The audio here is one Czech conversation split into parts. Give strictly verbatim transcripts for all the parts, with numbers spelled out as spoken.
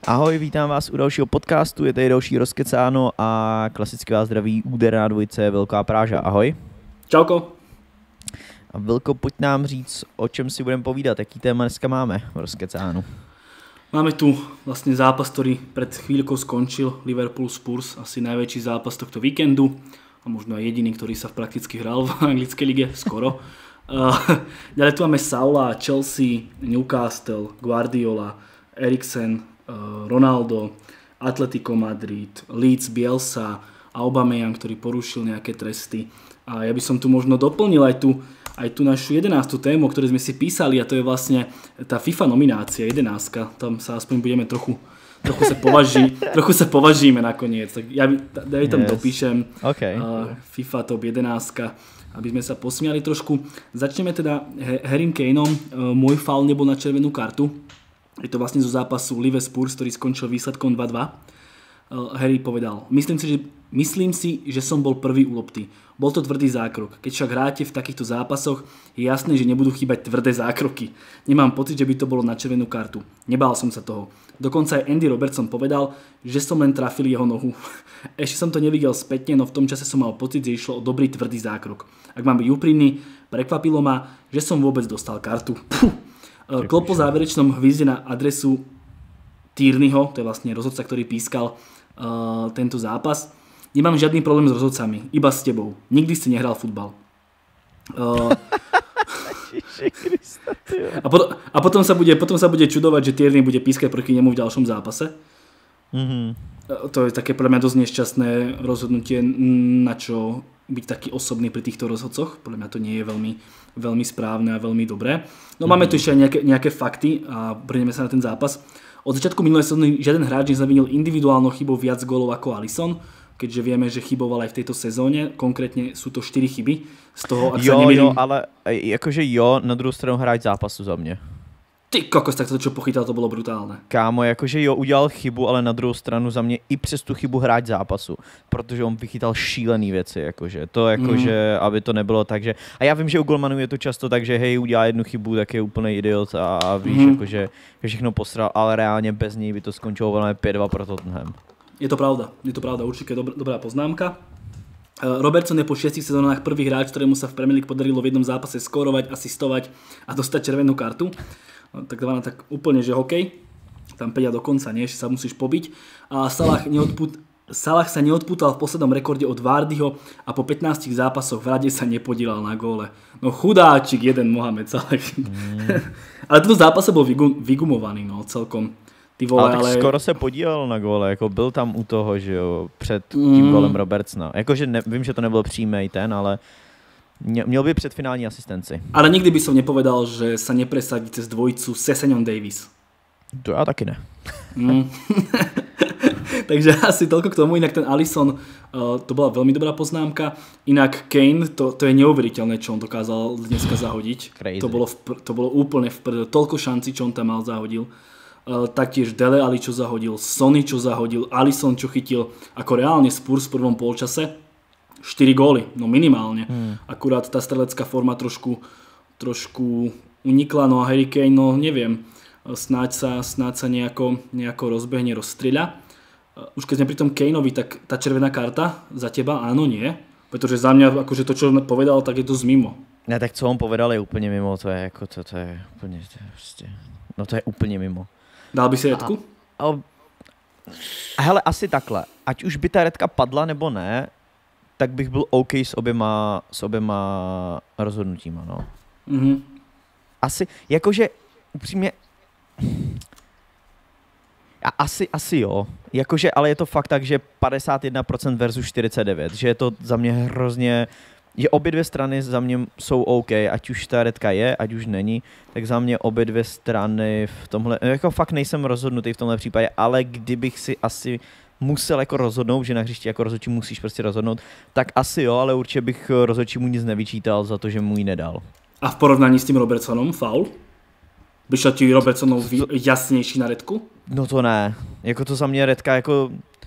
Ahoj, vítám vás u dalšího podcastu, je tady další Rozkecáno a klasicky vás zdraví úder na dvojce Velká Práža. Ahoj. Čauko. A Vilko, pojď nám říct, o čem si budeme povídat, jaký téma dneska máme v Rozkecánu. Máme tu vlastne zápas, ktorý pred chvíľkou skončil, Liverpool Spurs, asi najväčší zápas tohto víkendu a možno aj jediný, ktorý sa prakticky hral v anglickej lige, skoro. Uh, ďalej tu máme Saula, Chelsea, Newcastle, Guardiola, Eriksen, uh, Ronaldo, Atletico Madrid, Leeds, Bielsa a Aubameyang, ktorý porušil nejaké tresty. A ja by som tu možno doplnil aj tu aj tú našu jedenástu tému, o ktorej sme si písali, a to je vlastne tá FIFA nominácia, jedenástka. Tam sa aspoň budeme trochu, trochu, sa, považí, trochu sa považíme nakoniec. Tak ja, ja tam yes. dopíšem okay. uh, FIFA top jedenástka, aby sme sa posmiali trošku. Začneme teda Harrym Kaneom. Uh, môj faul nebol na červenú kartu. Je to vlastne zo zápasu Liverpool Spurs, ktorý skončil výsledkom dva dva. Uh, Harry povedal, myslím si, že, myslím si, že som bol prvý u lopty. Bol to tvrdý zákrok. Keď však hráte v takýchto zápasoch, je jasné, že nebudú chýbať tvrdé zákroky. Nemám pocit, že by to bolo na červenú kartu. Nebál som sa toho. Dokonca aj Andy Robertson povedal, že som len trafil jeho nohu. Ešte som to nevidel spätne, no v tom čase som mal pocit, že išlo o dobrý tvrdý zákrok. Ak mám byť úprimný, prekvapilo ma, že som vôbec dostal kartu. Klopp po záverečnom hvízde na adresu Tierneyho, to je vlastne rozhodca, ktorý pískal uh, tento zápas. Nemám žiadny problém s rozhodcami, iba s tebou. Nikdy si nehral futbal. Uh, a, potom, a potom, sa bude, potom sa bude čudovať, že Tierney bude pískať proti nemu v ďalšom zápase. Mm-hmm. Uh, to je také pre mňa dosť nešťastné rozhodnutie, na čo byť taký osobný pri týchto rozhodcoch. Podľa mňa to nie je veľmi, veľmi správne a veľmi dobré. No mm-hmm. Máme tu ešte aj nejaké, nejaké fakty a prejdeme sa na ten zápas. Od začiatku minulej sezóny žiaden hráč nezavinil individuálnou chybou viac gólov ako Alisson, keďže vieme, že chyboval aj v tejto sezóne. Konkrétne sú to štyri chyby. Z toho, ak jo, sa nemýlim... jo, ale jakože jo, na druhou stranu hráč zápasu za mě. Ty kokos, tak to, čo pochytal, to bylo brutálne. Kámo, jakože jo, udělal chybu, ale na druhou stranu za mě i přes tu chybu hráč zápasu, protože on vychytal šílený věci, jakože. To jakože, mm. aby to nebylo tak, že... A já vím, že u golmanů je to často tak, že hej, udělá jednu chybu, tak je úplný idiot a, a víš, mm. jakože všechno posral, ale reálně bez něj by to skončilo velmi pět dva pro Tottenham. Je to pravda, je to pravda, určite dobrá, dobrá poznámka. Robertson je po šiestich sezónach prvý hráč, ktorému sa v Premier League podarilo v jednom zápase skórovať, asistovať a dostať červenú kartu. Takzvaná tak úplne, že hokej. Tam päť a do konca, nie? Že sa musíš pobiť. A Salah, neodput, Salah sa neodpútal v poslednom rekorde od Vardyho a po pätnástich zápasoch v rade sa nepodílal na góle. No chudáčik, jeden Mohamed Salah. Mm. Ale tento zápas bol vygum, vygumovaný, no celkom. Ty vole, ale tak ale... skoro se podílel na góle, jako byl tam u toho, že jo, před tím mm. gólem Robertsona. Jakože ne, vím, že to nebyl přímý ten, ale měl by předfinální asistenci. Ale nikdy by som nepovedal, že sa nepresadí cez dvojicu Sessegnon Davies. To já taky ne. Mm. Takže asi toľko k tomu, inak ten Alisson, uh, to bola veľmi dobrá poznámka. Inak Kane, to, to je neuveriteľné, čo on dokázal dneska zahodiť. Crazy. To bolo, v, to bolo úplne vpred. Toľko šancí, čo on tam mal, zahodil. Uh, taktiež Dele Alli, čo zahodil, Sonny, čo zahodil, Alisson, čo chytil, ako reálne Spurs v prvom polčase, štyri góly, no minimálne. Hmm. Akurát tá strelecká forma trošku, trošku unikla, no a Harry Kane, no neviem, snáď sa, snáď sa nejako, nejako rozbehne, rozstrieľa. Uh, už keď sme pri tom Kaneovi, tak tá červená karta za teba, áno, nie? Pretože za mňa, akože to, čo povedal, tak je to mimo. Ne, tak co on povedal je úplně mimo, to je jako, to, to je úplně, to je prostě, no to je úplně mimo. Dal by si redku? A, a, hele, asi takhle. Ať už by ta redka padla nebo ne, tak bych byl OK s oběma, s oběma rozhodnutíma, no. Mm-hmm. Asi, jakože, upřímně, a asi, asi jo. Jakože, ale je to fakt tak, že padesát jedna procent versus čtyřicet devět procent, že je to za mě hrozně... Že obě dvě strany za mě jsou OK, ať už ta redka je, ať už není, tak za mě obě dvě strany v tomhle, jako fakt nejsem rozhodnutý v tomhle případě, ale kdybych si asi musel jako rozhodnout, že na hřišti jako rozhodčí musíš prostě rozhodnout, tak asi jo, ale určitě bych rozhodčímu nic nevyčítal za to, že mu ji nedal. A v porovnání s tím Robertsonom, faul? Vyšel ti Robertsonov jasnější na redku? No to ne, jako to za mě redka jako...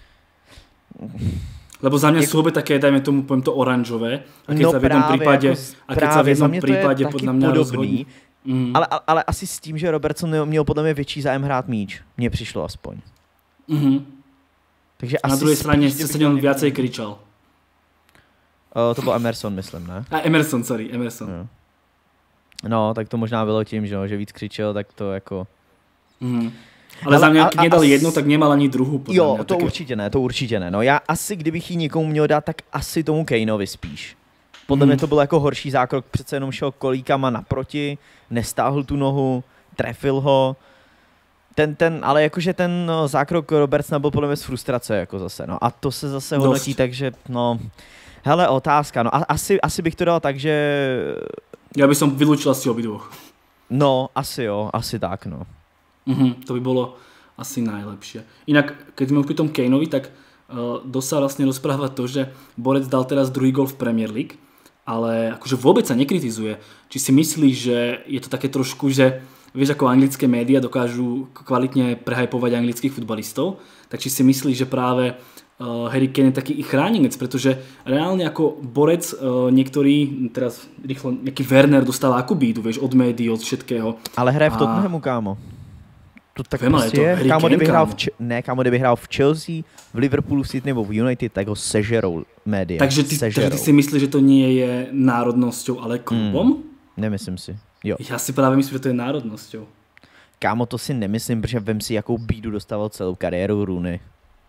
Lebo za mňa sú obe také, dajme tomu, poviem to oranžové. A keď no sa v jednom právě, prípade, jako, a keď sa v jednom prípade podľa mňa rozhodí. Mm. Ale, ale, ale asi s tím, že Robertson měl podle mě větší zájem hrát míč. Mně přišlo aspoň. Mhm. Takže a na druhej strane si sa ňom viacej kričal. O, to byl Emerson, myslím, ne? A Emerson, sorry, Emerson. No. no, tak to možná bylo tím, že, že víc křičel, tak to jako... Mhm. Ale, Ale za mě, když nedal jednu, tak nemal ani druhou. Jo, mě, to tak... určitě ne, to určitě ne. No já asi, kdybych ji někomu měl dát, tak asi tomu Kaneovi spíš. Podle hmm. mě to byl jako horší zákrok, přece jenom šel kolíkama naproti, nestáhl tu nohu, trefil ho. Ten, ten, ale jakože ten no, zákrok Robertsona byl podle mě z frustrace jako zase, no. A to se zase hodnotí, takže no... Hele, otázka, no a, asi, asi bych to dal tak, že... Já bych som vylúčil asi obidvoch. No, asi jo, asi tak, no. Mhm, to by bolo asi najlepšie. Inak, keď sme pri tom Kaneovi, tak uh, dosť sa vlastne rozpráva to, že Borec dal teraz druhý gól v Premier League, ale akože vôbec sa nekritizuje. Či si myslí, že je to také trošku, že vieš, ako anglické médiá dokážu kvalitne prehajpovať anglických futbalistov, tak či si myslí, že práve uh, Harry Kane je taký ich chránenec, pretože reálne ako Borec uh, niektorý, teraz rýchlo, nejaký Werner dostáva akú bídu, vieš, od médií, od všetkého. Ale hraje v Tottenhamu, kámo. To tak Vím, prostě je. je. Kámo, kdyby hrál v, Č- ne, kámo, kdyby hrál v Chelsea, v Liverpoolu, v City nebo v United, tak ho sežerou média. Takže ty, takže ty si myslíš, že to nie je národnosťou, ale klubom? Hmm. Nemyslím si. Jo. Já si právě myslím, že to je národnosťou. Kámo, to si nemyslím, protože vem si, jakou bídu dostával celou kariéru Rooney.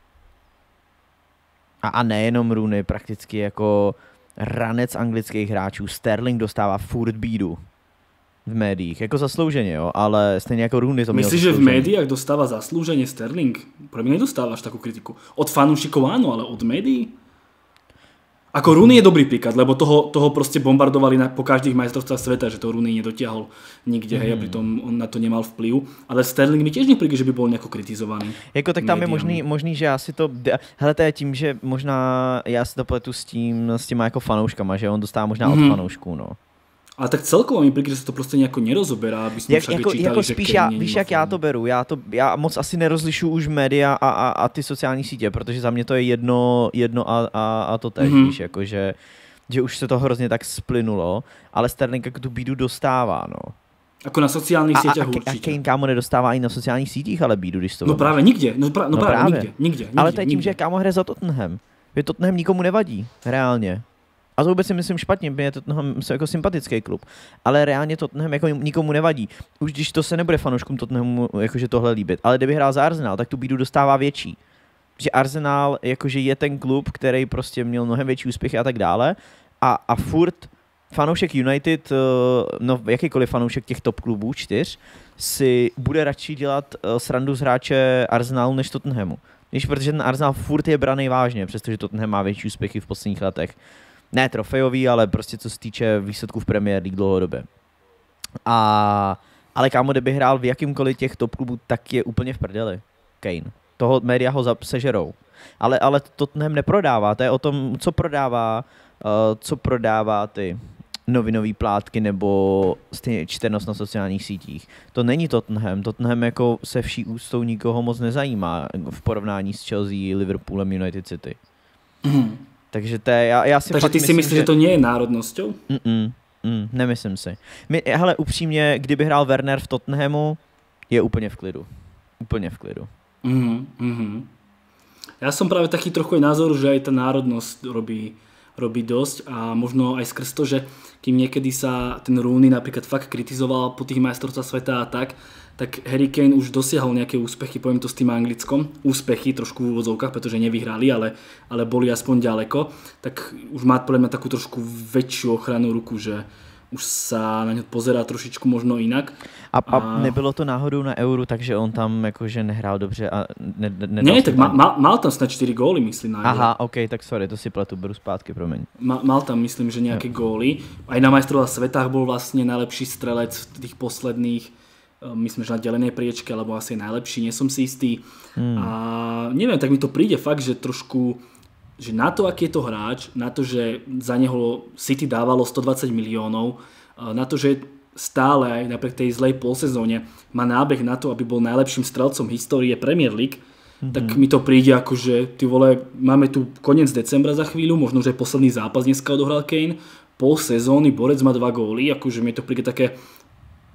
A, a nejenom Rooney, prakticky jako ranec anglických hráčů. Sterling dostává furt bídu v médiích, jako zaslouženě, jo, ale stejně jako Rooney to měl. Myslíš, že v médiách dostává zaslouženě Sterling? Pro mě nedostáváš takú kritiku. Od fanúšikov áno, ale od médií? Ako Rooney je dobrý príklad, lebo toho, toho proste bombardovali na, po každých majstrovstvách sveta, že to Rooney nedotiahol nikde, mm. hej, a pritom on na to nemal vplyv. Ale Sterling mi tiež nepríde, že by bol nejako kritizovaný. Jako tak tam médiami. Je možný, možný, že já si to, hele, to je tím, že možná já si to pletu s tím, s těma jako fanouškama, že on dostává možná mm. od fanoušků, no. Ale tak celkovo mi príde, že sa to prostě nejako nerozoberá, aby sme jak, však jako, vyčítali, jako že spíš Kane já, víš, jak já to beru, já, to, já moc asi nerozlišuju už média a, a, a ty sociální sítě, protože za mě to je jedno, jedno a, a, a to tež, mm-hmm. víš, jako že, že už se to hrozně tak splynulo, ale Sterling jako tu bídu dostává, no. Ako na sociálnych sieťach určitě. A Kane, kámo, nedostává ani na sociálních sítích, ale bídu, když to No právě nikde, no, pra, no, no právě, právě. Nikde, nikde, nikde. Ale to je tím, nikde. že kámo hraje za Tottenham. Že Tottenham nikomu nevadí, reálně. A to vůbec si myslím špatně, je Tottenham jako sympatický klub, ale reálně Tottenham jako nikomu nevadí. Už když to se nebude fanouškům Tottenhamu jakože tohle líbit, ale kdyby hrál za Arsenal, tak tu bídu dostává větší. Že Arsenal jakože je ten klub, který prostě měl mnohem větší úspěchy a tak dále a, a furt fanoušek United, no jakýkoliv fanoušek těch top klubů, čtyř, si bude radši dělat srandu z hráče Arsenalu než Tottenhamu. Víš, protože ten Arsenal furt je braný vážně, přestože Tottenham má větší úspěchy v posledních letech. Ne trofejový, ale prostě co se týče výsledků v Premier League dlouhodobě. A, ale kámo, kdyby hrál v jakýmkoliv těch top klubů, tak je úplně v prdeli. Kane. Toho média ho sežerou. Ale, ale Tottenham neprodává, to je o tom, co prodává, uh, co prodává ty novinové plátky nebo stejně čtenost na sociálních sítích. To není Tottenham. Tottenham jako se vší úctou nikoho moc nezajímá v porovnání s Chelsea, Liverpoolem, United City. Mm. Takže to je, já, já si Takže ty myslím, si myslíš, že... že to nie je národnosťou? Mm-mm, mm, nemyslím si. My, hele, upřímně, kdyby hrál Werner v Tottenhamu, je úplně v klidu. Úplně v klidu. Mm, mm. Ja som práve taký trochu aj názoru, že aj tá národnosť robí, robí dosť a možno aj skrz to, že kým niekedy sa ten Rooney napríklad fakt kritizoval po tých majstrovstvách sveta a tak, tak Harry Kane už dosiahol nejaké úspechy, poviem to s tým Anglickom, úspechy trošku v úvodzovkách, pretože nevyhrali, ale, ale boli aspoň ďaleko, tak už má podľa mňa takú trošku väčšiu ochranu ruku, že už sa na ňo pozerá trošičku možno inak. A, a nebylo to náhodou na Euru, takže on tam jakože nehrál dobře a ne, ne, Nie, tak ma, ma, mal tam snad čtyři góly, myslím, na Euro. Aha, ok, tak sorry, to si pletu, beru zpátky, promiň. Ma, mal tam, myslím, že nejaké jo. góly. Aj na majstrovstvách svetách bol vlastne najlepší strelec v tých posledných, myslím, že na delenej priečke, alebo asi najlepší, nie som si istý. Hmm. A neviem, tak mi to príde fakt, že trošku, že na to, aký je to hráč, na to, že za neho City dávalo stodvadsať miliónov, na to, že stále aj napriek tej zlej polsezóne má nábeh na to, aby bol najlepším strelcom histórie Premier League, mm-hmm. tak mi to príde ako, že ty vole, máme tu koniec decembra za chvíľu, možno, že posledný zápas dneska odohral Kane, pol sezóny, Borec má dva góly, akože mi to príde také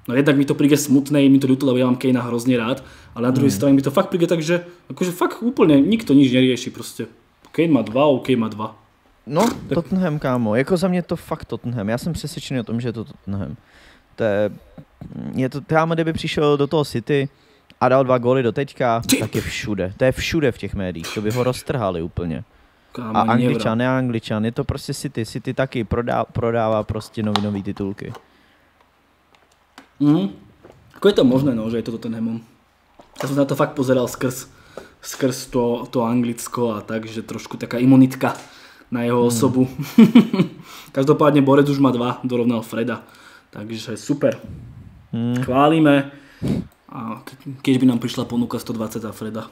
No jednak mi to príde smutné, mi to ľúto, lebo ja mám Kanea hrozne rád, ale na druhej Hmm. strane mi to fakt príde tak, že akože fakt úplne nikto nič nerieši proste. Kane má dva, OK má dva. No, Tottenham, kámo, jako za mě to fakt Tottenham, já jsem přesvědčený o tom, že je to Tottenham. To je, je to, kámo, kdyby přišel do toho City a dal dva góly do teďka, tak je všude, to je všude v těch médiích, to by ho roztrhali úplně. Kámo, A Angličan, ne Angličan, je to prostě City, City taky prodá, prodává prostě novinový titulky. Mm. Ako je to možné, no, že je to Tottenhamom? Ja som na to fakt pozeral skrz, skrz to, to Anglicko a tak, že trošku taká imunitka na jeho osobu. Mm. Každopádne Borec už má dva, dorovnal Freda. Takže super. Mm. Chválime. A keď by nám prišla ponuka sto dvadsať za Freda.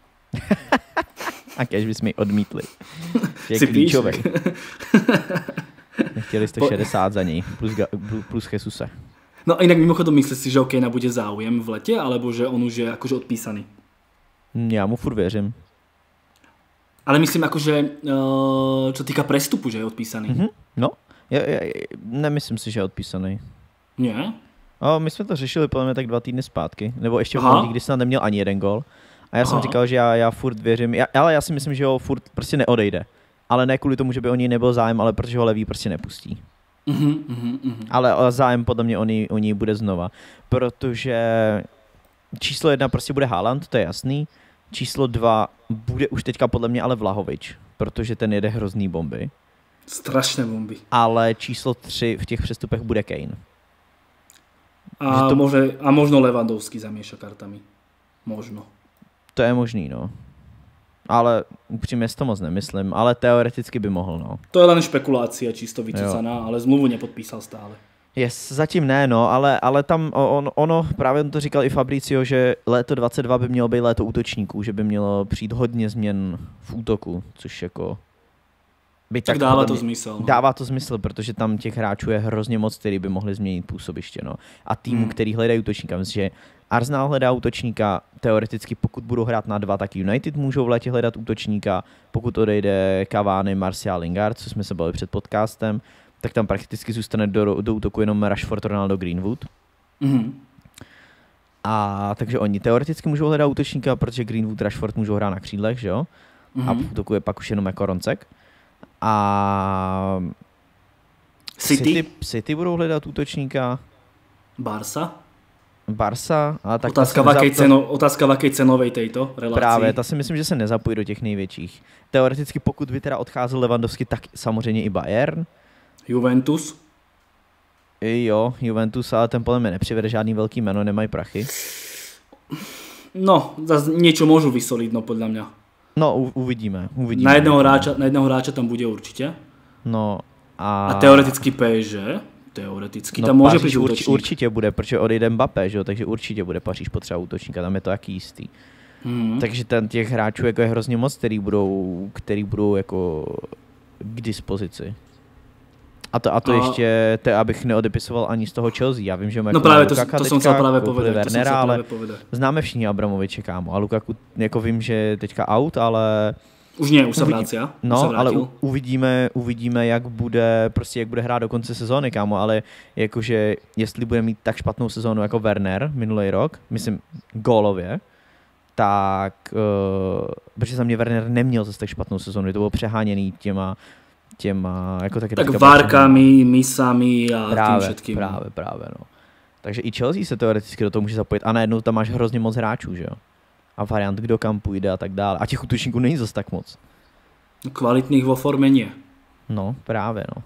A keď by sme ji odmítli. Je Si klíčovej. Nechtěli sto šedesát za něj, plus, plus Jesuse. No a inak mimochodom myslíš si, že o Kanea bude záujem v lete, alebo že on už je akože odpísaný? Já mu furt věřím. Ale myslím akože, čo týka prestupu, že je odpísaný. Mm-hmm. No, ja, ja, nemyslím si, že je odpísaný. Nie? O, my jsme to řešili podle mě tak dva týdny zpátky, nebo ještě v Aha. momentě, kdy snad neměl ani jeden gol. A já Aha. jsem říkal, že já, já furt věřím, já, ale já si myslím, že ho furt prostě neodejde. Ale ne kvůli tomu, že by o něj nebyl zájem, ale protože ho levý prostě nepustí. Uh-huh, uh-huh, uh-huh. Ale zájem podle mě o ní, o ní bude znova. Protože číslo jedna prostě bude Haaland, to je jasný. Číslo dva bude už teďka podle mě ale Vlahovič, protože ten jede hrozný bomby. Strašné bomby. Ale číslo tři v těch přestupech bude Kane. A, to... môže, a možno Lewandowski zamieša kartami. Možno. To je možný, no. Ale upřímně si to moc nemyslím, ale teoreticky by mohl, no. To je len špekulácia čisto vycucaná, ale zmluvu nepodpísal stále. Yes, zatím ne, no, ale, ale tam on, ono, právě to říkal i Fabricio, že léto dvacet dva by mělo být léto útočníků, že by mělo přijít hodně změn v útoku, což jako... By tak, tak dává to smysl. No. Dává to smysl, protože tam těch hráčů je hrozně moc, který by mohli změnit působiště, no. A týmu, hmm. který hledají útočníka, myslím, že Arsenal hledá útočníka, teoreticky pokud budou hrát na dva, tak United můžou v létě hledat útočníka, pokud odejde Cavani, Martial, Lingard, co jsme se bavili před podcastem, tak tam prakticky zůstane do, do útoku jenom Rashford, Ronaldo, Greenwood. Mm-hmm. A takže oni teoreticky můžou hledat útočníka, protože Greenwood, Rashford můžou hrát na křídlech, že jo? Mm-hmm. A v útoku je pak už jenom jako Roncek. A City? City, City budou hledat útočníka. Barca? Barca. A tak otázka, v akej ceno, otázka v akej cenovej tejto relácii. Právě, ta si myslím, že se nezapojí do těch největších. Teoreticky pokud by teda odcházel Lewandowski, tak samozřejmě i Bayern. Juventus? I jo, Juventus, ale ten podle mě nepřivede žádný velký jméno, nemají prachy. No, zase niečo môžu vysoliť, no podľa mňa. No, u, uvidíme, uvidíme. Na jedného, hráča, na jedného hráča tam bude určite. No a... A teoreticky P S G? Teoreticky no, tam môže Paříž prísť urč, útočník. Určitě bude, protože odejde Mbappé, že jo, takže určitě bude Paříž potřeba útočníka, tam je to jaký jistý. Hmm. Takže ten těch hráčů jako je hrozně moc, který budou, který budou jako k dispozici. A to, a to a... ještě, to, abych neodepisoval ani z toho Chelsea. Já vím, že má no jako právě, to, Lukaku to teďka, som sa práve povedať, Wernera, to som sa práve ale povedať. Známe všichni Abramoviče, kámo. A Lukaku, jako vím, že je teďka out, ale... Už nie, už sa vracia. No, sa ale u, uvidíme, uvidíme, jak bude, prostě jak bude hrát do konce sezóny, kámo, ale jakože, jestli bude mít tak špatnou sezónu jako Werner minulý rok, myslím gólově, tak, uh, protože za mě Werner neměl zase tak špatnou sezónu, to bylo přeháněný těma, těma, jako taky... Tak várkami, misami a právě, tím všetkým. Právě, právě, no. Takže i Chelsea se teoreticky do toho může zapojit a najednou tam máš hrozně moc hráčů, že jo? A variant, kdo kam půjde a tak dále. A těch útočníků není zase tak moc. Kvalitných vo forme nie. No, právě, no.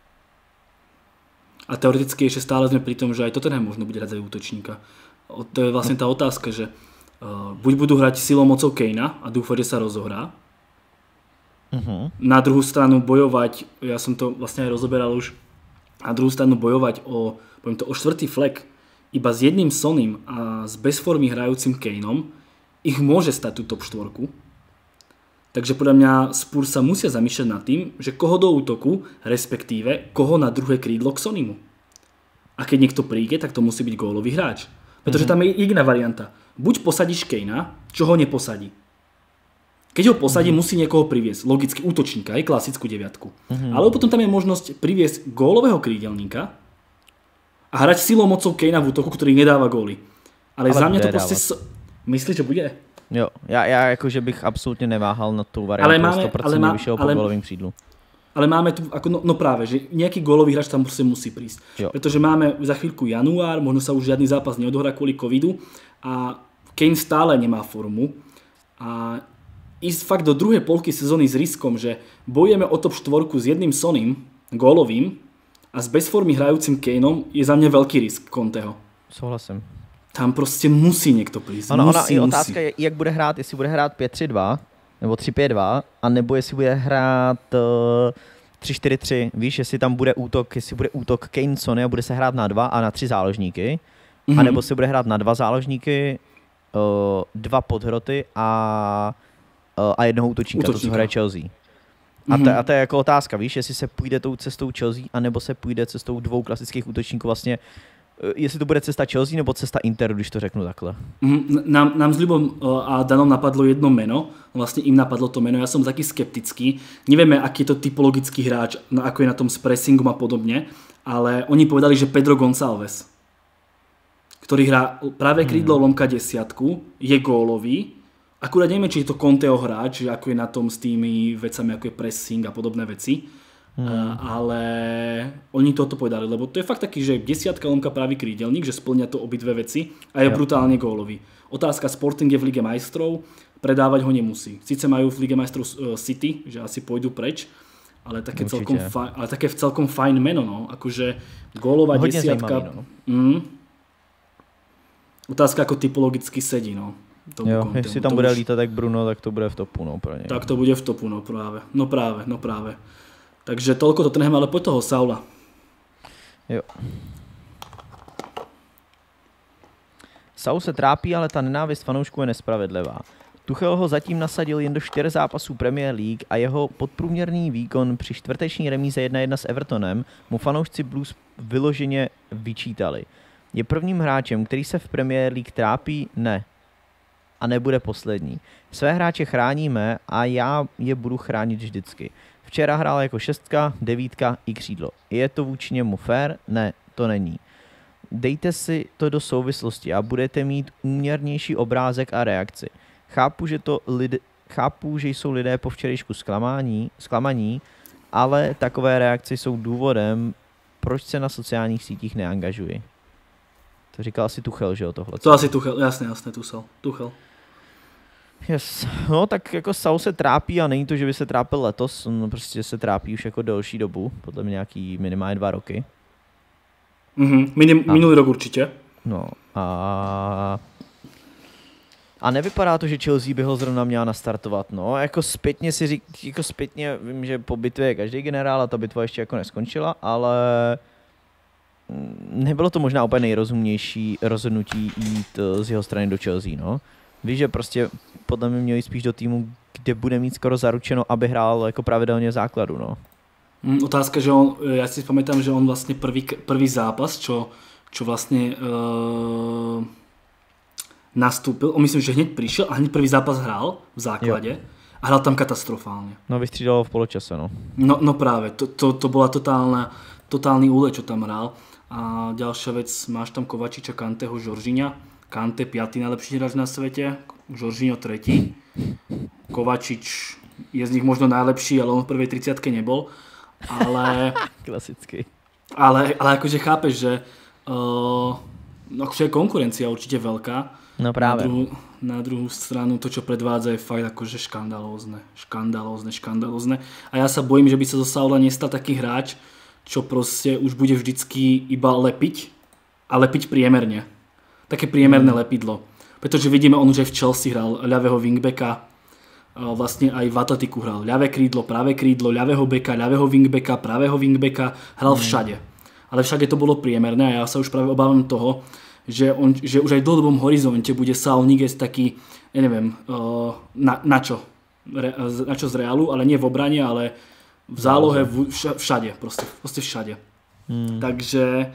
A teoreticky ešte stále sme pri tom, že aj Tottenham možno bude hrať za útočníka. To je vlastne tá otázka, že uh, buď budú hrať silou mocou Kanea a dúfať, že sa rozohrá. Uh-huh. Na druhú stranu bojovať, ja som to vlastne aj rozoberal už, na druhú stranu bojovať o, poviem to, o štvrtý flek iba s jedným Sonim a s bezformy hrajúcim Kaneom ich môže stať tú top štvorku. Takže podľa mňa Spurs sa musia zamýšľať nad tým, že koho do útoku, respektíve koho na druhé krídlo k Sonimu. A keď niekto príde, tak to musí byť gólový hráč. Pretože mm-hmm. tam je jediná varianta. Buď posadíš Kanea, čo ho neposadí. Keď ho posadí, mm-hmm. musí niekoho priviesť. Logicky útočníka, aj klasickú deviatku. Mm-hmm. Ale potom tam je možnosť priviesť gólového krídelníka a hrať silou mocou Kanea v útoku, ktorý nedáva góly. Ale, ale za mňa to proste... So... Myslíš, že bude? Jo, já, já jakože bych absolutně neváhal na tu variantu, ale máme, sto procent má, vyšel po gólovým křídlu. Ale máme tu, ako, no, no práve, že nejaký gólový hráč tam proste musí prísť. Jo. Pretože máme za chvíľku január, možno sa už žiadny zápas neodohrá kvôli covidu a Kane stále nemá formu. A ísť fakt do druhej polky sezóny s riskom, že bojujeme o top štvorku s jedným Sonym, gólovým, a s bez formy hrajúcim Kaneom je za mňa veľký risk Conteho. Souhlasím. Tam prostě musí někdo přijít. Ono, ona i otázka je, jak bude hrát, jestli bude hrát pět tři dva nebo tři pět dva, a nebo jestli bude hrát uh, tři čtyři tři, víš, jestli tam bude útok, jestli bude útok Kane, Sonny a bude se hrát na dva a na tři záložníky, mm-hmm. anebo se bude hrát na dva záložníky, uh, dva podhroty a, uh, a jednoho útočníka, útočníka, to co hraje Chelsea. A, mm-hmm. to, a to je jako otázka, víš, jestli se půjde tou cestou Chelsea, anebo se půjde cestou dvou klasických útočníků vlastně. Jestli to bude cesta Chelsea nebo cesta Interu, když to řeknu takhle. Mm, nám, nám s Ľubom a Danom napadlo jedno meno, vlastne im napadlo to meno, ja som taký skeptický. Nevieme, aký je to typologický hráč, no, ako je na tom s pressingom a podobne, ale oni povedali, že Pedro Gonçalves, ktorý hrá práve krídlo, hmm. lomka desiatku, je gólový. Akurát neviem, či je to Conteho hráč, že ako je na tom s tými vecami, ako je pressing a podobné veci. Hmm. Uh, ale oni toto povedali, lebo to je fakt taký, že desiatka lomka pravý krídelník, že splňa to obidve veci a je ja. brutálne gólový. Otázka, Sporting je v Lige majstrov, predávať ho nemusí. Sice majú v Lige majstrov uh, City, že asi pôjdu preč, ale také, celkom, faj, ale také celkom fajn meno, no. Akože gólová no, desiatka. Zajímavý, no. mm, otázka, ako typologicky sedí, no. Jo, jestli tam to bude už... lítat jak Bruno, tak to bude v topu, no, pro něj. Tak to bude v topu, no, práve. No práve, no práve. Takže toľko to trhneme, ale poď toho Saula. Jo. Saul se trápí, ale ta nenávist fanoušků je nespravedlivá. Tuchel ho zatím nasadil jen do čtyř zápasů Premier League a jeho podprůměrný výkon při čtvrteční remíze jedna jedna s Evertonem mu fanoušci Blues vyloženě vyčítali. Je prvním hráčem, který se v Premier League trápí? Ne. A nebude poslední. Své hráče chráníme a já je budu chránit vždycky. Včera hrál jako šestka, devítka i křídlo. Je to vůči němu fair? Ne, to není. Dejte si to do souvislosti a budete mít úměrnější obrázek a reakci. Chápu, že, to lidi, chápu, že jsou lidé po včerejšku zklamání, zklamaní, ale takové reakce jsou důvodem, proč se na sociálních sítích neangažuji. To říkal asi Tuchel, že jo, tohle. To asi Tuchel, jasně, jasně, Tuchel. Tuchel. Yes. No tak jako Saul se trápí a není to, že by se trápil letos, on prostě se trápí už jako delší dobu, podle mě nějaký minimálně dva roky. Mm-hmm. Minim, a, minulý rok určitě. No a... A nevypadá to, že Chelsea by ho zrovna měla nastartovat, no, jako zpětně si řík, jako zpětně vím, že po bitvě je každý generál a ta bitva ještě jako neskončila, ale nebylo to možná úplně nejrozumnější rozhodnutí jít z jeho strany do Chelsea, no. Víš, že prostě podle mě měl jít spíš do týmu, kde bude mít skoro zaručeno, aby hrál jako pravidelně v základu, no. Mm, otázka, že on, ja si pamätám, že on vlastne prvý, prvý zápas, čo, čo vlastne uh, nastúpil, on myslím, že hneď prišiel a hneď prvý zápas hral v základe jo. a hral tam katastrofálne. No vystřídal v poločase, no. No, no práve, to, to, to bola totálna, totálny úlet, čo tam hral. A ďalšia vec, máš tam Kovačiča, Kanteho, Žoržiňa. Kante piatý najlepší hráč na svete, Žoržiňo tretí. Kovačič je z nich možno najlepší, ale on v prvej tridsiatke nebol. Ale... Klasicky. Ale, ale akože chápeš, že uh, akože je konkurencia určite veľká. No práve. Na druhú, na druhú stranu to, čo predvádza, je fakt akože škandalózne. Škandalózne, škandalózne. A ja sa bojím, že by sa zo Saula nestal taký hráč, čo proste už bude vždycky iba lepiť a lepiť priemerne. Také priemerné mm. lepidlo. Pretože vidíme, on už aj v Chelsea hral ľavého wingbacka, vlastne aj v Atletiku hral ľavé krídlo, pravé krídlo, ľavého beka, ľavého wingbacka, pravého wingbacka, hral mm. všade. Ale všade to bolo priemerné a ja sa už práve obávam toho, že, on, že už aj v dlhodobom horizonte bude Saul Niguez taký, ja neviem, na, na čo? Na čo z Realu, ale nie v obrane, ale v zálohe v, všade, proste, proste všade. Mm. Takže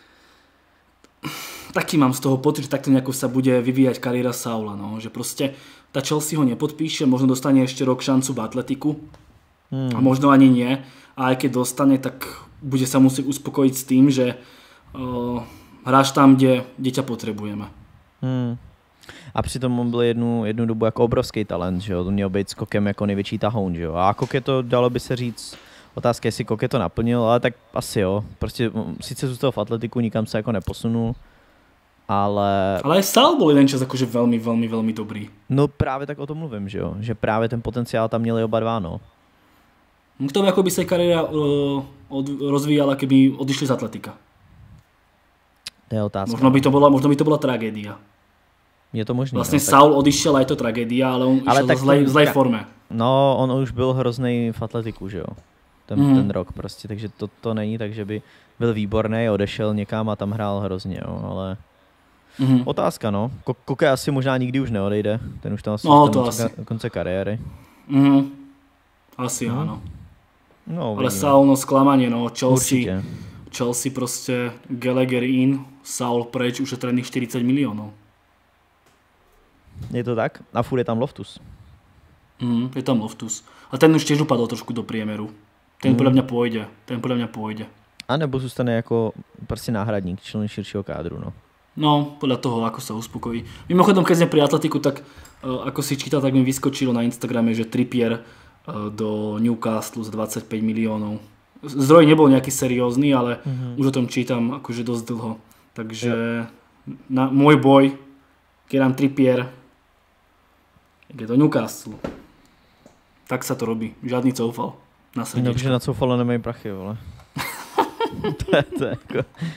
taký mám z toho pocit, že takto nejako sa bude vyvíjať kariéra Saula, no, že proste tá Chelsea ho nepodpíše, možno dostane ešte rok šancu v Atletiku hmm. a možno ani nie. A aj keď dostane, tak bude sa musieť uspokojiť s tým, že uh, hráš tam, kde, kde ťa potrebujeme. Hmm. A přitom on byl jednu, jednu dobu jako obrovský talent, že jo, to měl být skokem jako největší tahoun, že jo. A Koke to, dalo by se říct, otázka, jestli Koke to naplnil, ale tak asi jo. Prostě sice zůstal v atletiku, nikam se jako neposunul, ale... Ale aj Saul bol jeden čas akože veľmi, veľmi, veľmi dobrý. No právě tak o tom mluvím, že jo, že právě ten potenciál tam měli oba dva, no. Kto by, ako by sa kariéra uh, od, rozvíjala, keby odišli z atletika? To je otázka. Možno by to bola, možno by to bola tragédia. Je to možné. Vlastně no, Saul tak... odišiel a je to tragédia, ale on ale išiel v zlej, zlej forme. No, on už byl hrozný v atletiku, že jo. Ten, mm. ten rok prostě, takže to, to není tak, že by byl výborný, odešel někam a tam hrál hrozně, jo, ale... Mm. Otázka, no. Koke asi možná nikdy už neodejde, ten už tam asi no, do konce, konce kariéry. Mm. Asi mm. áno. No, ale Saul, no sklamanie, no. Chelsea, Určite. Chelsea proste Gallagher in, Saul preč, ušetrených štyridsať miliónov. Je to tak? A furt je tam Loftus. Mm, je tam Loftus. A ten už tiež upadol trošku do priemeru. Ten mm. podľa mňa pôjde. Ten podľa mňa pôjde. A nebo zůstane jako prostě náhradník člen širšího kádru, no. No, podľa toho, ako sa uspokojí. Mimochodom, keď sme pri atletiku, tak uh, ako si čítal, tak mi vyskočilo na Instagrame, že Trippier uh, do Newcastle za dvadsaťpäť miliónov. Zdroj nebol nejaký seriózny, ale mm-hmm. už o tom čítam akože dosť dlho. Takže na, môj boj, Kieran Trippier, je do Newcastle. Tak sa to robí. Žádný coufal. Na srdiečko. Takže na coufalo nemají prachy, vole. to je to jako...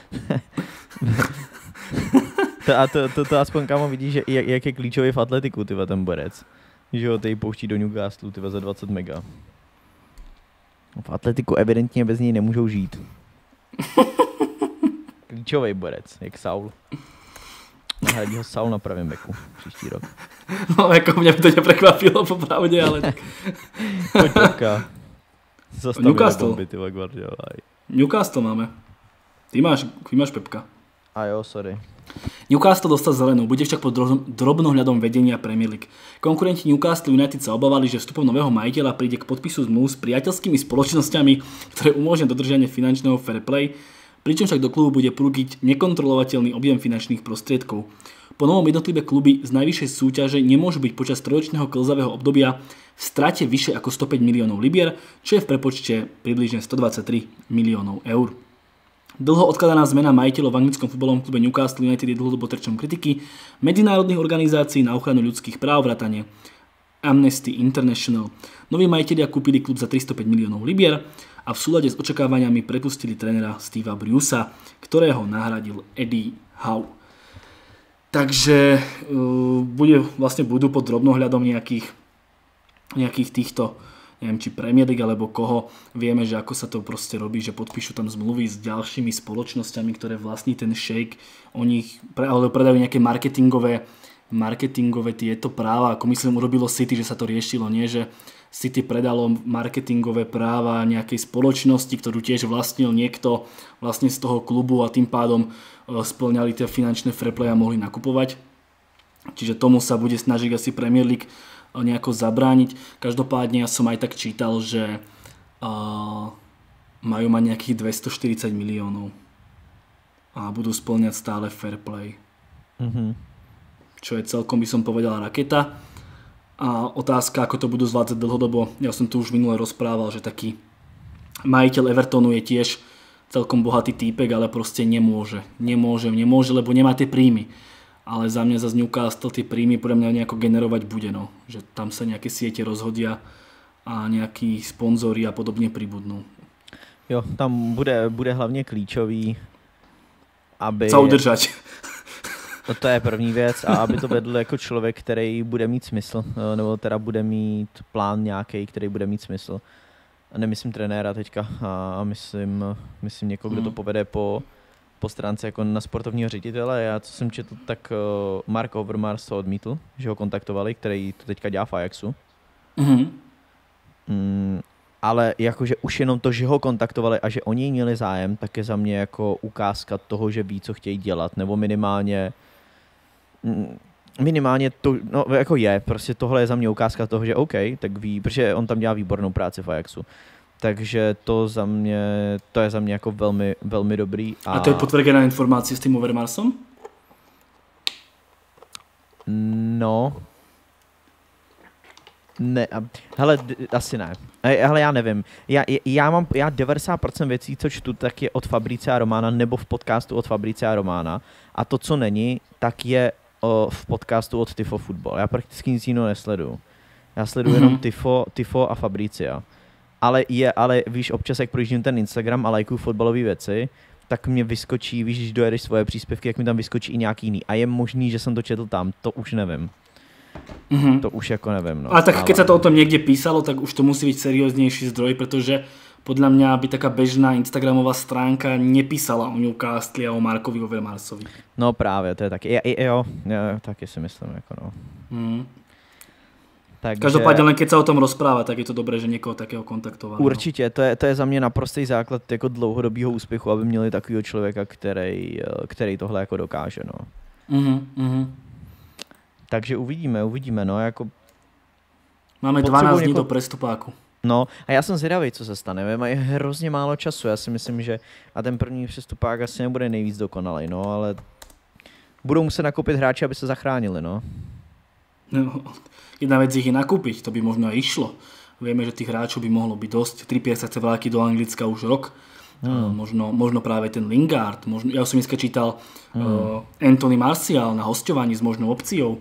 to, a to, to, to aspoň kámo vidíš, že jak, jak je klíčový v atletiku, tyva, ten borec. Že ho tady pouští do Newcastle, tyva, za dvacet mega. V atletiku evidentně bez něj nemůžou žít. Klíčový borec, jak Saul. Nahradí ho Saul na pravém beku příští rok. No, jako mě by to neprekvapilo popravdě, ale tak... Pojď Pepka. Newcastle. Bomby, tyva, Guardiola. Newcastle máme. Ty máš, ty máš Pepka. A jo, sorry. Newcastle dostal zelenú, bude však pod drobnohľadom vedenia Premier League. Konkurenti Newcastle United sa obávali, že vstupom nového majiteľa príde k podpisu zmluv s priateľskými spoločnosťami, ktoré umožnia dodržanie finančného fair play, pričom však do klubu bude prúdiť nekontrolovateľný objem finančných prostriedkov. Po novom jednotlivé kluby z najvyššej súťaže nemôžu byť počas trojročného klzavého obdobia v strate vyššie ako stopäť miliónov libier, čo je v prepočte približne stodvadsaťtri miliónov eur. Dlho odkladaná zmena majiteľov v anglickom futbalovom klube Newcastle United je dlhodobo terčom kritiky medzinárodných organizácií na ochranu ľudských práv vrátane Amnesty International. Noví majitelia kúpili klub za tristopäť miliónov libier a v súlade s očakávaniami prepustili trénera Steva Brucea, ktorého nahradil Eddie Howe. Takže uh, bude, vlastne budú pod drobnohľadom nejakých, nejakých týchto, neviem, či Premier League alebo koho. Vieme, že ako sa to proste robí, že podpíšu tam zmluvy s ďalšími spoločnosťami, ktoré vlastní ten shake. Oni pre, alebo predajú nejaké marketingové, marketingové tieto práva. Ako myslím, urobilo City, že sa to riešilo, nie? Že City predalo marketingové práva nejakej spoločnosti, ktorú tiež vlastnil niekto vlastne z toho klubu a tým pádom spĺňali tie finančné fair play a mohli nakupovať. Čiže tomu sa bude snažiť asi Premier League nejako zabrániť. Každopádne ja som aj tak čítal, že uh, majú mať nejakých dvestoštyridsať miliónov a budú spĺňať stále fair play. Mm-hmm. Čo je celkom, by som povedal, raketa. A otázka, ako to budú zvládať dlhodobo. Ja som tu už minule rozprával, že taký majiteľ Evertonu je tiež celkom bohatý týpek, ale proste nemôže. Nemôže, nemôže, lebo nemá tie príjmy. Ale za mňa zase Newcastle tie príjmy podľa mňa nejako generovať bude. No. Že tam sa nejaké siete rozhodia a nejakí sponzori a podobne pribudnú. Jo, tam bude, bude hlavně klíčový, aby... Co udržať. No to je první věc a aby to vedl jako člověk, který bude mít smysl, nebo teda bude mít plán nějaký, který bude mít smysl. A nemyslím trenéra teďka a myslím, myslím někoho, kdo to povede po, po stránce jako na sportovního ředitele. Já co jsem četl, tak Mark Overmars to odmítl, že ho kontaktovali, který to teďka dělá v Ajaxu. Mm-hmm. Mm, ale jakože už jenom to, že ho kontaktovali a že oni měli zájem, tak je za mě jako ukázka toho, že ví, co chtějí dělat, nebo minimálně minimálně to, no jako je, prostě tohle je za mě ukázka toho, že OK, tak ví, protože on tam dělá výbornou práci v Ajaxu, Takže to za mě, to je za mě jako velmi, velmi dobrý. A, a to je potvrdená informace s tím Overmarsom? No. Ne, hele, asi ne. Hele, já nevím. Já, já mám, já devadesát procent věcí, co čtu, tak je od Fabricia Romana nebo v podcastu od Fabricia Romana. A to, co není, tak je o, v podcastu od Tifo Football. Já prakticky nic jiného nesleduju. Já sleduju mm-hmm. jenom Tifo, Tifo a Fabricia. Ale je, ale víš, občas, jak projíždím ten Instagram a lajkuju fotbalové věci, tak mě vyskočí, víš, když dojedeš svoje příspěvky, jak mi tam vyskočí i nějaký jiný. A je možný, že jsem to četl tam, to už nevím. Mm-hmm. To už jako nevím. No. Ale tak ale... keď sa to o tom niekde písalo, tak už to musí byť serióznejší zdroj, pretože podľa mňa by taká bežná Instagramová stránka nepísala o Newcastle a o Markovi Overmarsovi. No právě, to je taky. Jo, jo, jo taky si myslím. Jako no. Mm. Takže... Každopádně len keď sa o tom rozpráva, tak je to dobré, že někoho takého kontaktovali. Určitě, to je, to je za mě naprostý základ jako dlouhodobého úspěchu, aby měli takového člověka, který, který tohle jako dokáže. No. Mm-hmm, mm-hmm. Takže uvidíme, uvidíme, no, jako... Máme dvanáct dní něko... do prestupáku. No, a já jsem zvědavý, co se stane, mají hrozně málo času, já si myslím, že a ten první přestupák asi nebude nejvíc dokonalý, no, ale budou muset nakoupit hráči, aby se zachránili, no. No, jedna vec ich je nakúpiť, to by možno aj išlo. Vieme, že tých hráčov by mohlo byť dosť. Trippier sa chce vrátiť do Anglicka už rok. Hmm. Možno, možno práve ten Lingard. Možno, ja som dneska čítal hmm. uh, Anthony Martial na hosťovaní s možnou opciou.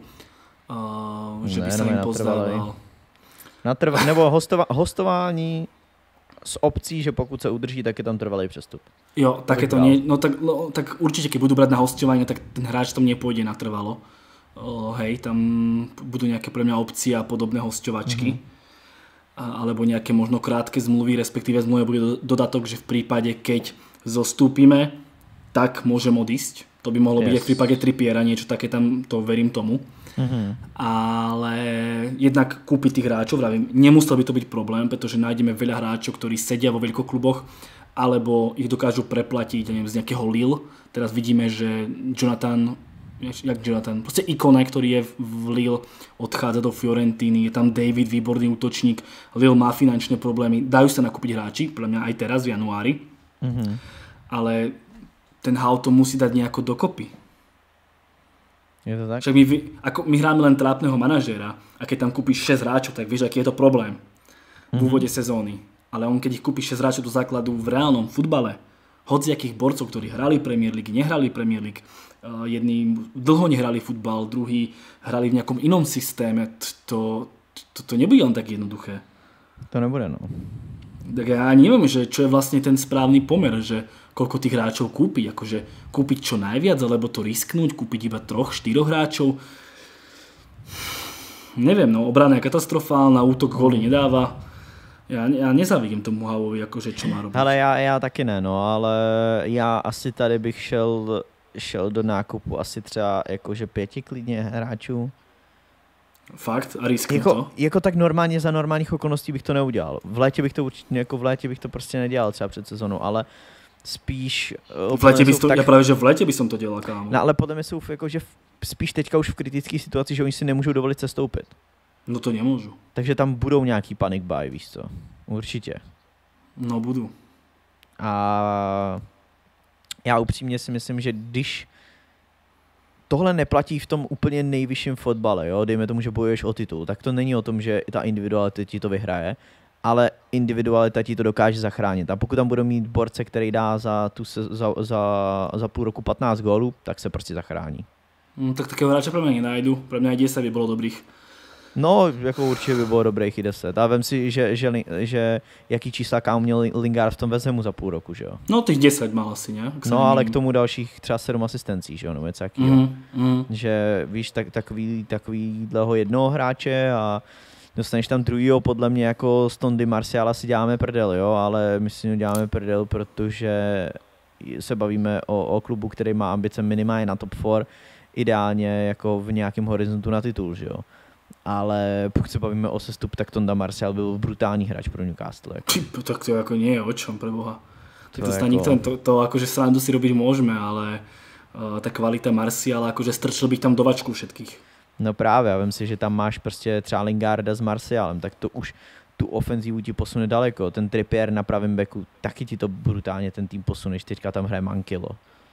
Uh, že ne, by sa im pozdával. Natrva, nebo hostova, hostování s opcí, že pokud se udrží, tak je tam trvalý přestup. Jo, také to nie, no tak, no, tak určite, keď budú brať na hosťovanie, tak ten hráč tam nepôjde natrvalo. Uh, hej, tam budú nejaké pre mňa opcie a podobné hosťovačky. Mm-hmm. A, alebo nejaké možno krátke zmluvy, respektíve zmluvy bude dodatok, že v prípade, keď zostúpime, tak môžem odísť. To by mohlo yes. byť aj v prípade Trippiera, niečo také tam, to verím tomu. Mm-hmm. Ale jednak kúpiť tých hráčov, vravím, nemusel by to byť problém, pretože nájdeme veľa hráčov, ktorí sedia vo veľkokluboch, alebo ich dokážu preplatiť, neviem, z nejakého Lille. Teraz vidíme, že Jonathan jak Jonathan, proste ikona, ktorý je v Lille, odchádza do Fiorentíny, je tam David, výborný útočník, Lille má finančné problémy, dajú sa nakúpiť hráči, podľa mňa aj teraz v januári, mm-hmm. ale ten Hau to musí dať nejako dokopy. Je to tak? Však my, ako, my hráme len trápneho manažéra a keď tam kúpiš šesť hráčov, tak vieš, aký je to problém mm-hmm. v úvode sezóny. Ale on keď ich kúpi šesť hráčov do základu v reálnom futbale, hociakých borcov, ktorí hrali Premier League, nehrali Premier League, Uh, jedni dlho nehrali futbal, druhí hrali v nejakom inom systéme. To, to, to nebude len tak jednoduché. To nebude, no. Tak ja neviem, že čo je vlastne ten správny pomer, že koľko tých hráčov kúpiť. Akože kúpiť čo najviac, alebo to risknúť, kúpiť iba troch, štyroch hráčov. Neviem, no, obrana je katastrofálna, útok góly nedáva. Já, já nezávidím tomu Hauovi, akože čo má robiť. Ale já, já taky ne, no, ale já asi tady bych šel... šel do nákupu asi třeba jakože pěti klidně hráčů. Fakt? A risknu jako, to? Jako tak normálně za normálních okolností bych to neudělal. V létě bych to určitě, jako v létě bych to prostě nedělal třeba před sezónou, ale spíš... V létě bys to, tak... já právě, že v létě bych to dělal, kámo. No ale podle mě jsou jakože spíš teďka už v kritické situaci, že oni si nemůžou dovolit sestoupit. No to nemůžu. Takže tam budou nějaký panic buy, víš co? Určitě. No budu. A... Já upřímně si myslím, že když tohle neplatí v tom úplně nejvyšším fotbale, jo, dejme tomu, že bojuješ o titul, tak to není o tom, že ta individualita ti to vyhraje, ale individualita ti to dokáže zachránit. A pokud tam budou mít borce, který dá za, tu se, za, za, za půl roku patnáct gólů, tak se prostě zachrání. Mm, tak takého hráče pro mě nenajdu, pro mě aj desať by bylo dobrých. No, jako určitě by bylo dobrých i deset. A vem si, že, že, že jaký čísla kámo měl Lingard v tom West Hamu za půl roku, že jo? No, těch deset mal asi, ne? No, ale k tomu dalších třeba sedm asistencí, že jo, nebo něco jakýho. Mm, mm. Že víš, tak, takový, takovýhleho jednoho hráče a dostaneš tam druhýho, podle mě jako z Tondy Marciala si děláme prdel, jo, ale my si děláme prdel, protože se bavíme o, o klubu, který má ambice minimálně na top čtyři, ideálně jako v nějakém horizontu na titul, že jo. Ale pokud se bavíme o sestup, tak Tonda Marcial byl brutální hráč pro Newcastle. Jako. Tak to jako nie je o čom, preboha. To, to, jako... nikto, to, to akože srandu si robiť môžeme, ale uh, ta kvalita Marciala, akože strčil bych tam do vačku všetkých. No právě, a vem si, že tam máš prostě třeba Lingarda s Marcialem, tak to už tu ofenzívu ti posune daleko. Ten Trippier na pravém beku, taky ti to brutálně ten tým posuneš, teďka tam hraje Mankilo.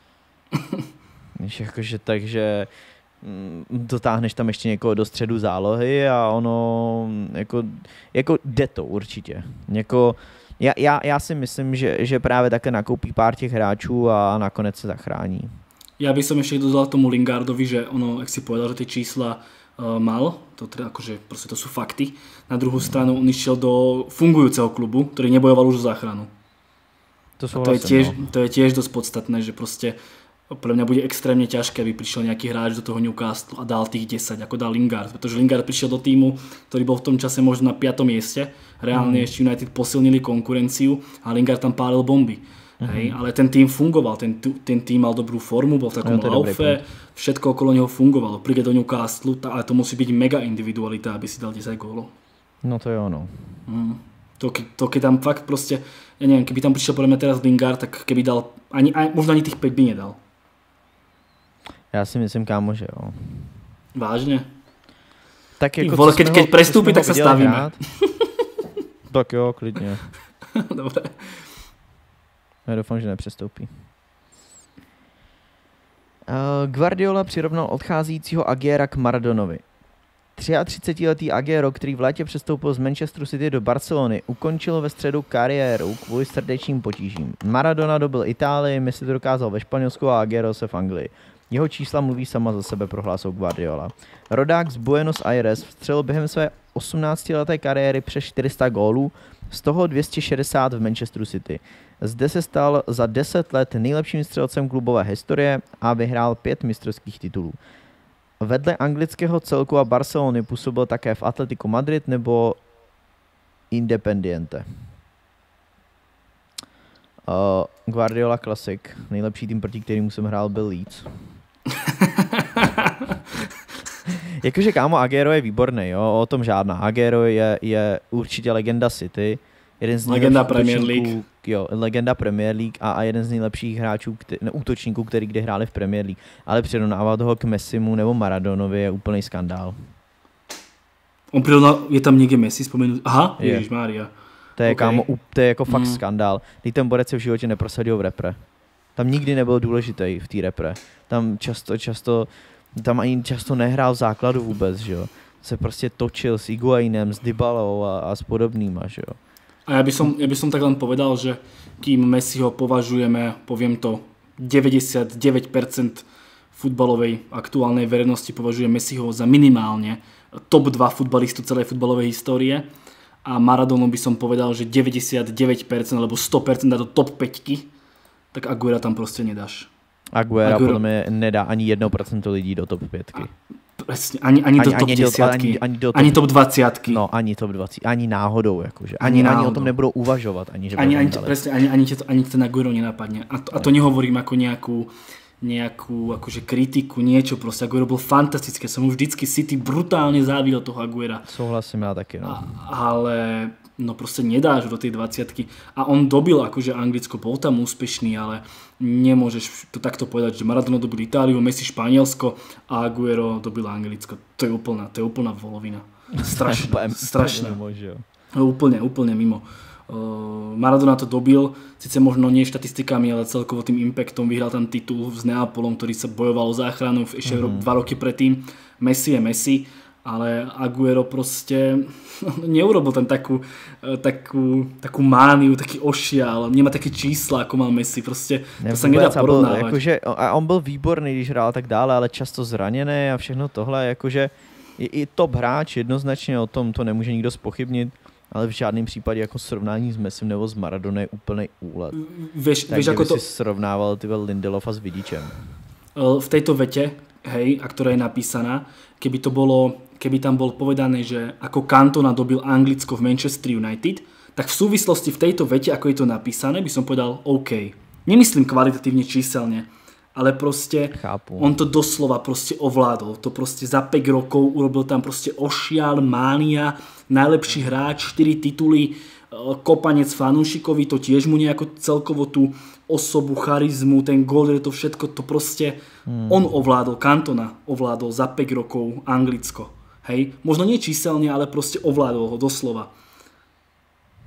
Jakože, takže dotáhneš tam ještě někoho do středu zálohy a ono jako, jako jde to určitě. Jako, já, já, já si myslím, že, že právě také nakoupí pár těch hráčů a nakonec se zachrání. Ja by som ešte dodal tomu Lingardovi, že ono, ak si povedal, že tie čísla uh, mal, to, teda akože, proste to sú fakty. Na druhú stranu on išiel do fungujúceho klubu, ktorý nebojoval už o záchranu. To, to, je tiež, no. to je tiež dosť podstatné, že proste pre mňa bude extrémne ťažké, aby prišiel nejaký hráč do toho Newcastle a dal tých desať, ako dal Lingard. Pretože Lingard prišiel do týmu, ktorý bol v tom čase možno na piatom mieste. Reálne mm. ešte United posilnili konkurenciu a Lingard tam pálil bomby. Mm-hmm. Hej, ale ten tým fungoval, ten, ten tým mal dobrú formu, bol v takom no, laufe, všetko okolo neho fungovalo. Príde do Newcastle, ale to musí byť mega individualita, aby si dal desať gólov. No to je ono. Mm. To, to keď tam fakt proste, ja neviem, keby tam prišiel podľa mňa teraz Lingard, tak keby dal, ani, ani, možno ani tých päť by nedal. Já si myslím, kámo, že jo. Vážně? Tak jako, vole, keď, keď prestúpi, tak sa stavíme. Tak jo, klidně. Dobre. Já doufám, že nepřestoupí. Guardiola přirovnal odcházícího Aguera k Maradonovi. třiatřicetiletý Aguero, který v létě přestoupil z Manchesteru City do Barcelony, ukončil ve středu kariéru kvůli srdečním potížím. Maradona dobil Itálii, Messi to dokázal ve Španělsku a Aguero se v Anglii. Jeho čísla mluví sama za sebe, prohlásil Guardiola. Rodák z Buenos Aires vstřelil během své osmnáctileté kariéry přes čtyři sta gólů, z toho dvě stě šedesát v Manchesteru City. Zde se stal za deset let nejlepším střelcem klubové historie a vyhrál pět mistrovských titulů. Vedle anglického celku a Barcelony působil také v Atletico Madrid nebo Independiente. Uh, Guardiola klasik. Nejlepší tým, proti kterému jsem hrál, byl Leeds. Jakože kámo, Aguero je výborný, jo? O tom žádná. Aguero je, je určitě legenda City. Jeden z legenda Premier League. Jo, legenda Premier League a, a jeden z nejlepších hráčů, kte, ne, útočníků, který kdy hráli v Premier League. Ale přirovnávat ho k Messimu nebo Maradonovi je úplný skandál. On přirovnal, je tam někde Messi vzpomenut? Aha, ježišmária. To je, okay. kámo, to je jako fakt mm. skandál. Když ten borec se v životě neprosadil v repre. Tam nikdy nebyl důležitý v té repre. Tam často, často, tam ani často nehrál v základu vůbec, že jo. Se prostě točil s Higuainem, s Dybalou a, a s podobnýma, že jo. A ja by som, ja by som tak len povedal, že kým Messiho považujeme, poviem to, deväťdesiatdeväť percent futbalovej aktuálnej verejnosti považuje Messiho za minimálne top dva futbalistu celej futbalovej histórie a Maradonu by som povedal, že deväťdesiatdeväť percent alebo sto percent do top päťky, tak Aguera tam proste nedáš. Aguera, Aguera podľa mňa nedá ani jedno percento lidí do top päťky. Presne, ani, ani, ani do top desiatky, ani, ani, do top, ani top dvacítky. No, ani top dvacet, ani náhodou, jakože. Ani, ani, ani o tom nebudou uvažovat. Ani, že ani, ani, presne, ani, ani, to, ani ten Aguero nenapadne. A to, a to nehovorím ako nejakú, nejakú akože kritiku, niečo proste. Aguero bol fantastický, som mu vždycky City brutálne závidel toho Aguera. Souhlasím ja taky, no. A, ale no proste nedáš do tej dvacítky. A on dobil akože Anglicko, bol tam úspešný, ale nemôžeš to takto povedať, že Maradona dobil Itáliu, Messi Španielsko a Aguero dobil Anglicko. To je úplná, to je úplná volovina. Strašná, strašná. Úplne, úplne mimo. Uh, Maradona to dobil, síce možno nie štatistikami, ale celkovo tým impactom, vyhral tam titul s Neapolom, ktorý sa bojoval o záchranu ešte mm-hmm. dva roky predtým. Messi je Messi, ale Aguero proste neurobil tam takú, takú, takú mániu, taký ošial, nemá také čísla, ako mal Messi, prostě to se nedá porovnávat. Jakože, a on byl výborný, když hrál tak dále, ale často zraněný a všechno tohle, jakože je i top hráč, jednoznačně o tom to nemůže nikdo zpochybnit, ale v žádném případě jako srovnání s Messim nebo s Maradonem je úplný úlet. Vieš, tak vieš, ako to... si srovnával tyhle Lindelofa s Vidičem. V tejto vete, hej, a ktorá je napísaná, keby to bolo, keby tam bol povedané, že ako Cantona dobil Anglicko v Manchester United, tak v súvislosti v tejto vete, ako je to napísané, by som povedal OK. Nemyslím kvalitatívne číselne, ale proste Chápu. On to doslova proste ovládol. To proste za päť rokov urobil tam proste ošial, mánia, najlepší hráč, štyri tituly, kopanec fanúšikovi, to tiež mu nejako celkovo tú osobu, charizmu, ten gól, to všetko, to proste hmm. on ovládol, Cantona ovládol za päť rokov Anglicko. Hej? Možno nie číselne, ale proste ovládol ho doslova.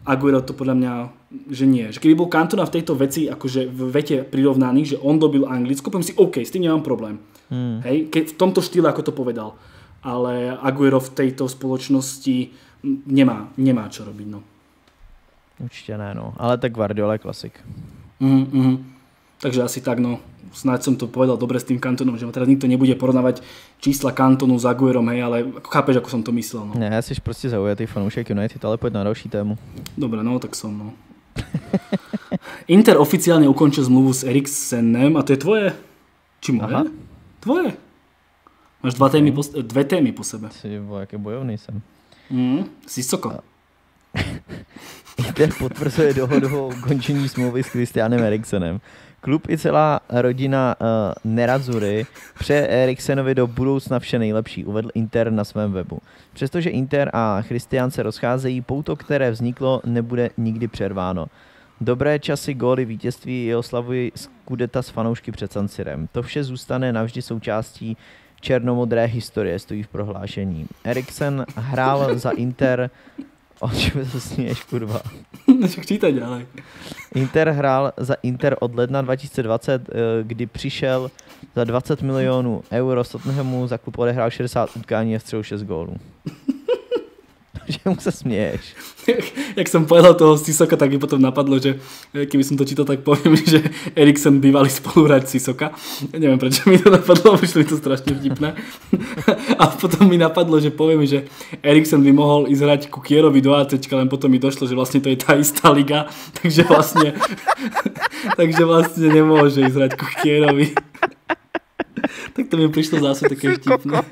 Agüero to podľa mňa, že nie. Že keby bol Cantona v tejto veci akože v vete prirovnaný, že on dobil Anglicko, poviem si, OK, s tým nemám problém. Hmm. Hej, keď v tomto štýle, ako to povedal. Ale Agüero v tejto spoločnosti nemá, nemá čo robiť, no. Určite ne, no. Ale tak Guardiola je klasik. Mm, mm. Takže asi tak, no. Snáď som to povedal dobre s tým Cantonom, že ma teraz nikto nebude porovnávať čísla Cantonu s Agüerom, hej, ale chápeš, ako som to myslel, no. Ne, jsi prostě zaujatý fanoušek United, ale poď na další tému. Dobre, no, tak som, no. Inter oficiálne ukončil zmluvu s Eriksenem a to je tvoje? Či moje? Tvoje. Máš dva témy po, dve témy po sebe. Si, bo, jaký bojovný jsem. Mm, Sissoko. Inter potvrzuje dohodu o ukončení smlouvy s Christianem Eriksenem. Klub i celá rodina uh, Nerazzurri přeje Eriksenovi do budoucna vše nejlepší, uvedl Inter na svém webu. Přestože Inter a Christian se rozcházejí, pouto, které vzniklo, nebude nikdy přerváno. Dobré časy, góly, vítězství i oslavy Scudetta s fanoušky před San Sirem. To vše zůstane navždy součástí černomodré historie, stojí v prohlášení. Eriksen hrál za Inter... O čem se sníješ, kurva? Však čítaj ďalej. Inter hrál za Inter od ledna dva tisíce dvacet, kdy přišel za dvacet milionů euro. Tottenhamu za klub odehrál šedesát utkání a střelil šest gólů. Čemu sa smieš? Jak, jak som povedal toho Sissoka, tak mi potom napadlo, že keby som to čítal, tak poviem, že Eriksen bývalý spoluhráč Sissoka. Ja neviem, prečo mi to napadlo, prišlo mi to strašne vtipné. A potom mi napadlo, že poviem, že Eriksen by mohol ísť hrať ku Kierovi do ACčka, len potom mi došlo, že vlastne to je tá istá liga, takže vlastne takže vlastne nemôže ísť hrať ku Kierovi. Tak to mi prišlo zase také vtipné.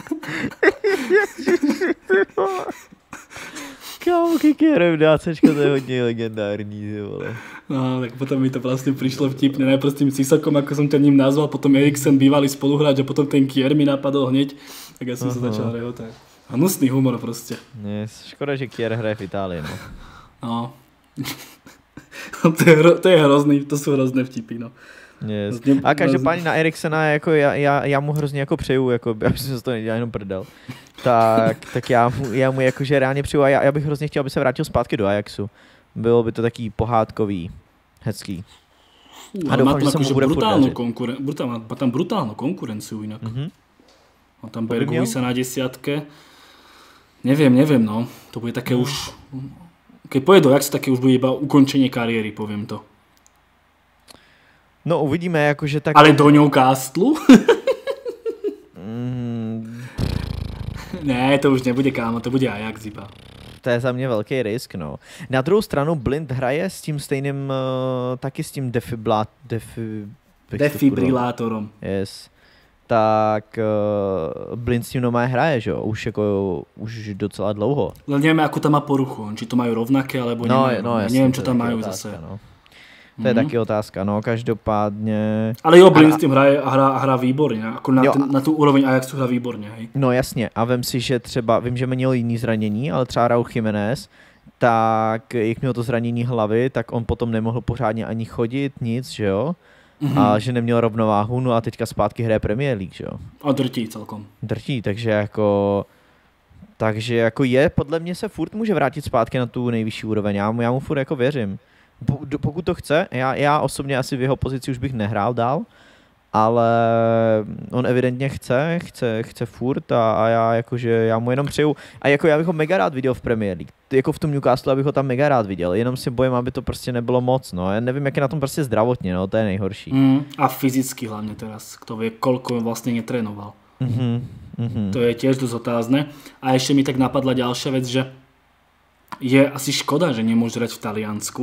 Kámo, Kikérov dácečka, to je hodně legendární, ty vole. No, tak potom mi to vlastne prišlo vtipne. Najprv s tým Sissokom, ako som ťa ním nazval, potom Eriksen, bývalý spoluhráč a potom ten Kier mi napadol hneď. Tak ja som Aha. sa začal rehotať. Hnusný humor proste. Nie, škoda, že Kier hraje v Itálii, no. No. to, je, to je hrozný, to sú hrozné vtipy, no. Yes. A každopádně na Eriksena, jako já, já, já mu hrozně jako přeju, jako, aby jsem se to nedělal jenom prdel, tak, tak já, mu, já mu jakože reálně přeju a já, já bych hrozně chtěl, aby se vrátil zpátky do Ajaxu. Bylo by to taký pohádkový, hezký. Uh, a doufám, že se mu bude brutálnu konkuren- brutál, má tam brutálnu konkurenciu inak. Mm-hmm. Má tam Bergovi sa na desiatke. Neviem, neviem, no. To bude také mm. už... Keď pôjde do Ajaxu, také už bude iba ukončenie kariéry, poviem to. No uvidíme, jakože tak... Ale do Newcastlu? mm. Ne, to už nebude, kámo, to bude Ajax iba. To je za mě velký risk, no. Na druhou stranu Blind hraje s tím stejným, uh, taky s tím defibrilát, defi, defibrilátorom. Yes. Tak uh, Blind s tím doma hraje, že jo? Už jako, už docela dlouho. Ale neviem, ako tam má poruchu, či to majú rovnaké, alebo no, nemajú. No, jasný, neviem, čo tam majú otázka, zase. No. To je mm-hmm. taky otázka, no, každopádně... Ale jo, Blind s tím hraje a hra, hra výborně, jako na, jo, ten, na tu úroveň Ajaxu hra výborně, hej. No jasně, a vem si, že třeba, vím, že měl jiný zranění, ale třeba Raúl Jiménez, tak jak měl to zranění hlavy, tak on potom nemohl pořádně ani chodit, nic, že jo? Mm-hmm. A že neměl rovnováhu, no a teďka zpátky hraje Premier League, že jo? A drtí celkom. Drtí, takže jako... Takže jako je, podle mě se furt může vrátit zpátky na tu nejvyšší úroveň, já mu, já mu furt jako věřím. Pokud to chce, já, já osobně asi v jeho pozici už bych nehrál dál, ale on evidentně chce, chce, chce furt a, a já jakože, já mu jenom přeju, a jako já bych ho mega rád viděl v Premier League, jako v tom Newcastle, abych ho tam mega rád viděl, jenom si bojím, aby to prostě nebylo moc, no, já nevím, jak je na tom prostě zdravotně, no, to je nejhorší. Mm, a fyzicky hlavně teraz, kto vie, koľko vlastně netrénoval. Mm-hmm, mm-hmm. To je tiež dosť otázne. A ešte mi tak napadla ďalšia vec, že je asi škoda, že nemôže hrať v Taliansku,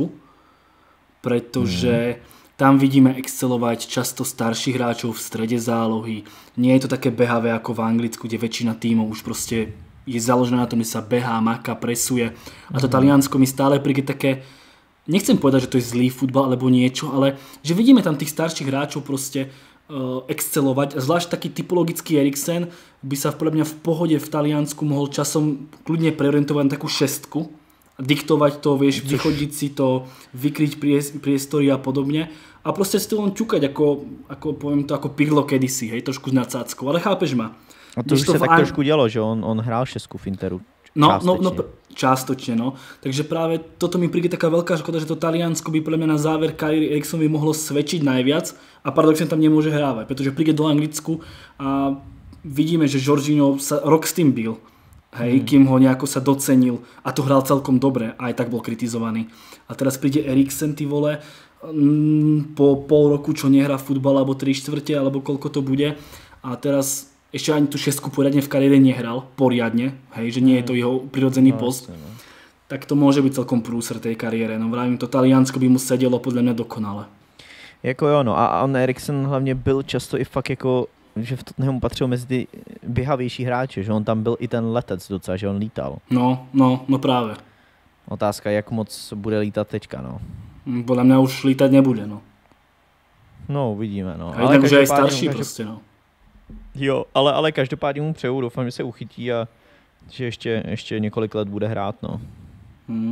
pretože tam vidíme excelovať často starších hráčov v strede zálohy. Nie je to také behavé ako v Anglicku, kde väčšina tímov už proste je založená na tom, že sa behá, maká, presuje. A to Taliansko mi stále príde také, nechcem povedať, že to je zlý futbal alebo niečo, ale že vidíme tam tých starších hráčov proste uh, excelovať. Zvlášť taký typologický Eriksen by sa podľa mňa v pohode v Taliansku mohol časom kľudne preorientovať na takú šestku, diktovať to, vieš, vychodiť si to, vykryť priestory a podobne. A proste si to len ťukať, ako, ako poviem to, ako Pirlo kedysi, hej, trošku s nadsázkou, ale chápeš ma. A to už se tak an... trošku dělo, že on, on hrál šestku v Interu. No, no, no, částočne, no. Takže práve toto mi príde taká veľká škoda, že to Taliansko by pre mňa na záver kariéry Eriksonovi mohlo svedčiť najviac a paradoxne tam nemôže hrávať, pretože príde do Anglicku a vidíme, že Jorginho sa rok s tým bil, hej, hmm. kým ho nejako sa docenil a to hral celkom dobre a aj tak bol kritizovaný. A teraz príde Eriksen, ty vole, po pol roku, čo nehrá futbal, alebo tri štvrte, alebo koľko to bude a teraz ešte ani tú šestku poriadne v kariére nehral, poriadne, hej, že nie je to jeho prirodzený no, post, no. Tak to môže byť celkom prúser tej kariére. No vravím, to Taliansko by mu sedelo podľa mňa dokonale. Jako jo, no a on Eriksen hlavně byl často i fakt jako, že v Tottenhamu patřil mezi ty běhavější hráče, že on tam byl i ten letec docela, že on lítal. No, no, no právě. Otázka, jak moc bude lítat teďka, no. Podľa mňa už lítať nebude, no. No, uvidíme, no. A ale už je aj starší každop... prostě, no. Jo, ale, ale každopádně mu přeju, doufám, že se uchytí a že ještě, ještě několik let bude hrát, no. Hmm.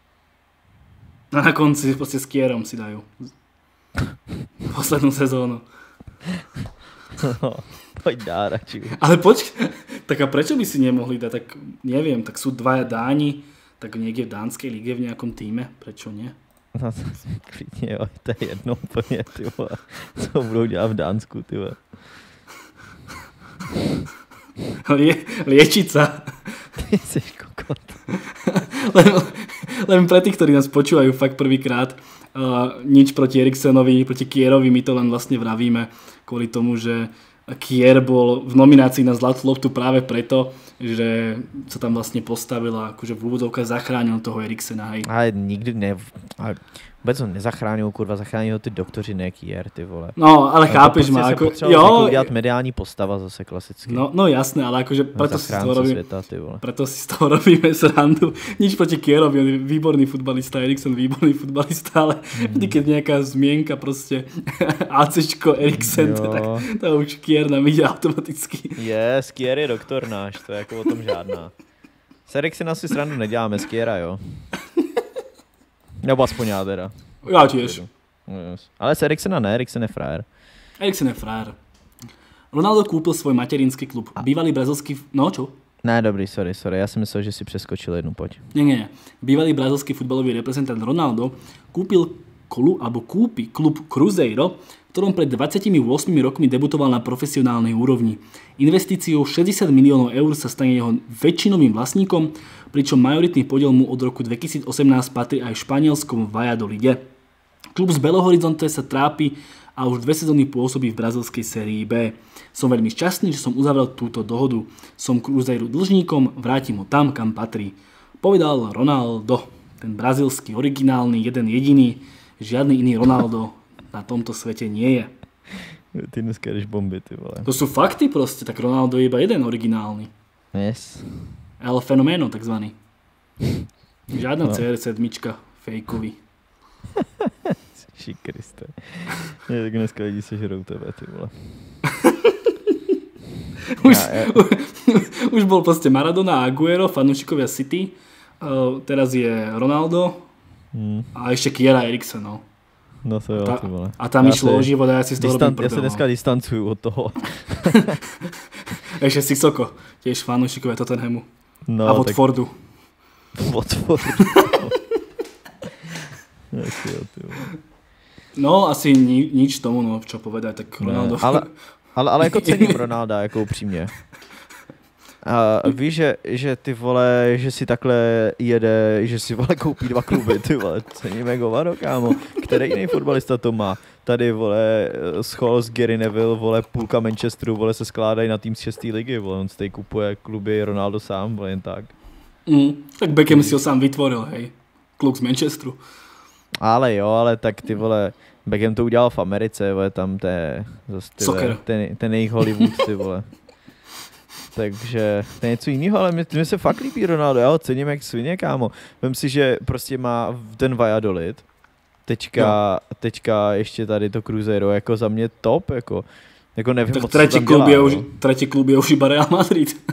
A na konci prostě s Kierom si dajú. Poslednú sezónu. No, poď dá radši. Ale počkej, tak a prečo by si nemohli dať? Tak neviem, tak sú dvaja Dáni, tak niekde v dánskej lige v nejakom týme, prečo nie? No to klidně, jo, to je jedno úplně, ty vole, co budou dělat v Dánsku, ty vole. Lie, liečiť sa. Ty jsi kokot. len, len pre tých, ktorí nás počúvajú fakt prvýkrát, uh, nič proti Eriksenovi, proti Kierovi, my to len vlastne vravíme kvôli tomu, že Kier bol v nominácii na Zlatú loptu práve preto, že sa tam vlastne postavil a akože v úvodzovkách zachránil toho Eriksena. Hej. Ale nikdy ne... Ale vůbec ho nezachránil, kurva, zachránil ho ty doktoři, ne Kier, ty vole. No, ale chápeš ma, ako... Jo, udělat mediální postava zase klasicky. No, no jasné, ale akože preto si, z toho robí, sveta, preto si z toho robíme srandu. Nič proti Kierovi, on je výborný futbalista, Eriksen výborný futbalista, ale mm. vždy, keď nejaká zmienka proste ACčko, Eriksen, to, tak to už Kier nám ide automaticky. Yes, Kier je doktor náš, to je jako o tom žádná. S Eriksena si srandu neděláme, z Kiera, jo. Nebo aspoň já teda. Já tiež. Yes. Ale s Eriksena ne, Eriksen je frajer. Eriksen je frajer. Ronaldo kúpil svoj materinský klub. Bývalý brazilský... No, čo? Ne, dobrý, sorry, sorry. Já jsem myslel, že si přeskočil jednu, pojď. Nie, nie. Bývalý brazilský futbalový reprezentant Ronaldo kúpil kolu, alebo kúpi klub Cruzeiro, v ktorom pred dvadsiatimi ôsmimi rokmi debutoval na profesionálnej úrovni. Investíciou šesťdesiat miliónov eur sa stane jeho väčšinovým vlastníkom, pričom majoritný podiel mu od roku dvetisícosemnásť patrí aj v španielskom Valladolide. Klub z Belo Horizonte sa trápi a už dve sezóny pôsobí v brazilskej sérii B. Som veľmi šťastný, že som uzavrel túto dohodu. Som Cruzeiro dlžníkom, vrátim ho tam, kam patrí. Povedal Ronaldo, ten brazilský originálny, jeden jediný, žiadny iný Ronaldo na tomto svete nie je. Ty dneska jdeš bomby, ty vole. To sú fakty proste, tak Ronaldo je iba jeden originálny. Yes. El fenomeno takzvaný. Žiadna no. cé er sedem fejkový. Ježíši Kriste. Je, tak dneska lidi sežerou tebe, ty vole. už, ja, ja. už bol proste Maradona a Aguero, fanúšikovia City. Uh, teraz je Ronaldo hmm. a ešte Kiera Eriksen, no. No to jo, ta, ty vole. A tam išlo o život a ja si z toho distan- robím prdel. Ja sa dneska distancujú od toho. Ešte Sissoko, tiež fanúšikovia Tottenhamu. No, a Watfordu. Tak... Watfordu. No, asi ni- nič tomu, no, čo povedať, tak Ronaldo. Ne, ale, ale, ale jako cením Ronalda, jako upřímně. A víš, že, že ty vole, že si takhle jede, že si vole koupí dva kluby, ty vole, ceníme Govado, kámo. Který jiný fotbalista to má? Tady, vole, Scholes, Gary Neville, vole, půlka Manchesteru, vole, se skládají na tým z šesté ligy, vole, on stej kupuje kluby Ronaldo sám, vole, jen tak. Mm, tak Beckham si ho sám vytvoril, hej, kluk z Manchesteru. Ale jo, ale tak ty vole, Beckham to udělal v Americe, vole, tam té, zase, ty vole, ten, ten jejich Hollywood, ty vole. Takže to je něco jiného, ale mi se fakt líbí Ronaldo, já ho cením jak svině, kámo. Vem si, že prostě má ten Valladolid, teďka, teďka ještě tady to Cruzeiro, jako za mě top, jako, jako nevím, tak moc tretí co tam klub dělá. Je už, tretí klub je už iba Real Madrid.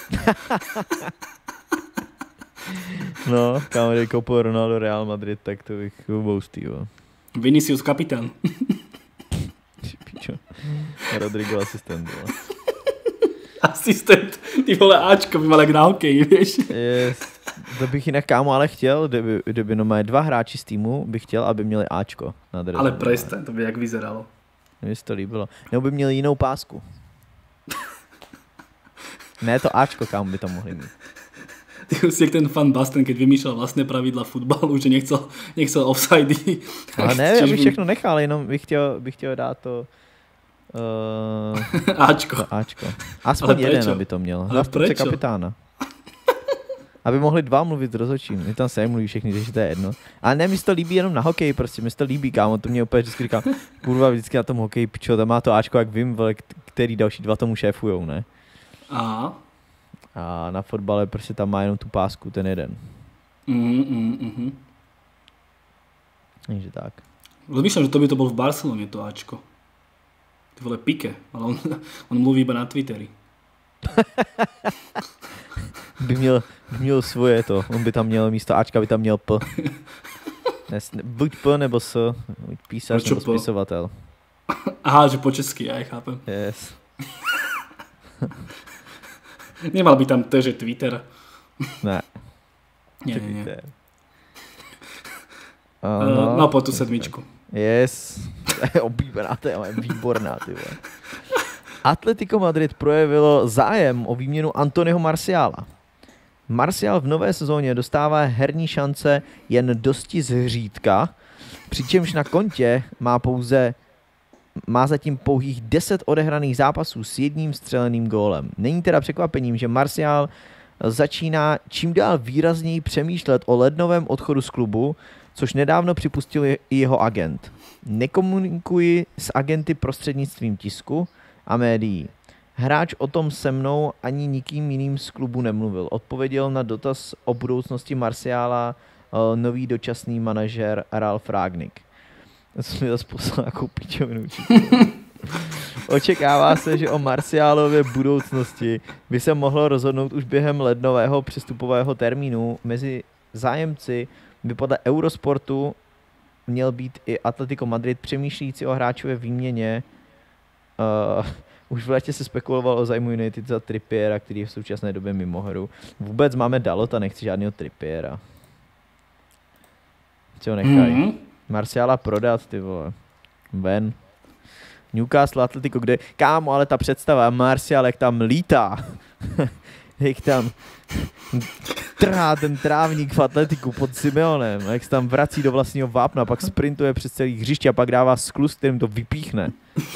No, kámo, když koupil Ronaldo Real Madrid, tak to bych boustý, jo. Vinicius kapitán. Pičo. Rodrigo asistent, jo. Asistent, ty vole Ačko by mal jak na hokeji, vieš. Yes. To bych jinak kámo ale chtěl, kdyby, kdyby no mé dva hráči z týmu bych chtěl, aby měli Ačko na dresu. Ale prestaň, to by jak vyzeralo. Mně se to líbilo. Nebo by měli jinou pásku. Ne, to Ačko, kámo, by to mohli mít. Ty si jak ten fan Basten, keď vymýšľal vlastné pravidla futbalu, že nechcel, nechcel offsidey. Ale ne, já bych všechno nechal, jenom bych chtěl, bych chtěl dát to... Uh, Ačko. To Ačko. Aspoň jeden, aby to měl. Zástupce kapitána. Aby mohli dva mluvit s rozhodčím. My tam se mluví všichni, že to je jedno. Ale ne, mi se to líbí jenom na hokej, prostě mi se to líbí, kámo. To mě úplně vždycky říkám, kurva, vždycky na tom hokeji, pičo, tam má to Ačko, jak vím, vole, který další dva tomu šéfujou, ne? Aha. A na fotbale prostě tam má jenom tu pásku, ten jeden. Mm, mm, mm. Takže tak. Rozmýšľam, že to by to bol v Barcelone, to Ačko. Ty vole Pique, ale on, on mluví iba na Twitteri. by, měl, by měl svoje to, on by tam měl místo Ačka, by tam měl P. Ne, buď P nebo S, buď písař nebo spisovatel. Aha, že po česky, já je chápem. Yes. Nemal by tam T, že Twitter. Ne. Nie, nie, nie. Uh, no, no po tu sedmičku. Yes. To je oblíbená téma, je výborná, ty vole. Atletico Madrid projevilo zájem o výměnu Anthonyho Martiala. Martial v nové sezóně dostává herní šance jen dosti zřídka, přičemž na kontě má pouze má zatím pouhých deset odehraných zápasů s jedním střeleným gólem. Není teda překvapením, že Martial začíná čím dál výrazněji přemýšlet o lednovém odchodu z klubu, což nedávno připustil i jeho agent. Nekomunikuji s agenty prostřednictvím tisku a médií. Hráč o tom se mnou ani nikým jiným z klubu nemluvil. Odpověděl na dotaz o budoucnosti Martiala nový dočasný manažer Ralf Rangnick. To jsem mi zase poslal nějakou píčovinu. Očekává se, že o Martialově budoucnosti by se mohlo rozhodnout už během lednového přestupového termínu. Mezi zájemci by podle Eurosportu měl být i Atletico Madrid, přemýšlející o hráčové výměně. Uh, už v létě se spekulovalo o zájmu United za Trippiera, který je v současné době mimo hru. Vůbec máme Dalota, nechci žádného Trippiera. Co ho nechají? Mm-hmm. Martiala prodat, ty vole. Ven. Newcastle, Atletico, kde... Kámo, ale ta představa, Martial, jak tam lítá. Jak tam trhá ten trávník v Atletiku pod Simeonem. Jak se tam vrací do vlastního vápna, pak sprintuje přes celý hřiště a pak dává skluz, kterým to vypíchne.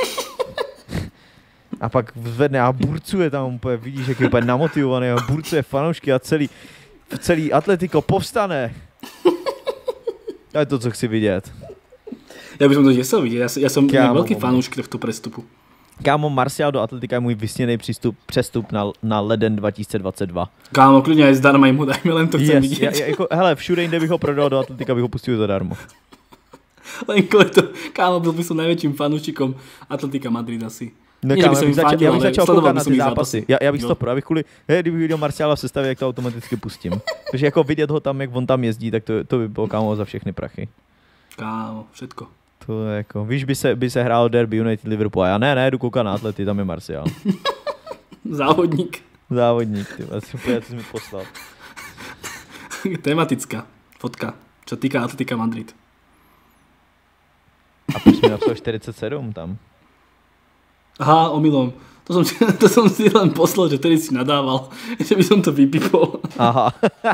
A pak zvedne a burcuje tam úplně, vidíš, jak je úplně namotivovaný a burcuje fanoušky a celý, celý Atletico povstane. To je to, co chci vidět. Ja by som to nesel vidieť, ja, ja som veľký fanúšik tohto prestupu. Kámo, Martial do Atletika je můj vysněný přístup, přestup na, na leden dva tisíce dvacet dva. Kámo, klidně aj zdarma jim ho dajme, len to chcem yes, vidět. Ja, ja, jako, hele, všude jinde bych ho prodal do Atletika, bych ho pustil zadarmo. Len kvôli to, kámo, byl by som najväčším fanúšikom Atletika Madrid asi. No, Nie, kámo, by já bych, začal, fandil, já bych začal koukat na ty zápasy. zápasy. Já, já bych jo. to pro, abych kvůli, hej, kdybych viděl Martiala v sestavě, jak to automaticky pustím. Takže jako vidět ho tam, jak on tam jezdí, tak to, to by bylo, kámo, za všechny prachy. Kámo, všetko. To je jako, víš, by se, by se hrál derby United Liverpool a já ne, ne, jdu koukat na Atlety, tam je Martial. Závodník. Závodník, ty vás úplně, co jsi mi poslal. Tematická fotka, čo týka Atletika Madrid. A proč mi napsal čtyřicet sedm tam? Aha, omylom. To som, to som si len poslal, že tedy si nadával, že by som to vypípol. Aha.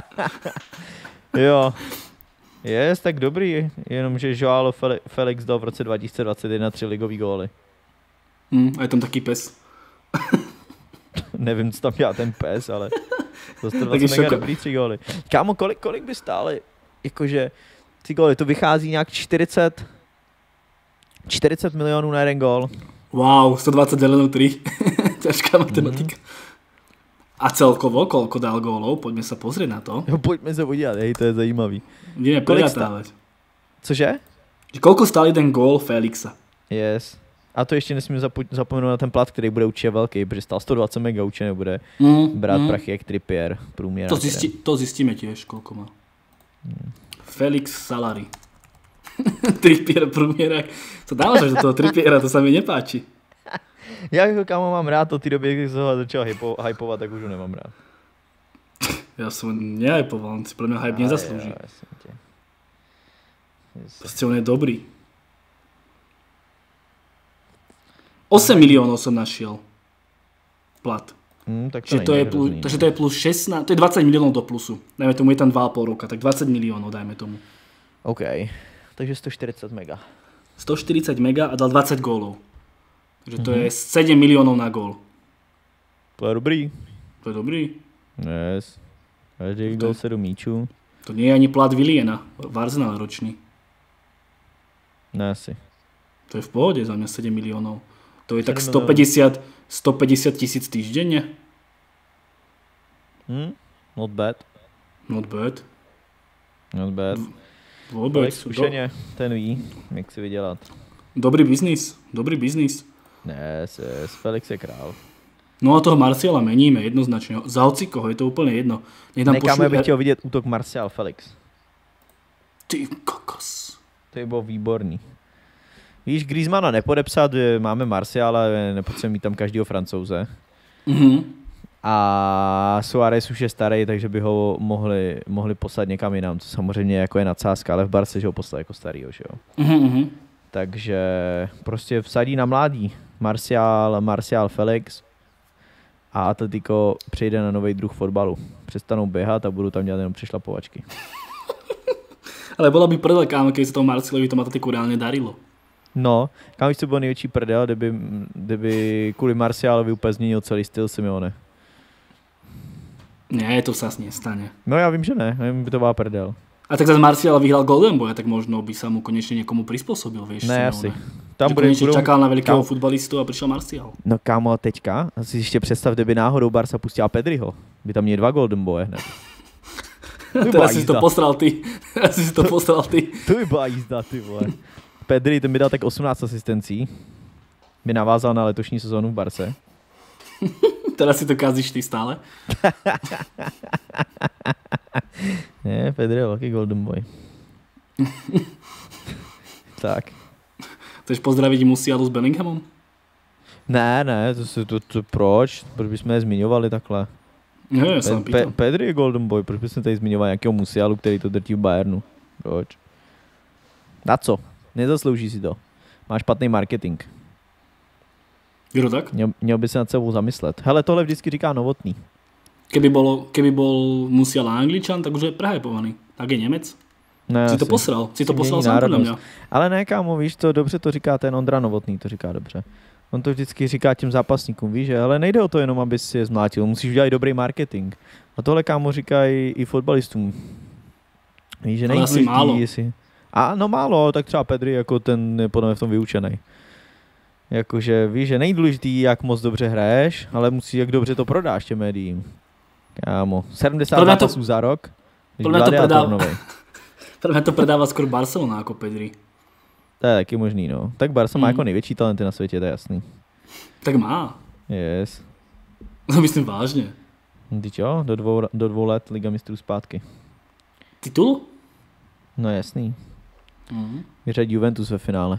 Jo. Jest, tak dobrý, jenomže Joao Felix dal v roce dva tisíce dvacet jedna tři ligový góly. Hmm, a je tam taký pes. Nevím, co tam dělá ten pes, ale to je vlastně mega dobrý tři góly. Kámo, kolik, kolik by stály, jakože ty góly, to vychází nějak čtyřicet, čtyřicet milionů na jeden gól. Wow, sto dvadsať deleno tri. Ťažká matematika. Mm. A celkovo, koľko dal gólov? Poďme sa pozrieť na to. Jo, pojďme se podívat, hej, to je zajímavý. Ideme preratávať. Cože? Koľko stál jeden gól Felixa? Yes. A to ještě nesmím zapo- zapomenout na ten plat, který bude určitě velký, protože stál sto dvacet mega, určitě nebude mm, brát mm. prachy jak Trippier, průměr. To, zisti- to zistíme tiež, koľko má. Mm. Felix salary. Trippier průměrak. Co dávaš do toho Trippiera, to sa mi nepáči. Já jako kámo mám rád, od té doby, když se ho začal hypo, hypovat, tak už ho nemám rád. Ja som nehypoval, on si pre mňa hype nezaslúži. Ja, ja, Proste on je dobrý. osem miliónov som našiel. Plat. Hmm, tak to to je plus, hrozný, takže to je plus šestnásť, to je dvadsať miliónov do plusu. Dajme tomu, je tam dva a pol roka, tak dvadsať miliónov dajme tomu. OK, takže sto štyridsať mega. sto štyridsať mega a dal dvadsať gólov. Takže to mm-hmm. je sedem miliónov na gól. To je dobrý. To je dobrý. Yes. Každý gól sedm míčů. To nie je ani plat Williana, v Arsenal ročný. Ne asi. To je v pohode za mňa sedem miliónov. To je tak stopäťdesiat, stopäťdesiat tisíc týždenne. Hmm, not bad. Not bad. Not bad. Vôbec. Zkušeně, ten ví, jak si vydělat. Dobrý biznis, dobrý biznis. Yes, yes, Felix je král. No a toho Martiala meníme jednoznačne. Za hocikoho je to úplne jedno. Nekam pošlu... bych chtěl vidět útok Martial Felix. Ty kokos. To je bylo výborný. Víš, Griezmana nepodepsat, máme Martiala, nepotřebujeme mít tam každýho Francouze. Mhm. A Suárez už je starý, takže by ho mohli, mohli poslat někam jinam, co samozřejmě jako je nadsázka, ale v Barce, že ho poslali jako starýho, že jo. Mhm. Takže prostě vsadí na mládí. Martial, Martial Felix a Atletico přejde na nový druh fotbalu. Přestanou běhat a budou tam dělat jenom přešlapovačky. Ale bola by prdel, kámo, keď sa tomu Marcielovi tomu Atletiku reálne darilo. No, kam víš, co byl největší prdel, kdyby, kdyby kvůli Martialovi úplně změnil celý styl Simeone. Nie, to sa nestane. No já vím, že ne, nevím, by to byla prdel. A tak zase Martial vyhral Golden Boy, tak možno by sa mu konečne niekomu prispôsobil, vieš. Ne, asi. Tam že bude, konečne budou... čakal na veľkého Kam... futbalistu a prišiel Martial. No kámo, a teďka, si ještě představ, kdyby náhodou Barca pustila Pedriho, by tam měli dva Golden Boye hned. Teraz si to posral ty. Teraz si to posral ty. To by byla jízda, ty vole. Pedri, ten by dal tak osmnáct asistencí. By navázal na letošní sezónu v Barce. Teraz si to kazíš ty stále. Ne, Pedri je velký Golden Boy. Tak. Chceš pozdraviť Musialu s Bellinghamom? Ne, ne, to, to, to, to proč? Proč bychom je zmiňovali takhle? Ne, ja sa Pe, Pe, Pedri je Golden Boy, proč bychom tady zmiňovali nějakého Musialu, který to drtí v Bayernu? Proč? Na co? Nezaslouží si to. Máš špatný marketing. Je to tak? Měl, měl by se nad sebou zamyslet. Hele, tohle vždycky říká Novotný. Keby, bolo, keby bol Musiala Angličan, tak už je prehypovaný. Tak je Němec. Ne, si to posral, si to poslal sám podle mě. Ale ne, kámo, víš, to dobře to říká ten Ondra Novotný, to říká dobře. On to vždycky říká těm zápasníkům, víš, že ale nejde o to jenom, aby si je zmlátil, musíš udělat dobrý marketing. A tohle, kámo, říkají i fotbalistům. Víš, že ale asi málo. Jestli... A no málo, tak třeba Pedri jako ten je podle mě v tom vyučený. Jakože víš, že není důležitý, jak moc dobře hraješ, ale musí, jak dobře to prodáš těm médiím. Kámo, sedmdesát zápasů za rok, když gladiátor novej. Pre mňa to predáva skôr Barcelona ako Pedri. To je taky možný, no. Tak Barca mm. má jako největší talenty na světě, to je jasný. Tak má. Yes. To myslím vážně. Teď jo, do dvou, do dvou let Liga mistrů zpátky. Titul? No jasný. Mm. Vyřadí Juventus ve finále.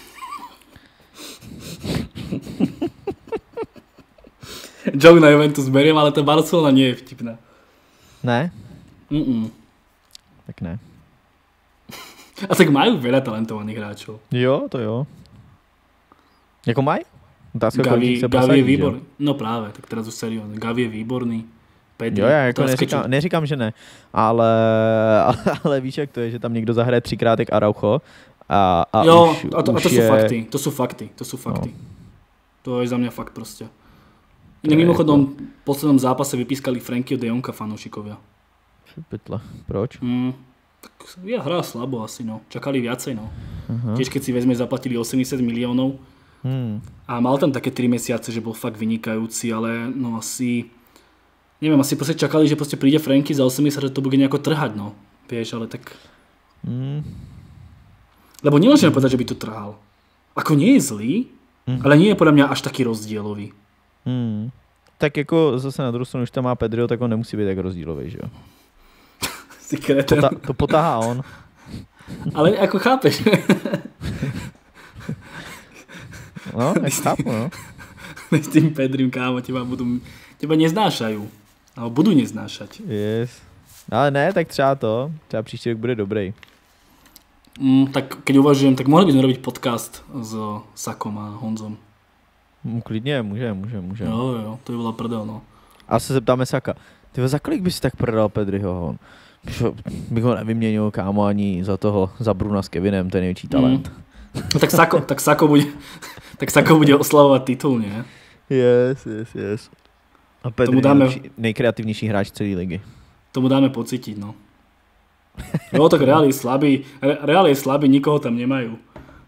Joke na Juventus beriem, ale to Barcelona nie je vtipná. Ne? Mm-mm. Tak ne. A tak majú veľa talentovaných hráčov. Jo, to jo. Jako mají? Gavi, Gavi je výborný. No práve, tak teraz už seriózne. Gavi je výborný. Pedri. Jo, já jako neříkám, neříkám, že ne, ale, ale, ale víš, jak to je, že tam někdo zahraje třikrát jak Araujo a, a jo, už, a to, už a to je... sú fakty, to sú fakty, to sú fakty. No. To je za mňa fakt proste. Inak mimochodom, v poslednom zápase vypískali Frankyho de Jonga fanúšikovia. Pytle, proč? Mm, tak ja hrá slabo asi, no. Čakali viacej, no. Uh-huh. Tiež keď si vezme, zaplatili osemdesiat miliónov. Hmm. A mal tam také tri mesiace, že bol fakt vynikajúci, ale no asi... Neviem, asi proste čakali, že proste príde Franky za osemdesiat, že to bude nejako trhať, no. Vieš, ale tak... Hmm. Lebo nemôžeme povedať, že by to trhal. Ako nie je zlý, hmm. ale nie je podľa mňa až taký rozdielový. Hmm. Tak jako zase na druhou stranu, už tam má Pedro, tak on nemusí být tak rozdílový, že jo? Pota, to potáhá on. Ale ako chápeš? No, jak chápu, no. s tým Pedrim, kámo, teba, budú, teba neznášajú. Alebo budú neznášať. Yes. Ale ne, tak třeba to. Třeba příští rok bude dobrý. Mm, tak keď uvažujem, tak mohli by sme robiť podcast s Sakom a Honzom. Mm, klidně, může, může, může. Jo, jo, to by byla prdel, no. A se zeptáme Saka. Ty za kolik bys tak prodal Pedriho? Bych ho nevyměnil, kámo, ani za toho, za Bruna s Kevinem, ten největší talent. Mm. No, tak Sako, tak Sako bude, tak Sako bude oslavovat titul, ne? Yes, yes, yes. A Pedri dáme, je nejkreativnější hráč celé ligy. Tomu dáme pocítiť, no. Jo, tak Real je slabý, Real je slabý, nikoho tam nemajú.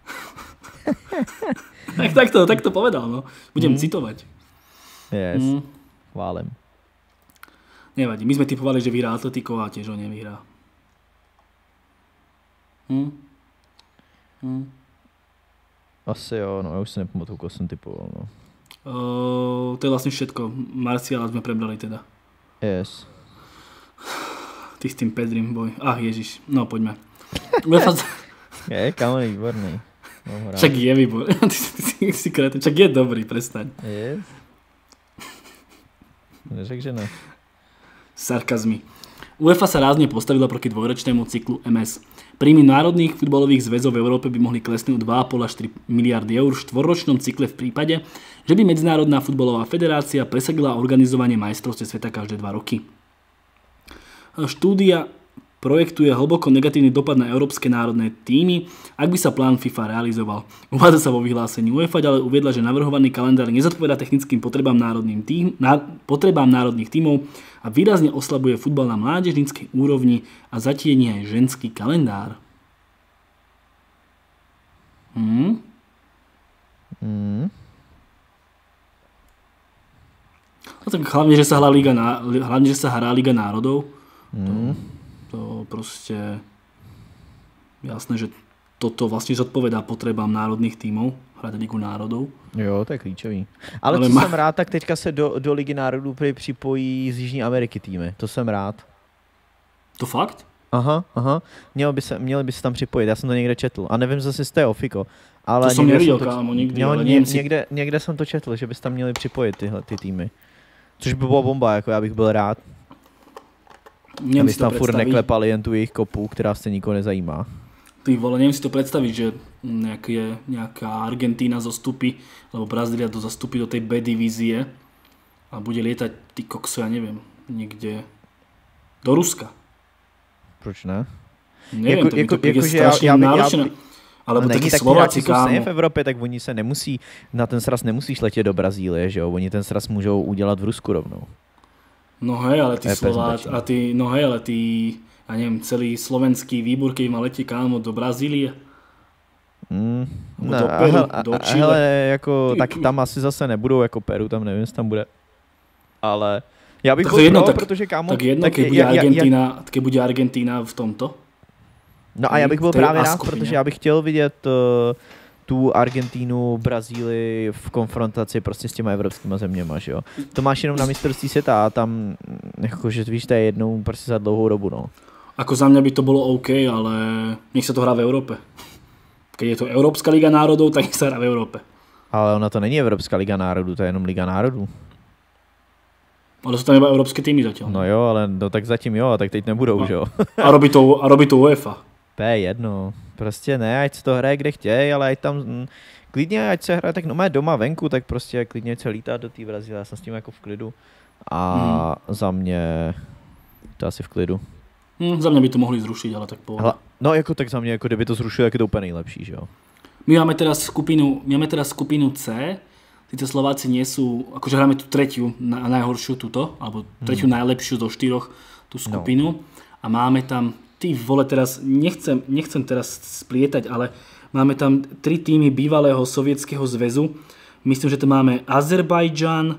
tak, tak, to, tak to povedal, no. Budem mm. citovať. Yes, mm. chválem. Nevadí, my sme typovali, že vyhrá Atletico a tiež ho nevyhrá. Hm? Hm? Asi jo, no, ja už si nepamatuju, koho som typoval, no. Uh, to je vlastne všetko. Marciala sme prebrali teda. Yes. Ty s tým Pedrim, boj. Ach, ježiš. No, poďme. je, kámo, je výborný. No, však je výborný. ty, ty, ty si kreatív. Však je dobrý, prestaň. Yes. Neřek, že ne. Sarkazmy. UEFA sa rázne postavila proti dvojročnému cyklu em es. Príjmy národných futbalových zväzov v Európe by mohli klesnúť dva a pol až tri miliardy eur v štvorročnom cykle v prípade, že by Medzinárodná futbalová federácia presadila organizovanie majstrovstiev sveta každé dva roky. Štúdia projektuje hlboko negatívny dopad na európske národné tímy, ak by sa plán FIFA realizoval. Uvádza sa vo vyhlásení UEFA, ale uviedla, že navrhovaný kalendár nezodpovedá technickým potrebám, národným tým, ná, potrebám národných tímov a výrazne oslabuje futbal na mládežníckej úrovni a zatieni aj ženský kalendár. Hmm? Hmm? No tak hlavne, že sa hrá Liga, ná, hlavne, že sa hrá Liga národov. Hmm. To, to proste jasné, že toto vlastne zodpovedá potrebám národných tímov, hrať Ligu národov. Jo, to je klíčový. Ale, Ale co ma... jsem rád, tak teďka se do, do Ligy národů připojí z Jižní Ameriky týmy. To jsem rád. To fakt? Aha, aha. Měli by se, měli by se tam připojit, já jsem to někde četl. A nevím zase z té ofiko. Ale to jsem neviděl, kámo, nikdy. No, ale ně, si... někde, někde jsem to četl, že bys tam měli připojit tyhle ty týmy. Což by bylo bomba, jako já bych byl rád. Aby tam furt neklepali jen tu jejich kopu, která se nikoho nezajímá. Ty vole, neviem si to predstaviť, že nejaké, nejaká Argentína zostupí, alebo Brazília to zastupí do tej B divízie a bude lietať, ty kokso, ja neviem, niekde do Ruska. Proč ne? Neviem, jako, to by jako, to jako, je strašne náročné. Alebo takí Slováci, kámo. v Evropě, tak oni se nemusí, na ten sraz nemusíš letět do Brazílie, že jo? Oni ten sraz můžou udělat v Rusku rovnou. No hej, ale tí Slováci, a tí, no hej, ale tí, ja neviem, celý slovenský výbor, keď má letí, kámo, do Brazílie. Mm, no, do Peru, a, do a, hele, jako, tak tam asi zase nebudou jako Peru, tam nevím, jestli tam bude. Ale já bych byl jedno, pro, tak, protože kámo... Tak jedno, tak keď, bude Argentína, ja, keď bude Argentína v tomto. No a já bych byl právě rád, protože já bych chtěl vidět uh, tu Argentínu, Brazílii v konfrontaci prostě s těma evropskýma zeměma, že jo. To máš jenom na mistrovství světa a tam, jakože víš, to je jednou prostě za dlouhou dobu, no. Ako za mňa by to bolo OK, ale nech sa to hrá v Európe. Keď je to Európska liga národov, tak nech sa hrá v Európe. Ale ona to není Evropská liga národů, to je jenom Liga národů. Ale sú tam iba európske týmy zatiaľ. No jo, ale no tak zatím jo, a tak teď nebudou, že jo. A robí to, a robí to UEFA. P jedno. Prostě ne, ať se to hraje kde chtějí, ale ať tam, m, klidně ať se hraje tak no má doma venku, tak prostě klidně se lítá do té Brazílie, já jsem s tím jako v klidu. A hmm. za mě to asi v klidu. Hmm, za mě by to mohli zrušiť, ale tak pohoda. No jako tak za mě, jako kdyby to zrušili, tak je to úplně nejlepší, že jo. My máme teraz skupinu, my máme teraz skupinu C, títo Slováci nie sú, akože hráme tú tretiu, na, najhoršiu túto, alebo tretiu hmm. najlepšiu zo štyroch tú skupinu. No. A máme tam, ty vole teraz, nechcem, nechcem teraz splietať, ale máme tam tri týmy bývalého Sovietskeho zväzu. Myslím, že to máme Azerbajdžan,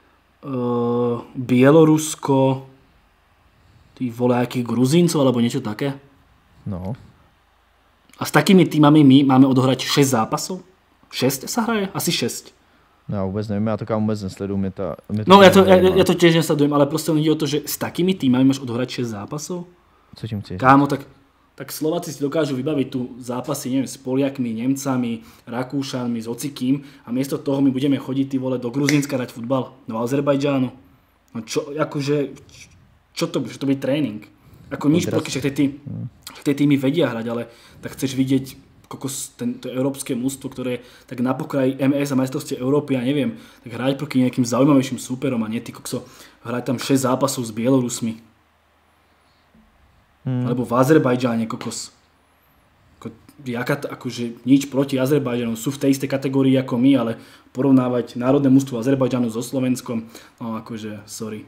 uh, Bielorusko, ty vole, akých Gruzíncov, alebo niečo také. No. A s takými týmami my máme odohrať šesť zápasov? šesť sa hraje? Asi šesť. No ja vôbec neviem, ja to kam vôbec nesledujem. Je to, je to no ja to, ja, ja to tiež nesledujem, ale proste ide o to, že s takými týmami máš odohrať šesť zápasov? Co tím chceš? Kámo, tak tak Slováci si dokážu vybaviť tu zápasy, neviem, s Poliakmi, Nemcami, Rakúšanmi, s hocikým a miesto toho my budeme chodiť, ty vole, do Gruzínska hrať futbal, do Azerbajdžánu. No čo, akože, čo to bude, to bude tréning. Ako nič proti, však tie, tým, tie týmy vedia hrať, ale tak chceš vidieť kokos, ten, to európske mužstvo, ktoré tak na pokraji em es a majstrovstiev Európy, ja neviem, tak hrať proti nejakým zaujímavejším súperom a nie ty kokso, hrať tam šesť zápasov s Bielorusmi. Hmm. Alebo v Azerbajdžáne, kokos. Ako, jaká, akože nič proti Azerbajdžanu, sú v tej istej kategórii ako my, ale porovnávať národné mužstvo Azerbajdžanu so Slovenskom, no akože, sorry.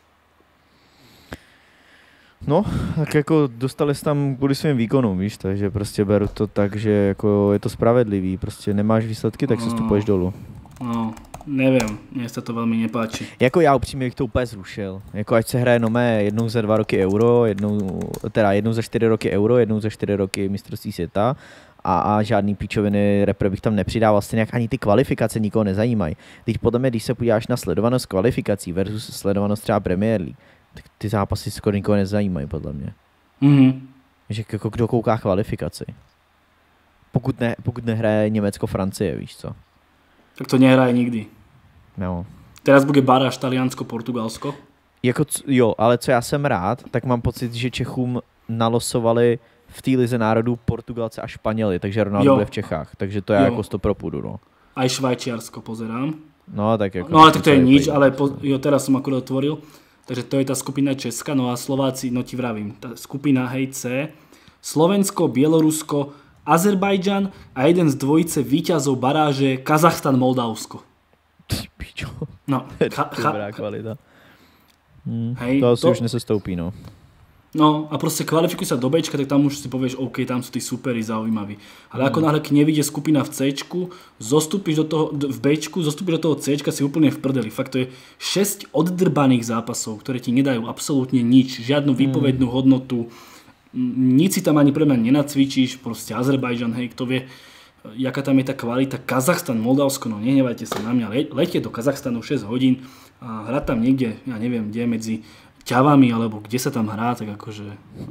No, tak jako dostali se tam kvůli svým výkonům, víš, takže prostě beru to tak, že jako je to spravedlivý, prostě nemáš výsledky, tak se stupuješ dolů. No, nevím, mně se to velmi nepáčí. Jako já upřímně bych to úplně zrušil, jako ať se hraje nomé jednou za dva roky euro, jednou, teda jednou za čtyři roky euro, jednou za čtyři roky mistrovství světa a, a žádný píčoviny repre bych tam nepřidával, stejně jak ani ty kvalifikace nikoho nezajímají. Teď podle mě, když se podíváš na sledovanost kvalifikací versus sledovanost třeba Premier League, tak ty zápasy skoro nikoho nezajímají, podle mě. Mm-hmm. Že jako kdo kouká kvalifikaci. Pokud, ne, pokud nehraje Německo-Francie, víš co. Tak to nehraje nikdy. No. Teraz bude baráž Taliansko-Portugalsko. Jako, jo, ale co já jsem rád, tak mám pocit, že Čechům nalosovali v té lize národů Portugalce a Španěli, takže Ronaldo bude v Čechách. Takže to je jo. Jako sto pro půdu, no. Aj Švajčiarsko pozerám. No, tak jako... No, ale tak to je nič, ale po, jo, teraz som akurát otvoril. Takže to je tá skupina Česka, no a Slováci, no ti vravím, tá skupina hej C, Slovensko, Bielorusko, Azerbajdžan a jeden z dvojice víťazov baráže Kazachstan, Moldavsko. Pičo. No, cha, cha, dobrá kvalita. Hmm, hej, to asi to, už nesestoupí, no. No a proste kvalifikuj sa do Bčka, tak tam už si povieš, OK, tam sú tí superi zaujímaví. Ale mm. ako náhle k nevidie skupina v Cčku, zostúpiš do toho, v Bčku, zostúpiš do toho Cčka, si úplne v prdeli. Fakt to je šesť oddrbaných zápasov, ktoré ti nedajú absolútne nič, žiadnu výpovednú mm. hodnotu, nič si tam ani pre mňa nenacvičíš, proste Azerbajdžan, hej, kto vie, jaká tam je tá kvalita. Kazachstan, Moldavsko, no nehnevajte sa na mňa, letie do Kazachstanu šesť hodín a hrať tam niekde, ja neviem, kde medzi ťavami, alebo kde sa tam hrá, tak akože...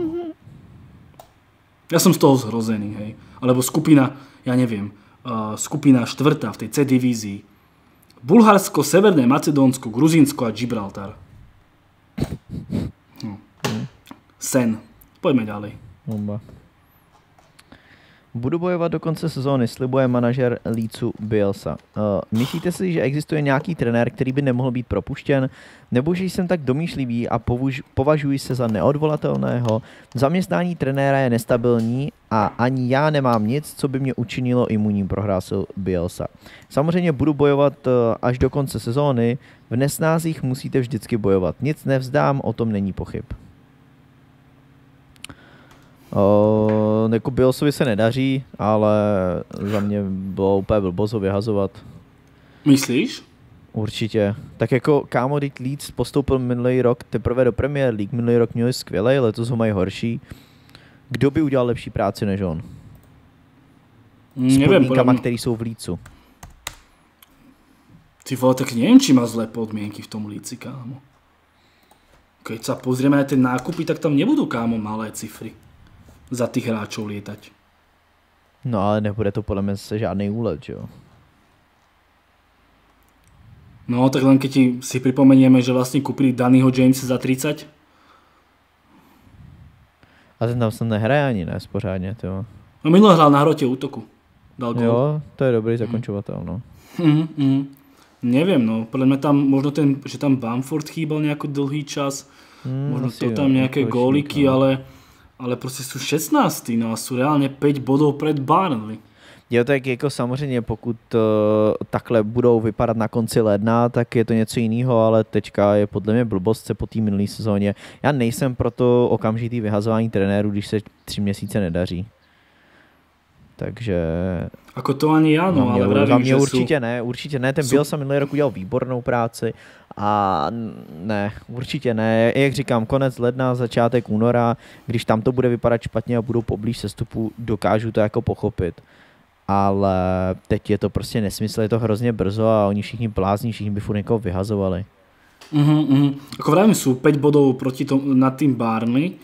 Ja som z toho zhrozený, hej. Alebo skupina, ja neviem, uh, skupina štvrtá v tej C divízii. Bulharsko, Severné Macedónsko, Gruzínsko a Gibraltar. No. Sen. Poďme ďalej. Bomba. Budu bojovat do konce sezóny, slibuje manažer Leedsu Bielsa. Uh, myslíte si, že existuje nějaký trenér, který by nemohl být propuštěn? Nebo že jsem tak domýšlivý a povuž, považuji se za neodvolatelného? Zaměstnání trenéra je nestabilní a ani já nemám nic, co by mě učinilo imunním, prohlásil Bielsa. Samozřejmě budu bojovat uh, až do konce sezóny. V nesnázích musíte vždycky bojovat. Nic nevzdám, o tom není pochyb. Uh, jako Bielsovi se nedaří, ale za mě bylo úplně blbost ho vyhazovat. Myslíš? Určitě. Tak jako kámo, teď Leeds postoupil minulý rok teprve do Premier League. Minulý rok měli skvělej, letos ho mají horší. Kdo by udělal lepší práci než on? S podmínkama, které jsou v Leedsu. Ty vole, tak neviem, či má zlé podmienky v tom Leedsi, kámo. Keď sa pozrieme na tie nákupy, tak tam nebudú, kámo, malé cifry za tých hráčov lietať. No ale nebude to podľa mňa se žádnej úlet, že jo? No tak len keď ti si pripomenieme, že vlastne kúpili Dannyho Jamesa za tridsať. A ten tam sa nehraje ani ne, spořádně, to. No minule hral na hrote útoku. Dal gól. Jo, to je dobrý zakončovatel, no. Mm, mm. Neviem, no. Podľa mňa tam, možno ten, že tam Bamford chýbal nejako dlhý čas. Mm, možno to tam jo, nejaké góliky, no. ale... Ale prostě jsou šestnáctí, no a jsou reálně pět bodů před Burnley. Jo, tak jako samozřejmě, pokud uh, takhle budou vypadat na konci ledna, tak je to něco jiného, ale teďka je podle mě blbost se po té minulé sezóně. Já nejsem pro to okamžitý vyhazování trenérů, když se tři měsíce nedaří. Takže... Ako to ani já, no, ale vravím, za mě že určitě sú... ne, určitě ne, ten Bielsa minulý rok udělal výbornou práci a ne, určitě ne, jak říkám, konec ledna, začátek února, když tam to bude vypadat špatně a budou poblíž sestupu, dokážu to jako pochopit. Ale teď je to prostě nesmysl, je to hrozně brzo a oni všichni blázní, všichni by furt někoho vyhazovali. Uh-huh, uh-huh. Ako vravím, sú päť bodov proti tom, nad tým Burnley,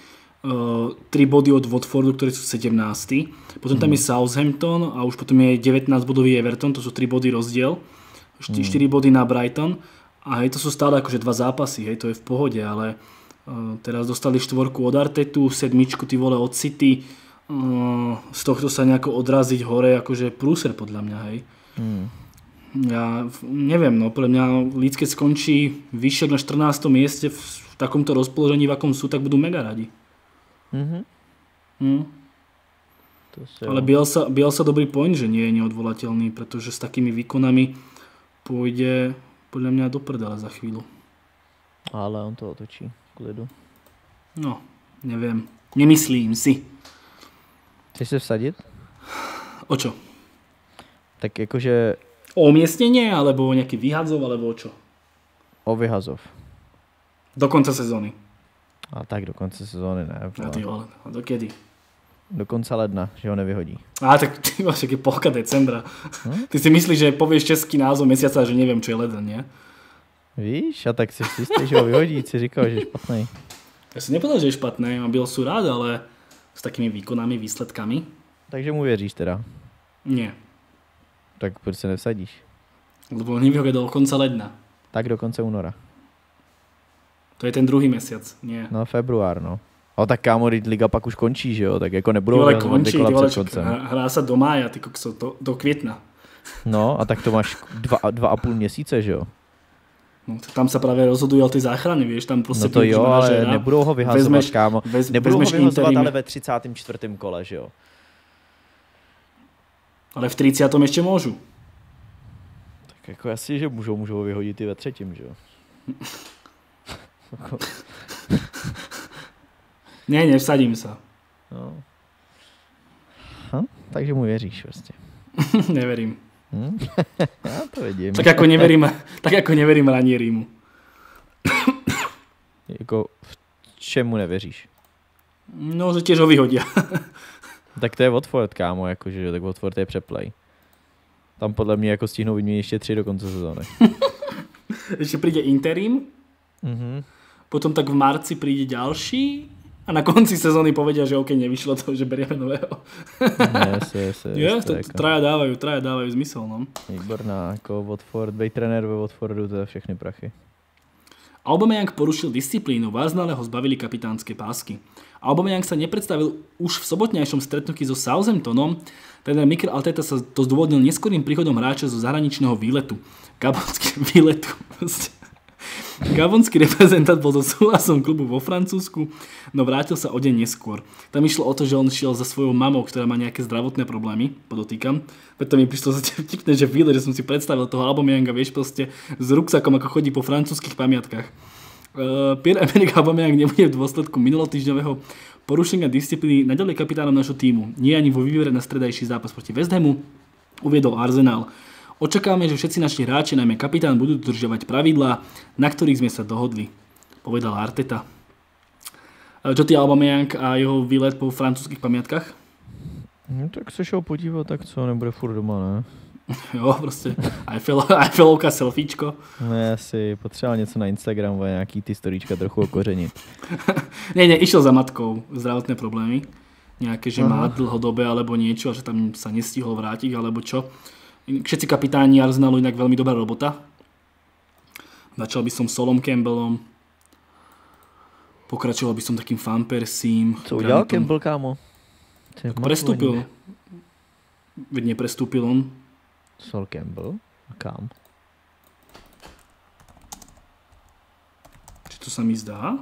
tri body od Watfordu, ktorí sú sedemnásti. Potom tam je Southampton a už potom je devätnásť bodový Everton, to sú tri body rozdiel. štyri body na Brighton. A hej, to sú stále akože dva zápasy, hej, to je v pohode, ale uh, teraz dostali štvorku od Artetu, sedmičku ty vole od City. Uh, z tohto sa nejako odraziť hore, akože prúser podľa mňa, hej. Mm. Ja neviem, no, pre mňa Leeds, keď skončí vyššie na štrnástom mieste v, v takomto rozpoložení, v akom sú, tak budú mega radi. Mm-hmm. Mm. To ale Bielsa, Bielsa dobrý point, že nie je neodvolateľný, pretože s takými výkonami pôjde podľa mňa do prdele za chvíľu. Ale on to otočí v klidu. No, neviem. Nemyslím si. Chceš se vsadit? O čo? Tak jakože... O umiestnenie, alebo o nejaký vyhadzov, alebo o čo? O vyhazov. Do konca sezóny. A tak do konce sezóny ne. A ty vole, a do kedy? Do konca ledna, že ho nevyhodí. A tak ty máš aký polka decembra. Hm? Ty si myslíš, že povieš český názov mesiaca, že neviem, čo je leden, nie? Víš, a tak si jistý, že ho vyhodí, si říkal, že je špatný. Ja si nepovedal, že je špatný, mám byl sú rád, ale s takými výkonami, výsledkami. Takže mu věříš teda? Nie. Tak proč se nevsadíš? Lebo nevyhodí do konca ledna. Tak do konce února. To je ten druhý mesiac, nie. No február, no. O tak kámo, liga pak už končí, že jo? Tak jako nebudou vyhazovat Nikola před koncem. Hrá sa do mája, ty kokso, do, do května. No a tak to máš dva, dva a půl měsíce, že jo? No, tam sa práve rozhodujú o tej záchrany, vieš, tam proste... No to jo, ale nebudou ho vyhazovat, vezmeš, kámo. Vez, nebudou ho vyhazovat, ale ve třicátém čtvrtém kole, že jo? Ale v tridsiatom ešte môžu. Tak jako asi, že můžou, můžou ho vyhodit i ve třetím, že jo? Ne, nevsadím sa. No. Hm? Takže mu věříš prostě. Neverím. Hm? Já to vidím. Tak ako neverím, tak ako neverím Ranierimu. Jako v čemu nevěříš? No, že tiež ho vyhodia. Tak to je Watford, kámo, jakože, tak Watford je přeplej. Tam podle mě jako stihnou vyměnit ještě tři do konce sezóny. Ešte príde interim, mhm. Potom tak v marci príde ďalší a na konci sezóny povedia, že OK, nevyšlo to, že berieme nového. Yes, yes, yes. yes to, to traja dávajú, traja dávajú zmysel, no. Výborná, jako Watford, bej trenér ve Watfordu, to je všechny prachy. Aubameyang porušil disciplínu, v Arsenale ho zbavili kapitánskej pásky. Aubameyang sa nepredstavil už v sobotnejšom stretnutí so Southamptonom, teda Mikel Arteta sa to zdôvodnil neskorým príchodom hráča zo zahraničného výletu. Gabonský výletu. Gabonský reprezentant bol so súhlasom klubu vo Francúzsku, no vrátil sa o deň neskôr. Tam išlo o to, že on šiel za svojou mamou, ktorá má nejaké zdravotné problémy, podotýkam. Preto mi prišlo vtipné, že výlet, že som si predstavil toho Aubameyanga, vieš, proste s ruksakom, ako chodí po francúzskych pamiatkách. Uh, Pierre-Emerick Aubameyang nebude v dôsledku minulotýždňového porušenia disciplíny naďalej kapitánom našho týmu. Nie ani vo výbere na stredajší zápas proti West Hamu, uviedol Arsenal. Očakávame, že všetci naši hráči, najmä kapitán, budú dodržiavať pravidlá, na ktorých sme sa dohodli, povedal Arteta. Čo ty Aubameyang a jeho výlet po francúzských pamiatkách? No tak se šel podívat, tak co, nebude furt doma, ne? Jo, prostě Eiffelovka, selfiečko. No já si potřeboval něco na Instagramu a nějaký ty storíčka trochu okořenit. ne, ne, išiel za matkou, zdravotné problémy. Nejaké, že má dlhodobé alebo niečo a že tam sa nestihol vrátiť, alebo čo. Všetci kapitáni Arsenalu inak veľmi dobrá robota. Začal by som Solom Campbellom. Pokračoval by som takým Van Persiem. Co udělal Campbell, kámo? Prestúpil. Veď neprestúpil on. Sol Campbell? A kam? Či to sa mi zdá?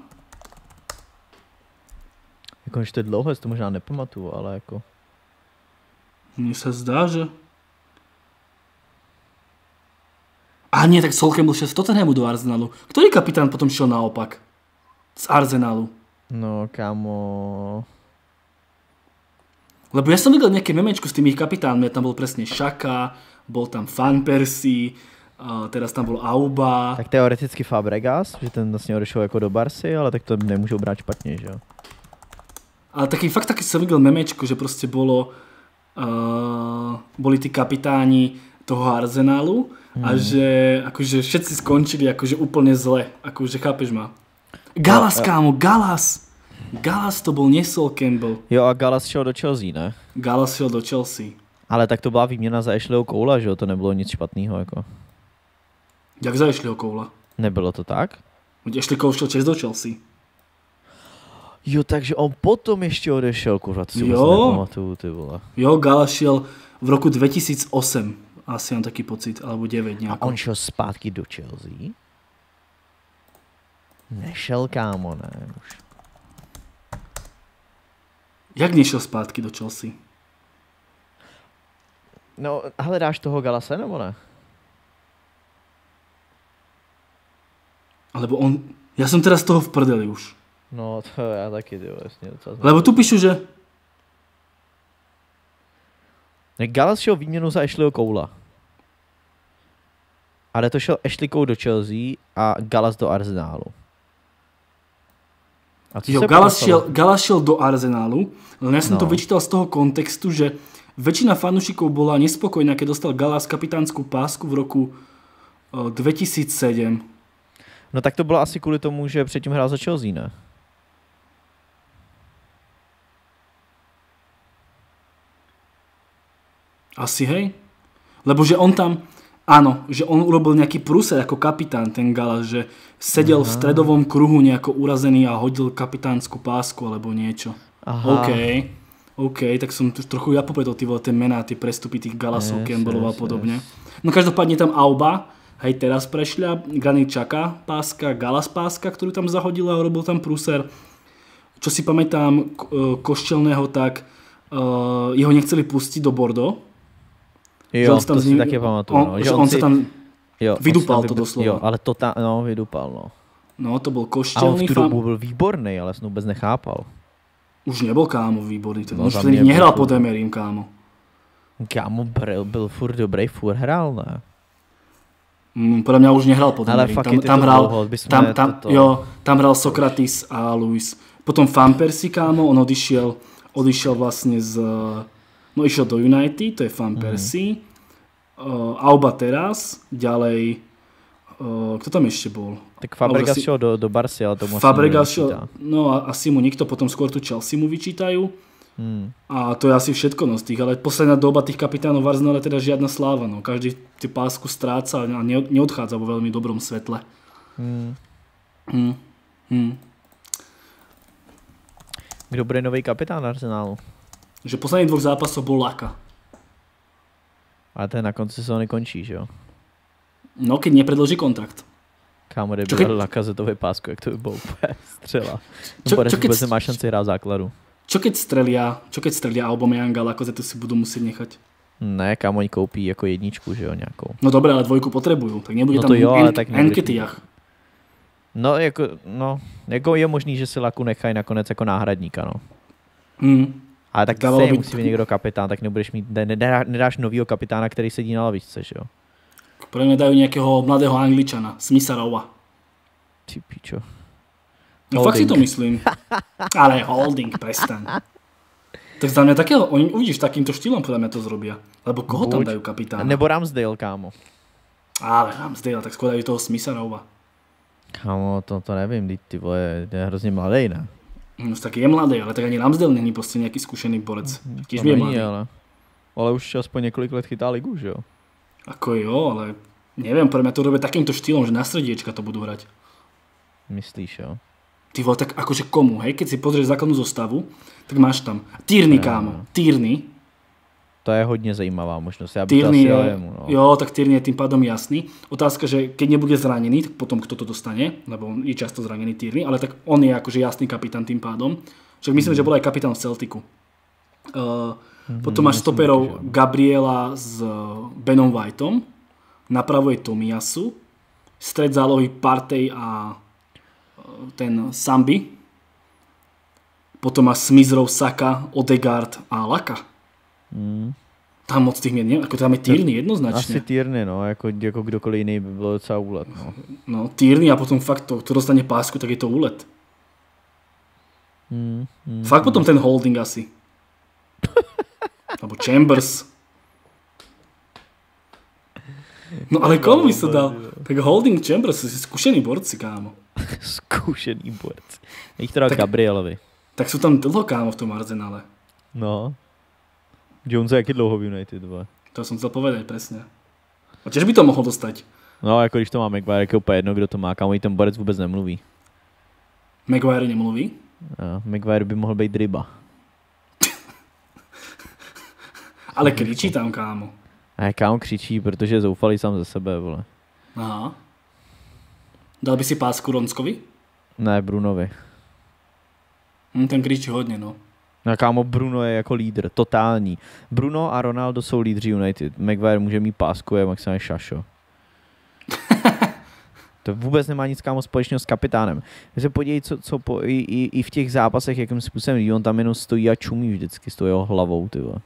Jako, že to je dlouho, to možná nepamatuju, ale jako... Mně se zdá, že... A nie, tak Sol Campbell šel z Tottenhamu do Arsenalu. Ktorý kapitán potom šiel naopak? Z Arsenalu. No, kámo... Lebo ja som videl nejaké memečko s tými kapitánmi, tam bol presne Xhaka, bol tam Van Persie, a teraz tam bol Auba. Tak teoreticky Fabregas, že ten vlastně odešel jako do Barsy, ale tak to nemůžou brát špatně, že jo? Ale taký fakt taký som videl memečko, že proste bolo, uh, boli tí kapitáni toho Arsenalu hmm. a že akože všetci skončili akože úplne zle, akože chápeš ma. Galas, no, kámo, Galas! Gallas to bol, nie Sol Campbell. Jo, a Gallas šel do Chelsea, ne? Gallas šel do Chelsea. Ale tak to byla výměna za Ashleyho Coula, že jo? To nebylo nic špatného, jako. Jak za Ashleyho Coula? Nebylo to tak? Ashley Cole šel čes do Chelsea. Jo, takže on potom ještě odešel, kurva, to si vůbec nepamatuju, ty vole. Jo, Gallas šel v roku dvetisícosem, asi mám taký pocit, alebo deväť nejako. A on šel zpátky do Chelsea? Nešel, kámo, ne, už. Jak nešel zpátky do Chelsea? No, hledáš toho Gallase, nebo ne? Alebo on... Ja som teraz toho v prdeli už. No, to já taky, ty vlastně. Lebo tu píšu, že... Gallas šel výměnu za Ashleyho Coula. Ale to šel Ashley Cole do Chelsea a Gallas do Arsenálu. A co jo, Gallas šiel, Gallas šiel do Arsenálu, len ja som no. to vyčítal z toho kontextu, že väčšina fanúšikov bola nespokojná, keď dostal Gallas kapitánsku pásku v roku uh, dvetisícsedem. No tak to bylo asi kvůli tomu, že předtím hrál za Chelsea, ne? Asi, hej? Lebo že on tam, áno, že on urobil nejaký prúser ako kapitán, ten Gallas, že sedel Aha. v stredovom kruhu nejako urazený a hodil kapitánsku pásku alebo niečo. Aha. OK, OK, tak som tu trochu ja popredol ty vole, tie mená, tie prestupy tých Gallasov, yes, Campbellov yes, a podobne. Yes. No každopádne tam Auba, hej, teraz prešľa, Granit Xhaka páska, Gallas páska, ktorú tam zahodil a urobil tam prúser. Čo si pamätám Koščelného, tak uh, jeho nechceli pustiť do Bordeaux. Jo, to si taky pamatuju. On, no. že on, on si, sa tam jo, vydupal to doslova. Jo, ale to tam, no, vydupal, no. No, to bol A Koščelný. on v tu dobu byl výborný, ale jsem vůbec nechápal. Už nebol, kámo, výborný. Ten no, už ten nehral pod Emerym, kámo. Kámo, byl, byl furt dobrý, furt hrál, ne? Mm, podľa mňa už nehral pod Emerym. Tam, tam, hral, tam, tam, jo, tam hral Sokratis a Luis. Potom Van Persie, kámo, on odišiel, odišiel vlastne z... No išiel do United, to je Van Persie. Mm. Uh, Auba teraz, ďalej... Uh, kto tam ešte bol? Tak Fabregas si... šiel do, do Barcy, ale to mu Fabregas šiel, no a asi mu nikto, potom skôr tu Chelsea mu vyčítajú. Mm. A to je asi všetko no z tých, ale posledná doba tých kapitánov v Arsenale teda žiadna sláva. No. Každý tú pásku stráca a neodchádza vo veľmi dobrom svetle. Mm. Mm. Mm. Kdo bude nový kapitán Arsenálu? Že posledných dvoch zápasov bol Laka. Ale ten na konci sezóny končí, že jo? No, keď nepredloží kontrakt. Kámo, kde byl Lacazettový pásku, jak to by bylo úplně střela. No, čo, čo keď vůbec nemá šanci hrát v základu. Čo keď strelia, čo keď strelia Aubameyang a Lacazettu si budú musieť nechať? Ne, kámo, oni koupí jako jedničku, že jo, nějakou. No dobré, ale dvojku potrebujú, tak nebude no tam jo, en- Enketiah. No, jako, no, jako je možný, že si Laku nechají nakonec jako náhradníka, no. Hmm. Ale tak se by... musí být někdo kapitán, tak nebudeš mít, ne, nedá, nedáš novýho kapitána, který sedí na lavičce, že jo. Pre mňa dajú nejakého mladého Angličana, Smitha Rowa. Ty pičo. No fakt si to myslím. Ale Holding, prestaň. Tak za mňa takého, oni uvidíš, takýmto štýlom podľa mňa to zrobia. Lebo koho Buď. tam dajú kapitána? Nebo Ramsdale, kámo. Ale Ramsdale, tak skôr dajú toho Smitha Rowa. Kámo, to, to nevím, ty vole, je hrozně mladý, ne? No tak je mladý, ale tak ani Ramsdale není prostě nějaký zkušený borec. Tiež je mladý. Ale, ale už aspoň několik let chytá ligu, že jo? Ako jo, ale neviem, pre mňa to robia takýmto štýlom, že na srdiečka to budú hrať. Myslíš, jo? Ty vole, tak akože komu, hej? Keď si pozrieš základnú zostavu, tak máš tam Tierney, kámo. Tierney. To je hodně zajímavá možnost. Já bych Tierney to asi je, jemu, no. Jo, tak Tierney je tým pádom jasný. Otázka, že keď nebude zranený, tak potom kto to dostane, lebo on je často zranený Tierney, ale tak on je akože jasný kapitán tým pádom. Však myslím, mm. že bol aj kapitán v Celticu. Uh, mm-hmm, potom máš stoperov Gabriela s Benom Whiteom, napravo je Tomiyasu, stred zálohy Partey a ten Sambi. Potom máš Smith-Rowe, Saka, Odegaard a Laka. Mm. Tam moc tých mien, neviem, ako tam je Tierney jednoznačne. Asi Tierney, no, jako, jako kdokoliv jiný by bylo docela úlet, no. No, Tierney a potom fakt to, kto dostane pásku, tak je to úlet. Mm, mm, fakt potom mm. ten Holding asi. Alebo Chambers. No ale komu by sa dal? Tak Holding, Chambers, si skúšený borci, kámo. Skúšený borci. Ich to dal tak... Gabrielovi. Tak sú tam dlho, kámo, v tom Arsenále. No. Jones je jaký dlouho v United, vole. To som chcel povedať, presne. A tiež by to mohol dostať. No, jako když to má Maguire, jak je úplně jedno, kdo to má, kámo, ten borec vůbec nemluví. Maguire nemluví? No, Maguire by mohl být ryba. Ale kričí tam, kámo. A kámo křičí, protože je zoufalý sám ze sebe, vole. Aha. Dal by si pásku Ronskovi? Ne, Brunovi. Hm, ten kričí hodně, no. No kámo, Bruno je jako lídr, totální. Bruno a Ronaldo jsou lídři United. Maguire může mít pásku, je maximálně šašo. To vůbec nemá nic, kámo, společného s kapitánem. Když se podívej, co, co po, i, i, i v těch zápasech, jakým způsobem, on tam jenom stojí a čumí vždycky s tou jeho hlavou, ty vole.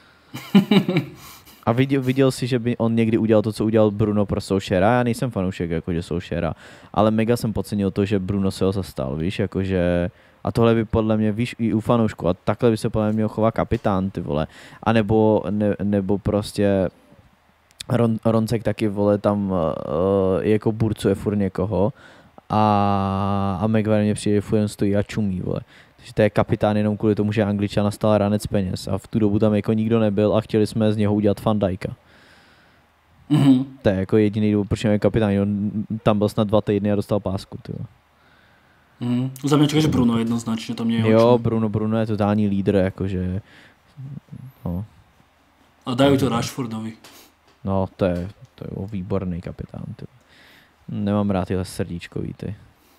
A viděl, viděl si, že by on někdy udělal to, co udělal Bruno pro Solskjaera. Já nejsem fanoušek jakože Solskjaera, ale mega jsem podcenil to, že Bruno se ho zastal, víš, jakože... A tohle by podle mě, víš, i u fanoušku, a takhle by se podle mě měl chovat kapitán, ty vole. A nebo, ne, nebo prostě Ron, Roncek taky, vole, tam uh, jako burcuje furt někoho a, a Maguire mě přijde, furt jen stojí a čumí, vole. Takže to je kapitán jenom kvůli tomu, že Angličan nastal ranec peněz a v tu dobu tam jako nikdo nebyl a chtěli jsme z něho udělat Van Dijka. Mm-hmm. To je jako jediný důvod, proč je kapitán, on tam byl snad dva týdny a dostal pásku, ty vole. Mm. Za mě čekáš Bruno jednoznačně, tam nie je Jo, očím. Bruno, Bruno je totální lídr, jakože, no. A dajú to Rashfordovi. No, to je, to je výborný kapitán, ty. Nemám rád tyhle srdíčkový, ty.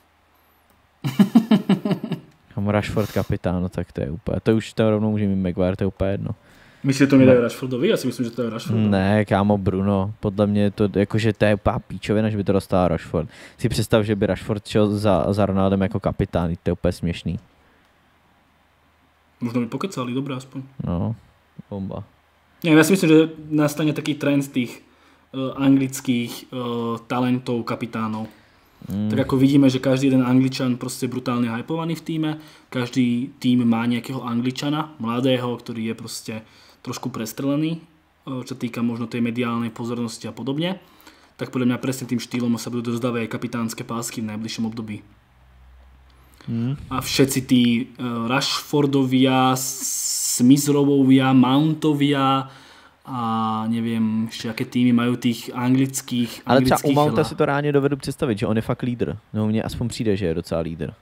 Mám Rashford kapitán, no tak to je úplně, to už to rovnou může mít Maguire, to je úplně jedno. Myslíš, že to nedajú Rashfordovi? Já si myslím, že to je Rashfordovi. Ne, kámo, Bruno, podle mě to, jakože to je úplná píčovina, že by to dostal Rashford. Si představ, že by Rashford šel za, za Ronaldem jako kapitán, to je úplně směšný. Možno by pokecali, dobré aspoň. No, bomba. Nie, ja si myslím, že nastane taký trend z tých uh, anglických uh, talentov, kapitánov. Mm. Tak ako vidíme, že každý jeden Angličan proste brutálne hypovaný v týme, každý tým má nejakého Angličana, mladého, ktorý je proste trošku prestrelený, uh, čo týka možno tej mediálnej pozornosti a podobne. Tak podľa mňa presne tým štýlom sa budú dozdávať aj kapitánske pásky v najbližšom období. Mm. A všetci tí uh, Rashfordovia, Smithrovovia, Mountovia a neviem ešte aké týmy majú tých anglických Ale třeba u Mounta hela. si to ráně dovedu představit, že on je fakt lídr. No mně aspoň přijde, že je docela lídr.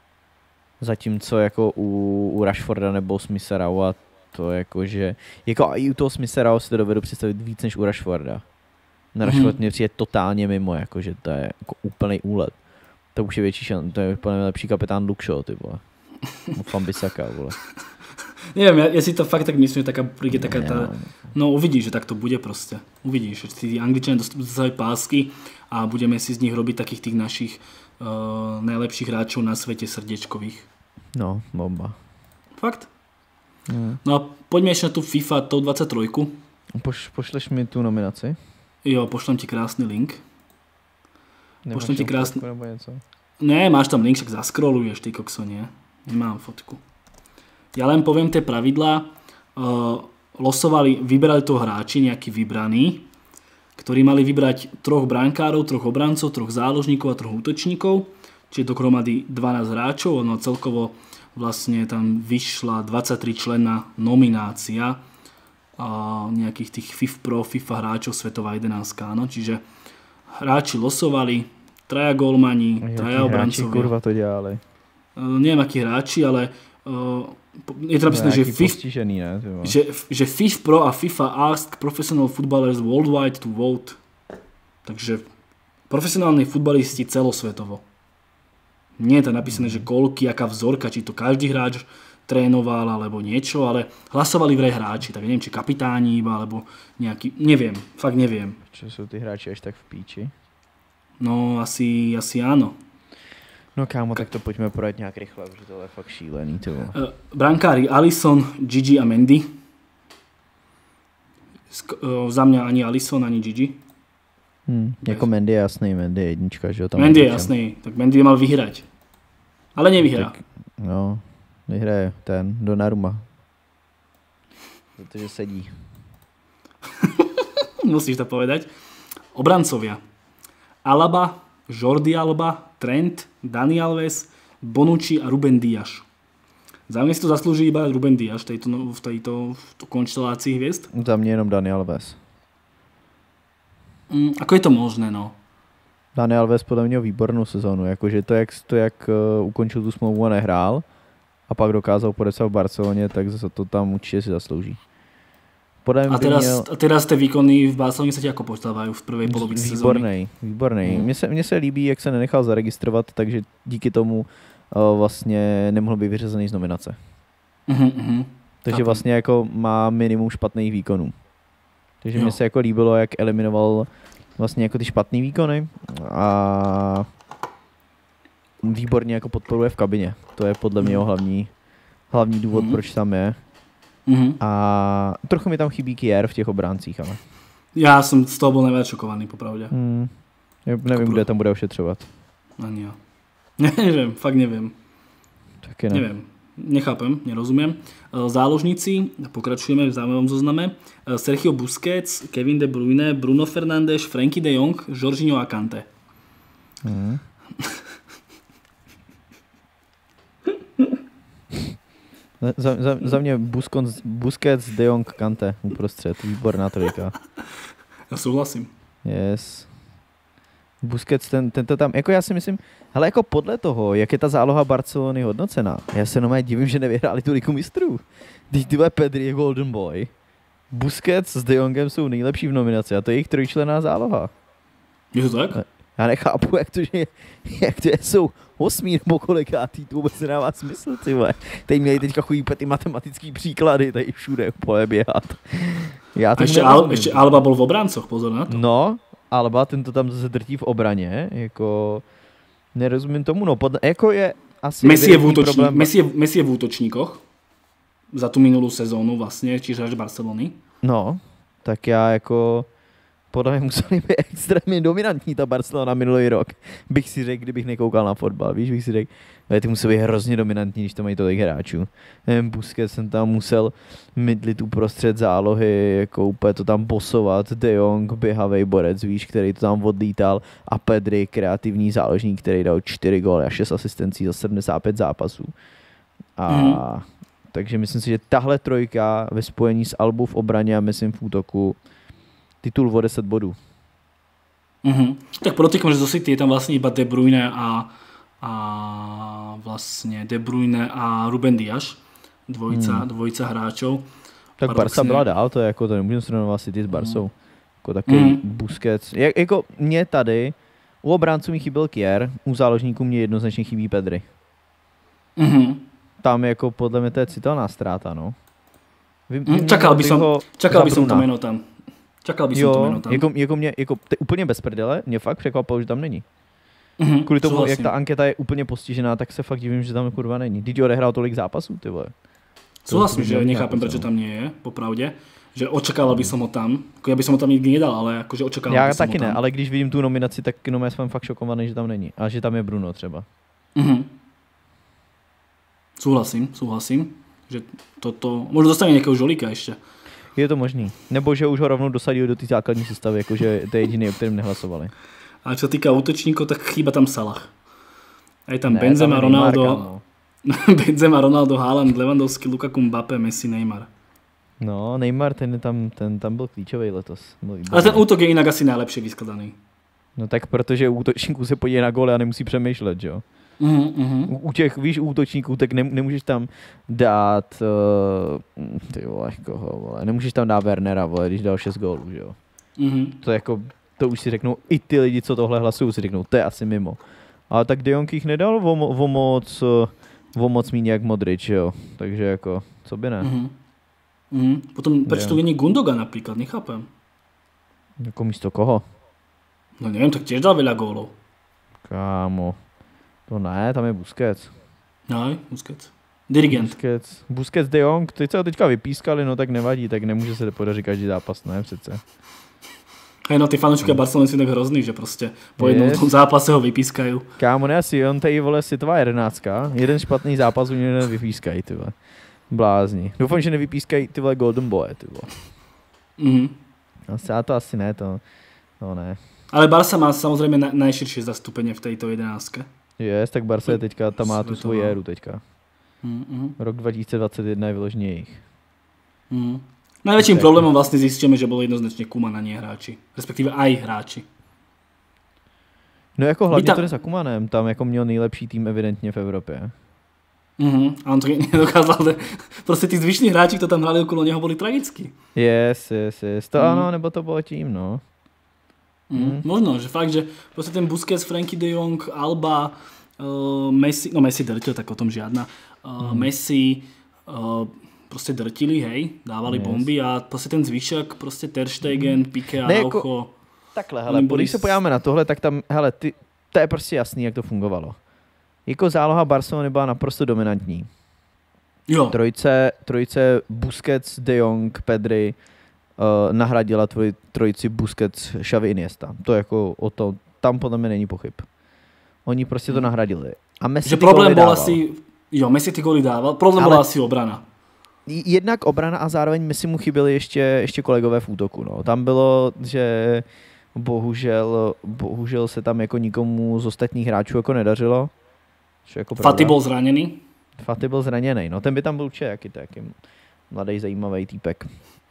Zatímco jako u, u Rashforda nebo Smith-Rowe to jako, že jako i u toho Smith-Rowe si to dovedu představit víc než u Rashforda. Na Rashford mm-hmm. mě přijde totálně mimo, jako, že to je jako úplný úlet. To už je větší šan, to je úplně lepší kapitán Luke Shaw, ty vole. Fan-Bissaka, vole. Neviem, ja, ja si to fakt tak myslím, že taká príde taká tá... No uvidíš, že tak to bude proste. Uvidíš, že tí Angličania dostávajú pásky a budeme si z nich robiť takých tých našich uh, najlepších hráčov na svete srdiečkových. No, bomba. Fakt? Mm. No a poďme ešte na tú FIFA Top dvadsaťtri. Poš, pošleš mi tú nominaci? Jo, pošlem ti krásny link. Nemáš pošlem ti krásny... Nebo něco? Ne, máš tam link, však zaskroluješ, ty kokso, nie? Nemám fotku. Ja len poviem tie pravidlá. Uh, losovali, vyberali to hráči, nejakí vybraní, ktorí mali vybrať troch brankárov, troch obrancov, troch záložníkov a troch útočníkov. Čiže dohromady dvanásť hráčov. No celkovo vlastne tam vyšla dvadsaťtri členná nominácia uh, nejakých tých FIFA Pro, FIFA hráčov svetová jedenástka. No? Čiže hráči losovali, traja golmani, traja obrancovia. Hráči kurva to dělali. Uh, neviem akí hráči, ale uh, je to napísané, že, ne, že, že FIFA Pro a FIFA asked professional footballers worldwide to vote. Takže profesionálni futbalisti celosvetovo. Nie je to napísané, že koľky, aká vzorka, či to každý hráč trénoval alebo niečo, ale hlasovali vraj hráči, tak neviem, či kapitáni iba, alebo nejaký, neviem, fakt neviem. Čo sú tí hráči až tak v píči? No asi, asi áno. No kámo, tak to pojďme projet nějak rychle, protože to je fakt šílený, ty vole. Uh, brankári Alisson, Gigi a Mendy. Sk- uh, za mňa ani Alisson, ani Gigi. Hmm, jako Mendy je jasný, Mendy je jednička, že jo? Tam Mendy je jasný, tak Mendy by mal vyhrať. Ale nevyhrá. Tak, no, vyhraje ten Donnarumma. Protože sedí. Musíš to povedať. Obrancovia. Alaba, Jordi Alba, Trent, Dani Alves, Bonucci a Ruben Dias. Za mňa si to zaslúži iba Ruben Dias v tejto, v tejto v konštelácii hviezd. Za mě jenom Dani Alves. Mm, ako je to možné, no? Dani Alves podle mě výbornou sezónu, jakože to, jak, to, jak uh, ukončil tu smlouvu a nehrál a pak dokázal podepsat v Barceloně, tak za to tam určitě si zaslouží. Podle a, teraz, měl... a teraz ty výkony v Barceloně se ti jako počítají v prvej polovici sezóny? Výbornej, výbornej. Mně se, mně se líbí, jak se nenechal zaregistrovat, takže díky tomu uh, vlastně nemohl být vyřazený z nominace. Uh-huh, uh-huh. Takže Chápem. vlastně jako má minimum špatných výkonů. Takže mně se jako líbilo, jak eliminoval vlastně jako ty špatný výkony a výborně jako podporuje v kabině. To je podle mě jeho hlavní, hlavní důvod, mm. proč tam je. Mm. A trochu mi tam chybí Kier v těch obráncích, ale. Já jsem z toho byl nejvíc šokovaný, popravdě. Mm. Já nevím, kde tam bude ošetřovat. Ani já. Nevím, fakt nevím. Taky ne. Nevím. Nechápem, nerozumiem. Záložníci, pokračujeme v zaujímavom zozname. Sergio Busquets, Kevin De Bruyne, Bruno Fernandes, Frankie de Jong, Jorginho a Kanté. Mm. za, za, za mě Busquets, Busquets, De Jong, Kanté uprostřed. Výborná trojka. Já souhlasím. Yes. Busquets, ten, ten to tam, jako já si myslím, hele, jako podle toho, jak je ta záloha Barcelony hodnocená, já se jenom divím, že nevyhráli tu ligu mistrů. Teď tyhle Pedri je Golden Boy, Busquets s De Jongem jsou nejlepší v nominaci a to je jejich trojčlenná záloha. Je to tak? Já nechápu, jak to, že, jak to je, jsou osmý nebo kolikátý, to vůbec nedává smysl, ty vole. Teď měli teďka chodí ty matematický příklady, tady všude pole běhat. Já a ještě, Al, ještě Alba byl v obráncoch, pozor na to. No, Alba, ten to tam zase drtí v obraně, jako nerozumím tomu, no, podle, jako je asi Messi je, v útoční, problém... Messi, je, Messi je v útočníkoch za tu minulou sezónu vlastně, čiže až Barcelony. No, tak já jako podle mě museli být extrémně dominantní ta Barcelona minulý rok, bych si řekl, kdybych nekoukal na fotbal, víš, bych si řekl, ale ty musí být hrozně dominantní, když tam mají tolik hráčů. Nevím, Busquets jsem tam musel mydlit uprostřed zálohy, jako úplně to tam bosovat, De Jong, běhavej borec, víš, který to tam odlítal a Pedri, kreativní záložník, který dal čtyři góly a šest asistencí za sedmdesát pět zápasů. A mm. takže myslím si, že tahle trojka ve spojení s Albou v obraně a myslím v útoku titul o deset bodů. Mm-hmm. Tak podotýkám, že zo City je tam vlastně iba De Bruyne a, a vlastně De Bruyne a Ruben Dias, dvojica, hmm. dvojica hráčov. Tak Paradoxně... Barca byla dál, to je jako, to nemůžeme srovnovat City s Barcou. Hmm. Jako takový hmm. Busquets. Jak, jako mě tady, u obránců mi chyběl Kier, u záložníků mě jednoznačně chybí Pedri. Mm-hmm. Tam jako podle mě to je citelná ztráta, no. Vy, mm, čakal by som, čakal by som to meno tam. Čakal by som to meno tam. Jako, jako mě, jako te, úplně bez prdele, mě fakt překvapilo, že tam není. Mm-hmm, Kvůli tomu, souhlasím. jak ta anketa je úplně postižená, tak se fakt divím, že tam kurva není. Když odehrál tolik zápasů, ty vole. Súhlasím, že nechápem, prečo tam nie je, popravde. Že očakával by som ho tam. Ja by som ho tam nikdy nedal, ale akože očakával Já by som taky ho tam. ne, ale když vidím tu nominaci, tak jenom jsem fakt šokovaný, že tam není. A že tam je Bruno třeba. Mhm. Súhlasím, súhlasím. Že toto... Možno dostane nejakého žolíka ešte. Je to možný. Nebo že už ho rovnou dosadili do té základní sestavy, jakože to je jediný, o kterém nehlasovali. A čo týka útočníkov, tak chýba tam Salah. Aj tam ne, Benzema, tam Neymar, Ronaldo... Benzema, Ronaldo, Haaland, Lewandowski, Lukaku, Mbappé, Messi, Neymar. No, Neymar, ten, tam, ten tam byl klíčový letos. Byl ale ten útok je inak asi najlepšie vyskladaný. No tak protože u útočníků se podíje na góly a nemusí přemýšlet, jo? Uh-huh, uh-huh. U, u těch, víš, útočníků, tak ne, nemůžeš tam dát, uh, ty vole, koho, vole, nemůžeš tam dát Wernera, vole, když dal šest gólů, že jo? Uh-huh. To jako, to už si řeknou, i ty lidi, co tohle hlasují, si řeknou, to je asi mimo. Ale tak De Jong jich nedal o, o moc, o moc míň jak Modrič, jo? Takže jako, co by ne? Uh-huh. Uh-huh. Potom, prečo tu není Gundogan napríklad, nechápem. Jako místo koho? No neviem, tak tiež dal veľa gólov. Kámo. To ne, tam je Busquets. No, Busquets. Dirigent. Busquets, Busquets De Jong, teď se ho teďka vypískali, no tak nevadí, tak nemůže se podařit každý zápas, ne přece. Hej, no ty fanoušky no. Barcelony sú tak hrozný, že prostě po jednom yes. tom zápase ho vypískajú. Kámo, ne asi, on tady vole světová jedenáctka, jeden špatný zápas u něj nevypískají, ty vole. Blázni. Doufám, že nevypískají ty vole Golden Boy, ty vole. Mhm. Asi, a to asi ne, to, to ne. Ale Barca má samozřejmě na, najširšie zastúpenie v tejto jedenáctke. Yes, tak Barca je teďka, tam má tu svoji éru teďka. Mm-hmm. Rok dva tisíce dvacet jedna je vyloženě jejich. Mm. Najväčším problémom vlastne zistíme, že bolo jednoznačne Kuman a nie hráči. Respektíve aj hráči. No jako hlavně tam... to jde za Kumanem, tam jako měl nejlepší tým evidentně v Evropě. Mhm, a on to nedokázal, prostě tí zvyšní hráči, kto tam hrali okolo neho, boli tragickí. Yes, yes, yes, to mm. ano, nebo to bylo tím, no. Mm. Mm. Možno, že fakt, že prostě ten Busquets, Frankie de Jong, Alba, uh, Messi, no Messi drtil, tak o tom žiadna, uh, mm. Messi uh, prostě drtili, hej, dávali yes. bomby a prostě ten zvyšok, prostě Ter Stegen, mm. Piqué a Araujo. Jako, takhle, hele, když se podíváme na tohle, tak tam, hele, ty, to je prostě jasný, jak to fungovalo. Jako záloha Barcelony byla naprosto dominantní. Jo. Trojice, trojice Busquets, De Jong, Pedri uh, nahradila tvoj trojici Busquets, Xavi, Iniesta. To jako o to, tam podle mě není pochyb. Oni prostě to nahradili. A Messi že problém byl asi, jo, Messi ty góly dával, problém byla asi obrana. Jednak obrana a zároveň Messi mu chyběli ještě, ještě kolegové v útoku. No. Tam bylo, že bohužel, bohužel se tam jako nikomu z ostatních hráčů jako nedařilo. Jako Fati byl zraněný? Fati byl zraněný, no ten by tam byl určitě jaký taký mladý zajímavý týpek.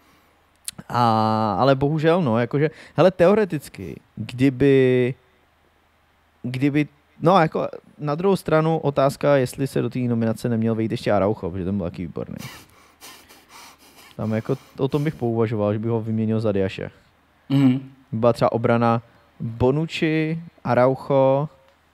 A, ale bohužel, no, jakože, hele, teoreticky, kdyby, kdyby, no jako na druhou stranu otázka, jestli se do té nominace neměl vejít ještě Araujo, protože ten byl taky výborný. Tam jako o tom bych pouvažoval, že bych ho vyměnil za Diaše. Mm-hmm. Byla třeba obrana Bonucci, Araujo,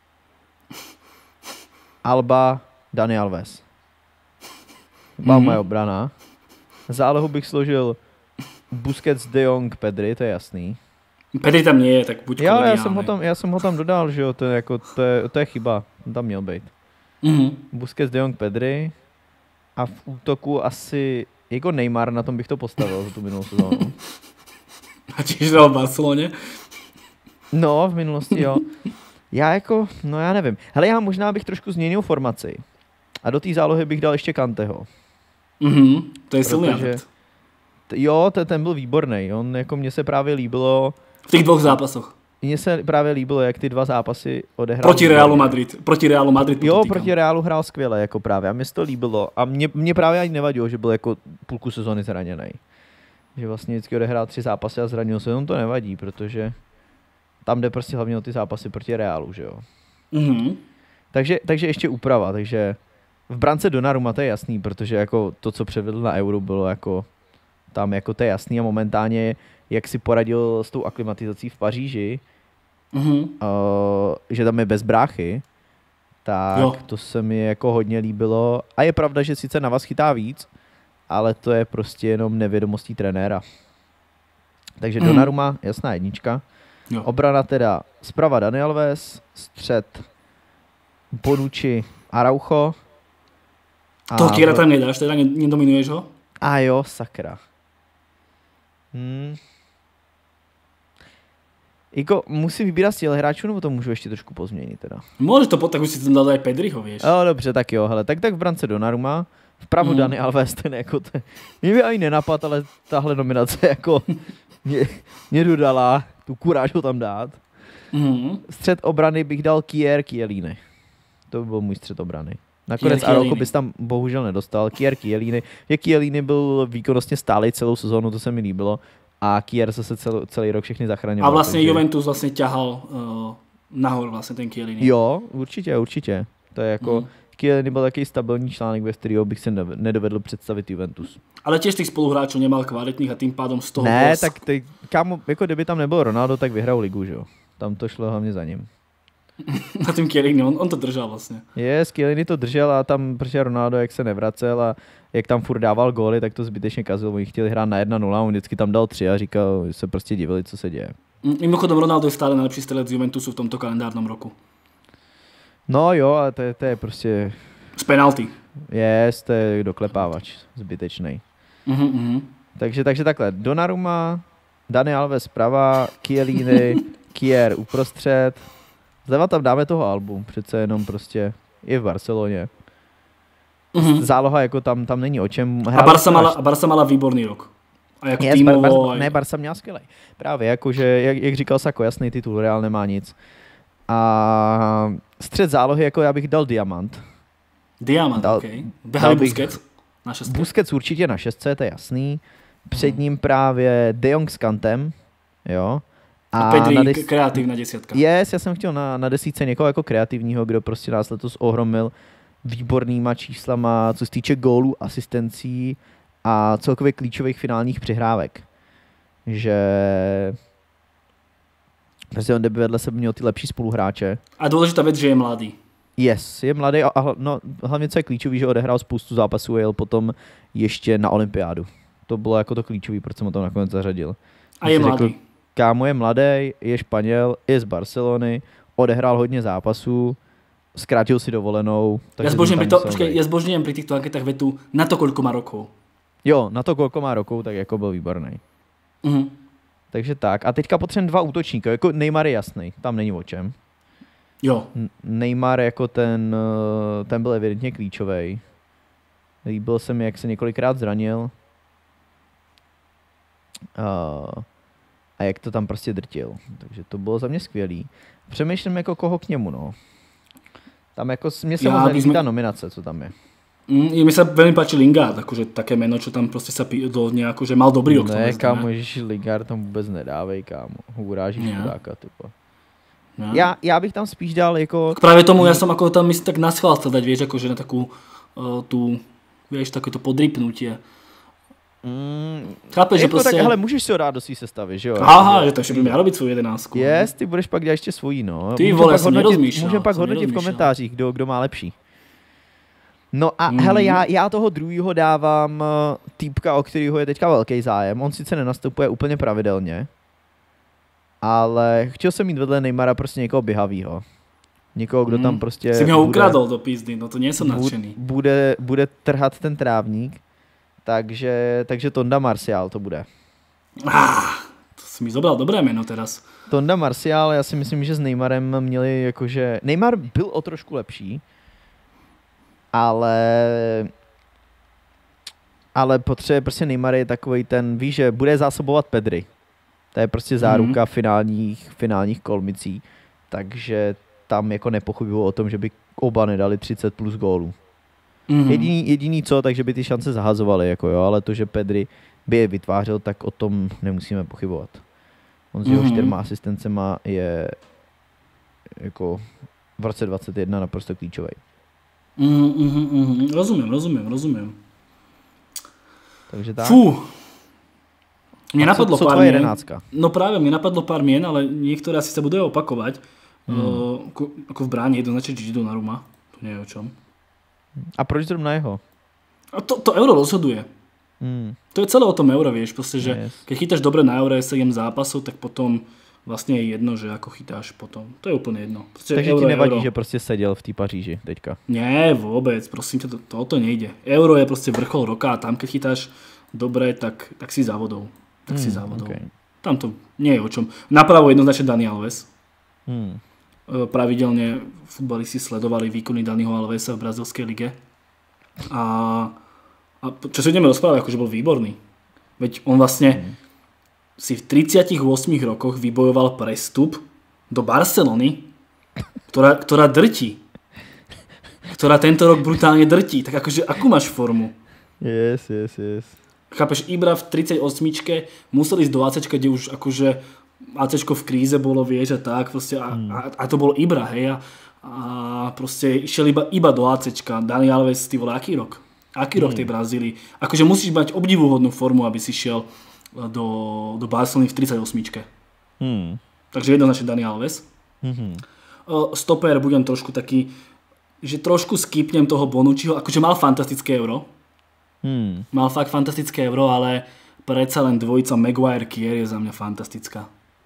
Alba, Dani Alves. Byla mm-hmm. moje obrana. Zálohu bych složil Busquets, De Jong, Pedri, to je jasný. Pedri tam nie je, tak buď já, já, jsem ho tam, já jsem ho tam dodal, že jo, to je, jako, to je, to je chyba, on tam měl být. Mm-hmm. Busquets, De Jong, Pedri a v útoku asi jako Neymar, na tom bych to postavil za tu minulou sezónu. A čiže dal v Barceloně? No, v minulosti jo. Já jako, no já nevím. Hele, já možná bych trošku změnil formaci. A do té zálohy bych dal ještě Kanteho. Mhm, to je silný nápad. Jo, ten, ten byl výborný. On jako mně se právě líbilo... V těch dvou zápasoch. Mně se právě líbilo, jak ty dva zápasy odehrál. Proti Realu Madrid. Proti Realu Madrid. Jo, proti Realu hrál skvěle, jako právě. A mně se to líbilo. A mě, mě právě ani nevadilo, že byl jako půlku sezóny zraněný. Že vlastně vždycky odehrál tři zápasy a zranil se. On to nevadí, protože tam jde prostě hlavně o ty zápasy proti Realu, že jo. Mhm. Takže, takže ještě úprava, takže v brance Donnarumma to je jasný, protože jako to, co předvedl na Euro, bylo jako tam jako to je jasný a momentálně, jak si poradil s tou aklimatizací v Paříži, mm-hmm. uh, že tam je bez bráchy, tak jo. To se mi jako hodně líbilo. A je pravda, že sice na vás chytá víc, ale to je prostě jenom nevědomostí trenéra. Takže mm. Donnarumma, jasná jednička. Jo. Obrana teda zprava Dani Alves, střed Bonucci, Araujo. Toho Kiera tam nedáš, teda nedominuješ ho? A jo, sakra. Hmm. Jako, musím vybírat z těle hráčů, nebo to můžu ještě trošku pozměnit teda? Můžeš to, tak už si tam dal aj Pedriho, vieš. Jo, dobře, tak jo, hele, tak tak v brance Donnarumma, vpravo mm. Dani Alves, ten jako, ten, mě by ani nenapad, ale tahle nominace jako mě, mě dodala, tu kuráž ho tam dát. Mm. Střed obrany bych dal Kier, Chiellini. To by byl můj střed obrany. Nakonec Araujo bys tam bohužel nedostal. Kier, Chiellini. Jak Chiellini byl výkonnostně stálej celou sezónu, to se mi líbilo. A Kier se celý, celý rok všechny zachraňoval. A vlastně takže... Juventus vlastně ťahal uh, nahor vlastně ten Chiellini. Jo, určitě, určitě. To je jako... Mm. Chiellini byl takový stabilní článek, bez kterého bych se nedovedl představit Juventus. Ale těž těch spoluhráčů nemal kvalitních a tím pádem z toho... Ne, boss... tak ty, kámo, jako kdyby tam nebyl Ronaldo, tak vyhrál ligu, že jo. Tam to šlo hlavně za ním. Na tím Chiellini, on, on to držel vlastně. Je, Chiellini to držel a tam, protože Ronaldo, jak se nevracel a jak tam furt dával góly, tak to zbytečně kazil. Oni chtěli hrát na jedna nula, on vždycky tam dal tři a říkal, že se prostě divili, co se děje. Mimochodem Ronaldo je stále nejlepší střelec z Juventusu v tomto kalendárnom roku. No jo, ale to je, to je prostě... Z penalty. Yes, to je doklepávač, zbytečnej. Uh-huh, uh-huh. Takže, takže takhle, Donnarumma, Dani Alves zprava, Chiellini, Kier uprostřed. Zleva tam dáme toho Albu, přece jenom prostě je v Barceloně. Uh-huh. Záloha jako tam, tam není o čem. A Barca, mala, a Barca mala výborný rok. A jako yes, týmovo... Bar, Bar, aj... Ne, Barca měla skvělej. Právě, jakože, jak, jak říkal Sako, jasný titul, Real nemá nic. A střed zálohy, jako já bych dal Diamant. Diamant, dal, OK. Behali bych, Busquets na šestce? Busquets určitě na šestce, to je jasný. Před ním právě De Jong s Kantem, jo. A, a Pedri na des... kreativní desítka. Yes, já jsem chtěl na, na desítce někoho jako kreativního, kdo prostě nás letos ohromil výbornýma číslama, co se týče gólů, asistencí a celkově klíčových finálních přihrávek. Že prostě on by vedle sebe měl ty lepší spoluhráče. A důležitá věc, že je mladý. Yes, je mladý a, a no, hlavně co je klíčový, že odehrál spoustu zápasů a jel potom ještě na olympiádu. To bylo jako to klíčový, proč jsem ho tam nakonec zařadil. A je mladý. Řekl, kámo je mladý, je Španěl, je z Barcelony, odehrál hodně zápasů, zkrátil si dovolenou. Ja zbožňujem pri, to, počkej, ja zbožňujem pri týchto anketách vetu na to, koľko má rokov. Jo, na to, koľko má rokov, tak jako byl výborný. Uh-huh. Takže tak. A teďka potřebujeme dva útočníky. Jako Neymar je jasný, tam není o čem. Jo. Neymar jako ten, ten byl evidentně klíčový. Líbil se mi, jak se několikrát zranil. Uh, a jak to tam prostě drtil. Takže to bylo za mě skvělý. Přemýšlím jako koho k němu, no. Tam jako, mně se moc nelíbí ta nominace, co tam je. Mm, mi sa veľmi páči Lingard, akože také meno, čo tam prostě sa do nejako, že mal dobrý rok. Ne, kámo, ježiši, Lingard tam vůbec nedávej, kámo. Urážíš chudáka, typo. Já, já bych tam spíš dal jako... Právě tomu já jsem ako tam myslím tak naschvál chcel dať, vieš, akože na takú uh, tu, vieš, takéto podrypnutie. Mm, Chápeš, že jako prostě... Tak, hele, můžeš si ho dát do svý sestavy, že jo? Aha, že takže by měl robiť svoju jedenáctku. Yes, ty budeš pak dělat ještě svojí, no. Ty vole, jsem nerozmýšľal. Můžeme pak hodnotit v komentářích, kdo, kdo má lepší. No a mm. hele, já, já toho druhýho dávám týpka, o kterýho je teďka velký zájem. On sice nenastupuje úplně pravidelně, ale chtěl jsem mít vedle Neymara prostě někoho běhavýho. Někoho, kdo mm. tam prostě... Jsi mi ho ukradl do pizdy, no to nejsem nadšený. Bude, bude trhat ten trávník, takže, takže Tonda Martial to bude. Ah, to jsi mi zobral dobré jméno teraz. Tonda Martial, já si myslím, že s Neymarem měli jakože... Neymar byl o trošku lepší, ale ale potřebuje prostě Neymar je takovej ten, víš, že bude zásobovat Pedri. To je prostě záruka mm. finálních, finálních kolmicí, takže tam jako nepochybuju o tom, že by oba nedali třicet plus gólů. Mm. Jediný, jediný co, takže by ty šance zahazovaly, jako jo, ale to, že Pedri by je vytvářel, tak o tom nemusíme pochybovat. On s jeho mm. čtyřma asistencema je jako v roce dvacet jedna naprosto klíčový. Mm, mm, mm, rozumím, rozumím, rozumím. Takže tak. Fú. Mne napadlo co, co pár mien. jedenáctka? No práve, mne napadlo pár mien, ale niektoré asi sa budú opakovať. Mm. Uh, ako, ako v bráne jednoznačne Gigi Donnarumma. To nie je o čom. A proč zrovna jeho? A to, to euro rozhoduje. Mm. To je celé o tom euro, vieš. Proste, že yes. Keď chytáš dobre na euro sedem zápasov, tak potom vlastne je jedno, že ako chytáš potom. To je úplne jedno. Proste takže euro, ti nevadí, euro. že prostě seděl v té Paříži teďka? Nie, vôbec. Prosím ťa, to, toto nejde. Euro je proste vrchol roka a tam, keď chytáš dobre, tak, tak si závodou. Tak mm, si závodou. Okay. Tam to nie je o čom. Napravo jednoznačne Dani Alves. Mm. Pravidelne futbalisti sledovali výkony Daniho Alvesa v brazilskej lige. A, a čo sa ideme rozprávať, akože bol výborný. Veď on vlastne mm. si v tridsiatich ôsmich rokoch vybojoval prestup do Barcelony, ktorá, ktorá drtí. Ktorá tento rok brutálne drtí. Tak akože, akú máš formu? Yes, yes, yes. Chápeš, Ibra v tridsaťosmičke musel ísť do ACčka, kde už akože ACčko v kríze bolo, vieš, a tak. Proste, a, mm. a, a to bol Ibra, hej. A, a proste išiel iba, iba do ACčka. Dani Alves, ty vole, aký rok? Aký mm. rok tej Brazílii? Akože musíš mať obdivuhodnú formu, aby si šiel do, do Barcelony v tridsaťosmičke. Mm. Takže jednoznačne Dani Alves. Mm-hmm. Stoper budem trošku taký, že trošku skipnem toho Bonucciho, akože mal fantastické euro. Hmm. Mal fakt fantastické euro, ale predsa len dvojica Maguire-Kier je za mňa fantastická.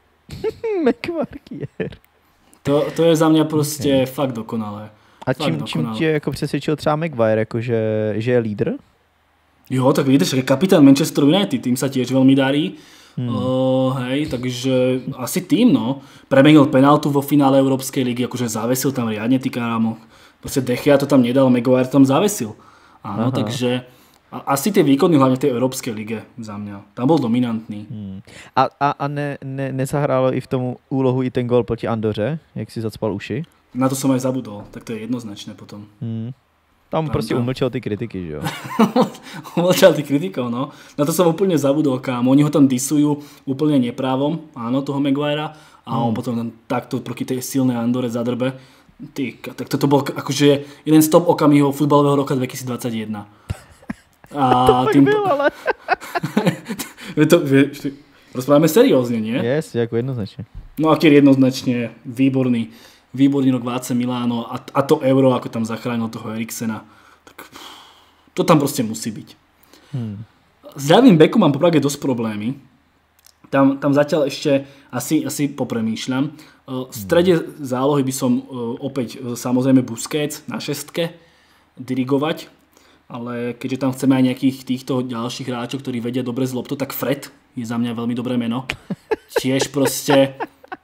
Maguire-Kier. To, to je za mňa prostě okay. fakt dokonalé. A čím, čím tě jako přesvědčil třeba Maguire, jako že, že je lídr? Jo, tak vidíš, že kapitán Manchester United, tým sa tiež veľmi darí. Hmm. Uh, hej, takže asi tým, no. Premenil penáltu vo finále Európskej ligy, akože zavesil tam riadne ty kámo. Proste De Gea to tam nedal, Maguire tam zavesil. Áno, aha. Takže a asi tie výkony hlavne v tej Európskej lige za mňa. Tam bol dominantný. Hmm. A, a, a ne, ne, nezahrálo i v tomu úlohu i ten gól proti Andoře, jak si zacpal uši? Na to som aj zabudol, tak to je jednoznačné potom. Hmm. Tam, tam prostě tam. umlčel ty kritiky, že jo? Umlčel ty kritikov, no. Na to som úplne zabudol, kámo. Oni ho tam disujú úplne neprávom, áno, toho Maguirea. A on hmm. potom tam takto proti tej silnej Andore zadrbe. Ty, tak toto bol akože jeden z top okamihov futbalového roka dvetisícdvadsaťjeden. A to tým... byl, ale... to, vieš, rozprávame seriózne, nie? Yes, ako jednoznačne. No aký jednoznačne výborný. Výborný rok vé á cé Miláno a, a to euro, ako tam zachránil toho Eriksena. Tak to tam proste musí byť. Hmm. S ľavým bekom mám popravde dosť problémy. Tam, tam zatiaľ ešte asi, asi popremýšľam. V strede zálohy by som opäť samozrejme Busquets na šestke dirigovať, ale keďže tam chceme aj nejakých týchto ďalších hráčov, ktorí vedia dobre z loptou, tak Fred je za mňa veľmi dobré meno. Tiež proste...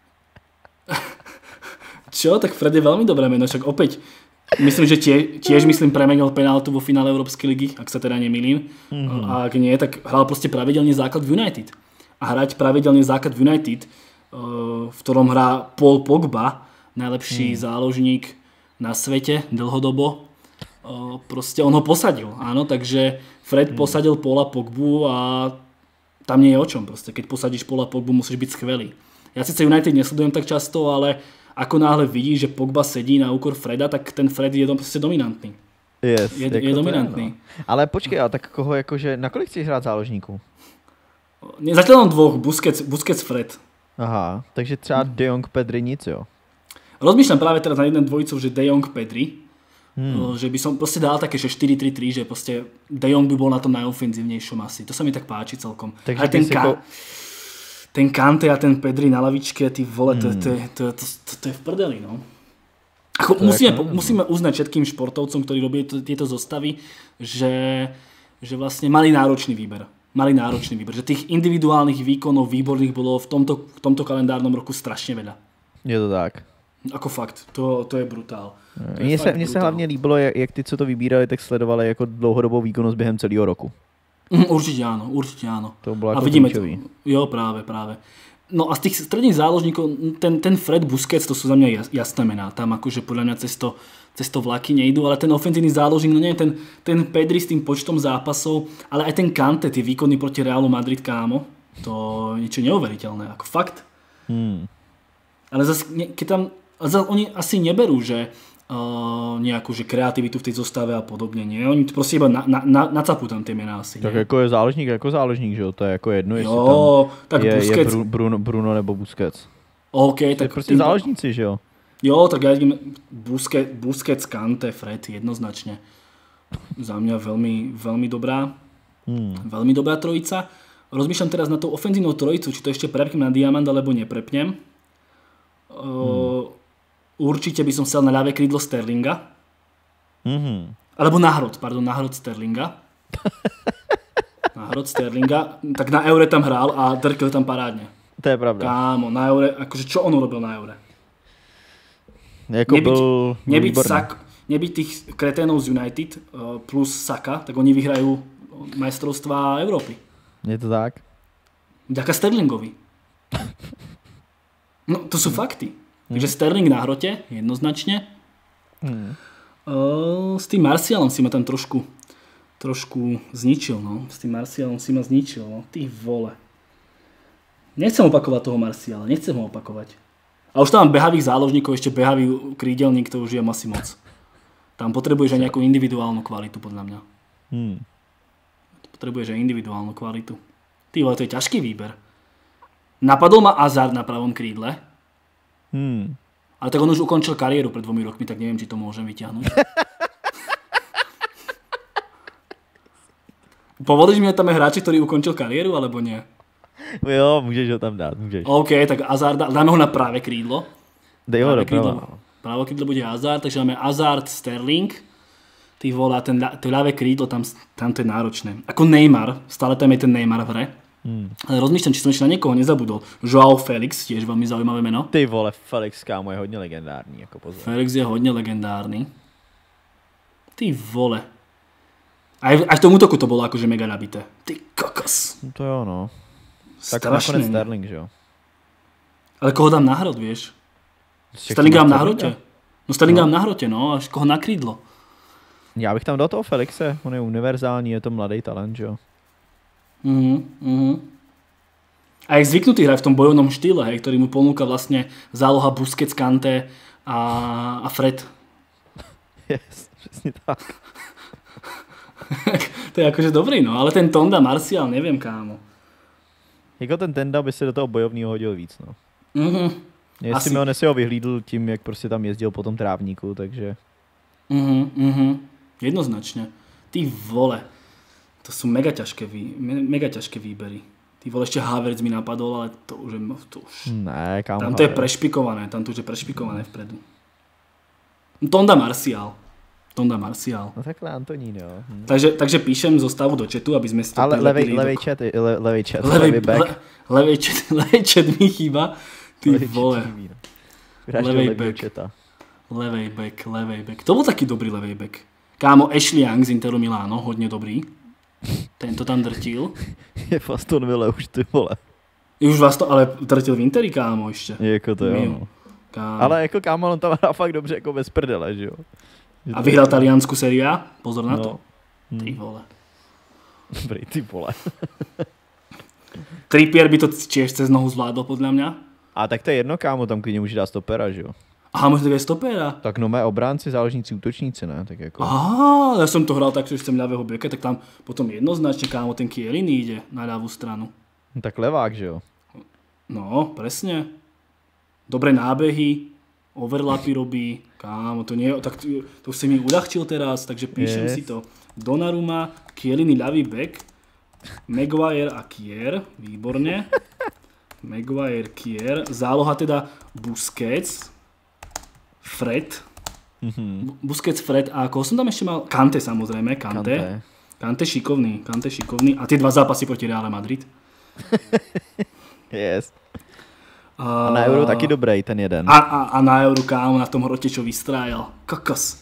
Čo? Tak Fred je veľmi dobré meno, však opäť myslím, že tie, tiež myslím premenil penáltu vo finále Európskej ligy, ak sa teda nemýlim. Mm-hmm. A ak nie, tak hral proste pravidelne základ v United. A hrať pravidelne základ v United, v ktorom hrá Paul Pogba, najlepší mm. záložník na svete dlhodobo, proste on ho posadil. Áno, takže Fred mm. posadil Paula Pogbu a tam nie je o čom. Proste. Keď posadíš Paula Pogbu, musíš byť skvelý. Ja síce United nesledujem tak často, ale ako náhle vidíš, že Pogba sedí na úkor Freda, tak ten Fred je proste dominantný. Yes, je, je dominantný. Je, no. Ale počkej, ale tak koho jakože, na kolik chceš hrát záložníků? Zatiaľ len dvoch, Busquets, Busquets Fred. Aha, takže třeba De Jong, Pedri nic, jo? Rozmýšľam práve teraz na jeden dvojicou, že De Jong, Pedri. Hmm. Že by som proste dal také, že štyri tri tri, že proste De Jong by bol na tom najofenzívnejšom asi. To sa mi tak páči celkom. Takže aj ten, ka- ko... ten Kante a ten Pedri na lavičke, ty vole, hmm. to, to, to, to, to, to je v prdeli, no. Ako musíme, ako, musíme uznať všetkým športovcom, ktorí robili tieto zostavy, že, že vlastne mali náročný výber. Mali náročný výber, že tých individuálnych výkonov výborných bolo v tomto, v tomto kalendárnom roku strašne veľa. Je to tak. Ako fakt, to, to je brutál. Mně se, se hlavně líbilo, jak, jak ty, co to vybírali, tak sledovali jako dlouhodobou výkonnost během celého roku. Mm, určite áno, určite áno. To bylo jako a vidíme klíčový. To. Jo, práve, práve. No a z tých stredných záložníkov, ten, ten Fred Busquets, to sú za mňa jasné mená. Tam akože podľa mňa cez to, cez to vlaky nejdu, ale ten ofenzívny záložník, no nie, ten, ten Pedri s tým počtom zápasov, ale aj ten Kante, tie výkony proti Realu Madrid, kámo, to je niečo neuveriteľné, ako fakt. Hmm. Ale zase, keď tam, zase oni asi neberú, že Uh, nejakú že kreativitu v tej zostave a podobne, nie? Oni proste iba na, na, na, nacapú tam tie mená asi. Tak nie? jako je záložník, jako záložník, že jo? To je jako jedno, jestli jo, tam tak je, Busquets... je Bruno, Bruno nebo Busquets. OK, to tak... je prostě tým... záložníci, že jo? Jo, tak ja idem Busquets, Busquets, Kante, Fred, jednoznačne. Za mňa veľmi, veľmi dobrá. Hmm. Veľmi dobrá trojica. Rozmýšľam teraz na tú ofenzívnu trojicu, či to ešte prepnem na diamant, alebo neprepnem. Uh, hmm. Určite by som chcel na ľavé krídlo Sterlinga. Mm-hmm. Alebo na hrod, pardon, na hrod Sterlinga. Na hrod Sterlinga. Tak na Eure tam hral a drkil tam parádne. To je pravda. Kámo, na Eure, akože čo on urobil na Eure? Jako nebyť, byl, byl nebyť, sak, nebyť tých kreténov z United plus Saka, tak oni vyhrajú majstrovstvá Európy. Je to tak? Vďaka Sterlingovi. No, to sú fakty. Takže Sterling na hrote, jednoznačne. Hmm. Uh, s tým Martialom si ma tam trošku, trošku zničil. No. S tým Martialom si ma zničil. No. Ty vole. Nechcem opakovať toho Martiala, nechcem ho opakovať. A už tam mám behavých záložníkov, ešte behavý krídelník, to už je asi moc. Tam potrebuješ aj nejakú individuálnu kvalitu, podľa mňa. Hmm. Potrebuješ aj individuálnu kvalitu. Ty vole, to je ťažký výber. Napadol ma Hazard na pravom krídle. Hmm. Ale tak on už ukončil kariéru pred dvomi rokmi, tak neviem, či to môžem vyťahnuť. Povolíš mi, tam je hráči, ktorý ukončil kariéru, alebo nie? Jo, môžeš ho tam dát, môžeš. OK, tak Hazard, dáme ho na práve krídlo. Dej ho do práva. Práve krídlo bude Hazard, takže máme Hazard, Sterling. Ty vole, ten, to ľavé krídlo, tam, tam to je náročné. Ako Neymar, stále tam je ten Neymar v hre. Hmm. Ale rozmýšľam, či som ešte na niekoho nezabudol. Joao Felix, tiež veľmi zaujímavé meno. Ty vole, Felix, kámo, je hodne legendárny. Ako pozor. Felix je hodne legendárny. Ty vole. Aj, aj v tom útoku to bolo akože mega nabité. Ty kokos. To jo, no. Tak strašné. Nakonec Sterling, že jo. Ale koho dám na hrot, vieš? Sterling dám na hrote. No Sterling dám no. na hrote, no. Až koho na krídlo. Já bych tam dal toho Felixe, on je univerzální, je to mladý talent, že jo. Mhm, mhm. A je zvyknutý hrať v tom bojovnom štýle, hej, ktorý mu ponúka vlastne záloha Busquets, Kanté a, a Fred. Yes, přesně tak. To je akože dobrý, no, ale ten Tonda, Martial, neviem, kámo. Jako ten Tenda by se do toho bojovního hodil víc, no. Mhm. Jestli Asi... mi ho nesi ho vyhlídl tím, jak prostě tam jezdil po tom trávníku, takže... Mhm, mhm. Jednoznačne. Ty vole, to sú mega ťažké, vý... mega ťažké výbery. Ty vole, ešte Havertz mi napadol, ale to už je... To už... Ne, kámo. Tam to je prešpikované, tam to už je prešpikované vpredu. Tonda Martial. Tonda Martial. No takhle Antonín, jo. Hm. Takže, takže píšem zostavu do chatu, aby sme si to... Ale levej, levej do... chat, le, levej chat, levej, levej back. Le, levej, chat, levej chat mi chýba. Ty Levej vole. Chat, levej back. Levej back, levej back. To bol taký dobrý levej back. Kámo, Ashley Young z Interu Miláno, hodne dobrý. Tento tam drtil. Je v Aston Villa už, ty vole. I už vás to, ale drtil v Interi, kámo, ešte. Je jako to jo, no. Ale jako kámo, on tam hrá fakt dobře jako bez prdele, že jo. Že a vyhral taliansku sérii A? Pozor na no. to. Ty vole. Dobrý, ty vole. Trippier by to tiež cez nohu zvládol, podľa mňa. A tak to je jedno, kámo, tam klidně může dát stopera, že jo. Aha, možno také stopera. Tak no mé obránci, záložníci, útočníci, ne? Tak jako... Aha, ja som to hral tak, že chcem ľavého beka, tak tam potom jednoznačne, kámo, ten Chiellini ide na ľavú stranu. No, tak levák, že jo. No, presne. Dobré nábehy, overlapy robí, kámo, to nie, tak to, to už si mi uľahčil teraz, takže píšem yes. si to. Donnarumma, Chiellini ľavý bek, Maguire a Kier, výborne. Maguire, Kier, záloha teda Busquets, Fred, mm-hmm. Busquets, Fred a koho som tam ešte mal? Kanté samozrejme, Kanté. Kanté. Kanté šikovný, Kanté šikovný. A tie dva zápasy proti Real Madrid. Yes. A na Euro taky dobrý ten jeden. A, a, a na Euro, kámo, na tom hrote, čo vystrájal. Kokos.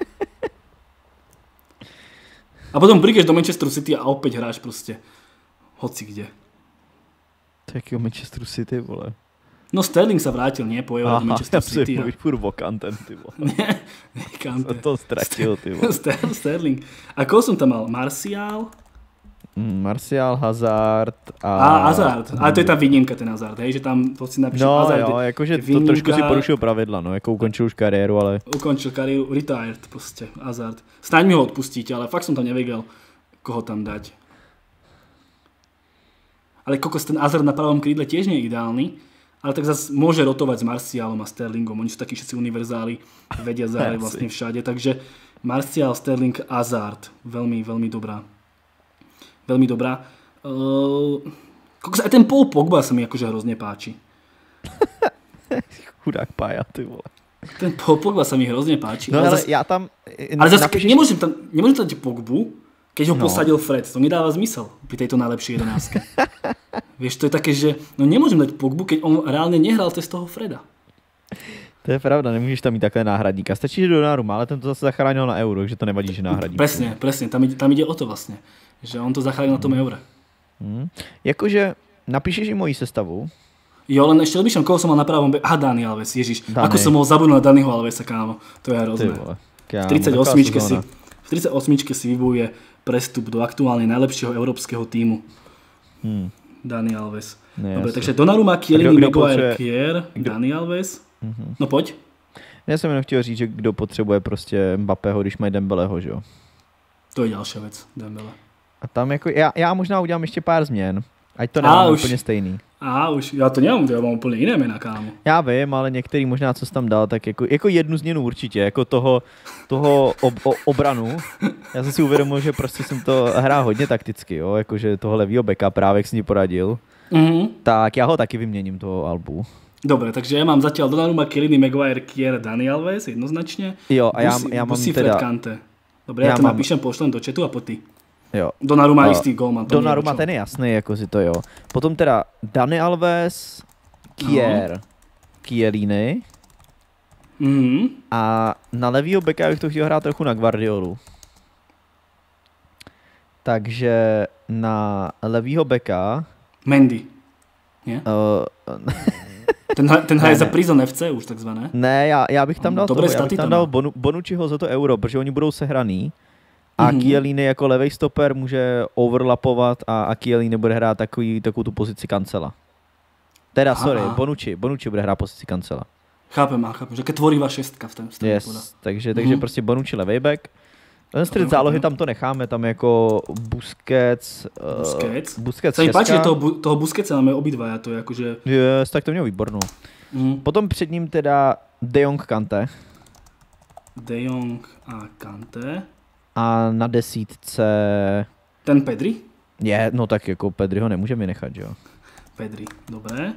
A potom prídeš do Manchesteru City a opäť hráš proste hoci kde. Takýho Manchesteru City, vole. No Sterling sa vrátil, nie? Po Euro do Manchester City. Aha, ja si furt o Kantem, ty vole. Nie, nie Kante. Som to stratil, ty vole. Sterling. A koho som tam mal? Martial? Martial, Hazard a... A Hazard. Ale to je tá výnimka, ten Hazard, hej? Že tam to si napíšem no, Hazard. No jo, jakože to trošku si porušil pravidla, no. Jako ukončil už kariéru, ale... Ukončil kariéru, retired proste, Hazard. Snáď mi ho odpustíte, ale fakt som tam nevedel, koho tam dať. Ale kokos, ten Hazard na pravom krídle tiež nie je ideálny. Ale tak zase môže rotovať s Martialom a Sterlingom. Oni sú takí všetci univerzáli, vedia zahrať vlastne všade. Takže Martial, Sterling, Hazard. Veľmi, veľmi dobrá. Veľmi dobrá. Uh, kokos, aj ten Paul Pogba sa mi akože hrozne páči. Chudák pája, ty vole. Ten Paul Pogba sa mi hrozne páči. No ale, ale zase, ja tam... Ale zase napíšeš... nemôžem tam, nemôžem tam dať Pogbu, keď ho no. posadil Fred. To nedáva zmysel pri tejto najlepšej jedenáctke. Vieš, to je také, že no nemôžem dať Pogbu, keď on reálne nehral cez toho Freda. To je pravda, nemůžeš tam mít takhle náhradníka. Stačí, že Donnarumma, ale ten to zase zachránil na Euro, že to nevadí, že náhradník. Presne, presne, tam ide, tam ide o to vlastne. Že on to zachránil na tom Eure. Hmm. Jakože napíšeš i moji sestavu. Jo, len ešte odmýšľam, koho som mal na pravom be... Aha, Dani Alves, ježiš. Dani. Ako som mohol zabudnúť na Daniho Alvesa, kámo. To je hrozné. V tridsaťosmičke si, v tridsaťosmičke si vybojuje prestup do aktuálne najlepšieho európskeho tímu. Hmm. Dani Alves. Ne, dobre, takže Donnarumma, Chiellini, Maguire, Kier, Dani Alves. Mm-hmm. No pojď. Já jsem jenom chtěl říct, že kdo potřebuje prostě Mbappého, když mají Dembeleho, že jo? To je další věc, Dembele. A tam jako, já, já možná udělám ještě pár změn, ať to nemám úplně stejný. A už, já to nemám, já mám úplně jiné jména, kámo. Já vím, ale některý možná, co jsi tam dal, tak jako, jako jednu změnu určitě, jako toho, toho ob, o, obranu. Já jsem si uvědomil, že prostě jsem to hrál hodně takticky, jo, jakože toho levýho beka právě, jak jsi mi poradil. Mm-hmm. Tak já ho taky vyměním, toho Albu. Dobre, takže ja mám zatiaľ Donnarumma, Chiellini, Maguire, Kier, Dani Alves, jednoznačne. Jo, a ja, Busi, ja mám Busi, teda... Fred, Kante. Dobre, ja, ja to mám... napíšem, pošlem do chatu a po ty. Jo. Donnarumma je istý golman. Donnarumma ten je jasný, jako si to jo. Potom teda Dani Alves, Kier, no. Chiellini. Mm-hmm. A na levýho beka bych to chtěl hrát trochu na Guardiolu. Takže na levýho beka... Mendy. Nie? Uh, Ten, ten hraje za Prison F C už takzvané. Ne, já, já bych tam dal, Dobré toho, já bych tam dal Bonu, Bonucciho za to euro, protože oni budou sehraný. A mm-hmm. Chiellini jako levej stoper může overlapovat a, a Chiellini bude hrát takový, takovou tu pozici kancela. Teda, aha, sorry, Bonucci, Bonucci bude hrát pozici kancela. Chápem, a chápem, že ke tvorivá šestka v tom středu. Yes, takže, takže mm-hmm. prostě Bonucci levej back. Ten střed zálohy tam to necháme, tam jako Busquets. Busquets? Uh, Busquets se mi páči, že toho, toho Busquetsa máme obidva, to je jakože... Yes, tak to měl výbornou. Mm. Potom před ním teda De Jong, Kanté. De Jong a Kanté. A na desítce... Ten Pedri? Je, no tak jako Pedriho nemůžeme nechat, jo. Pedri, dobré.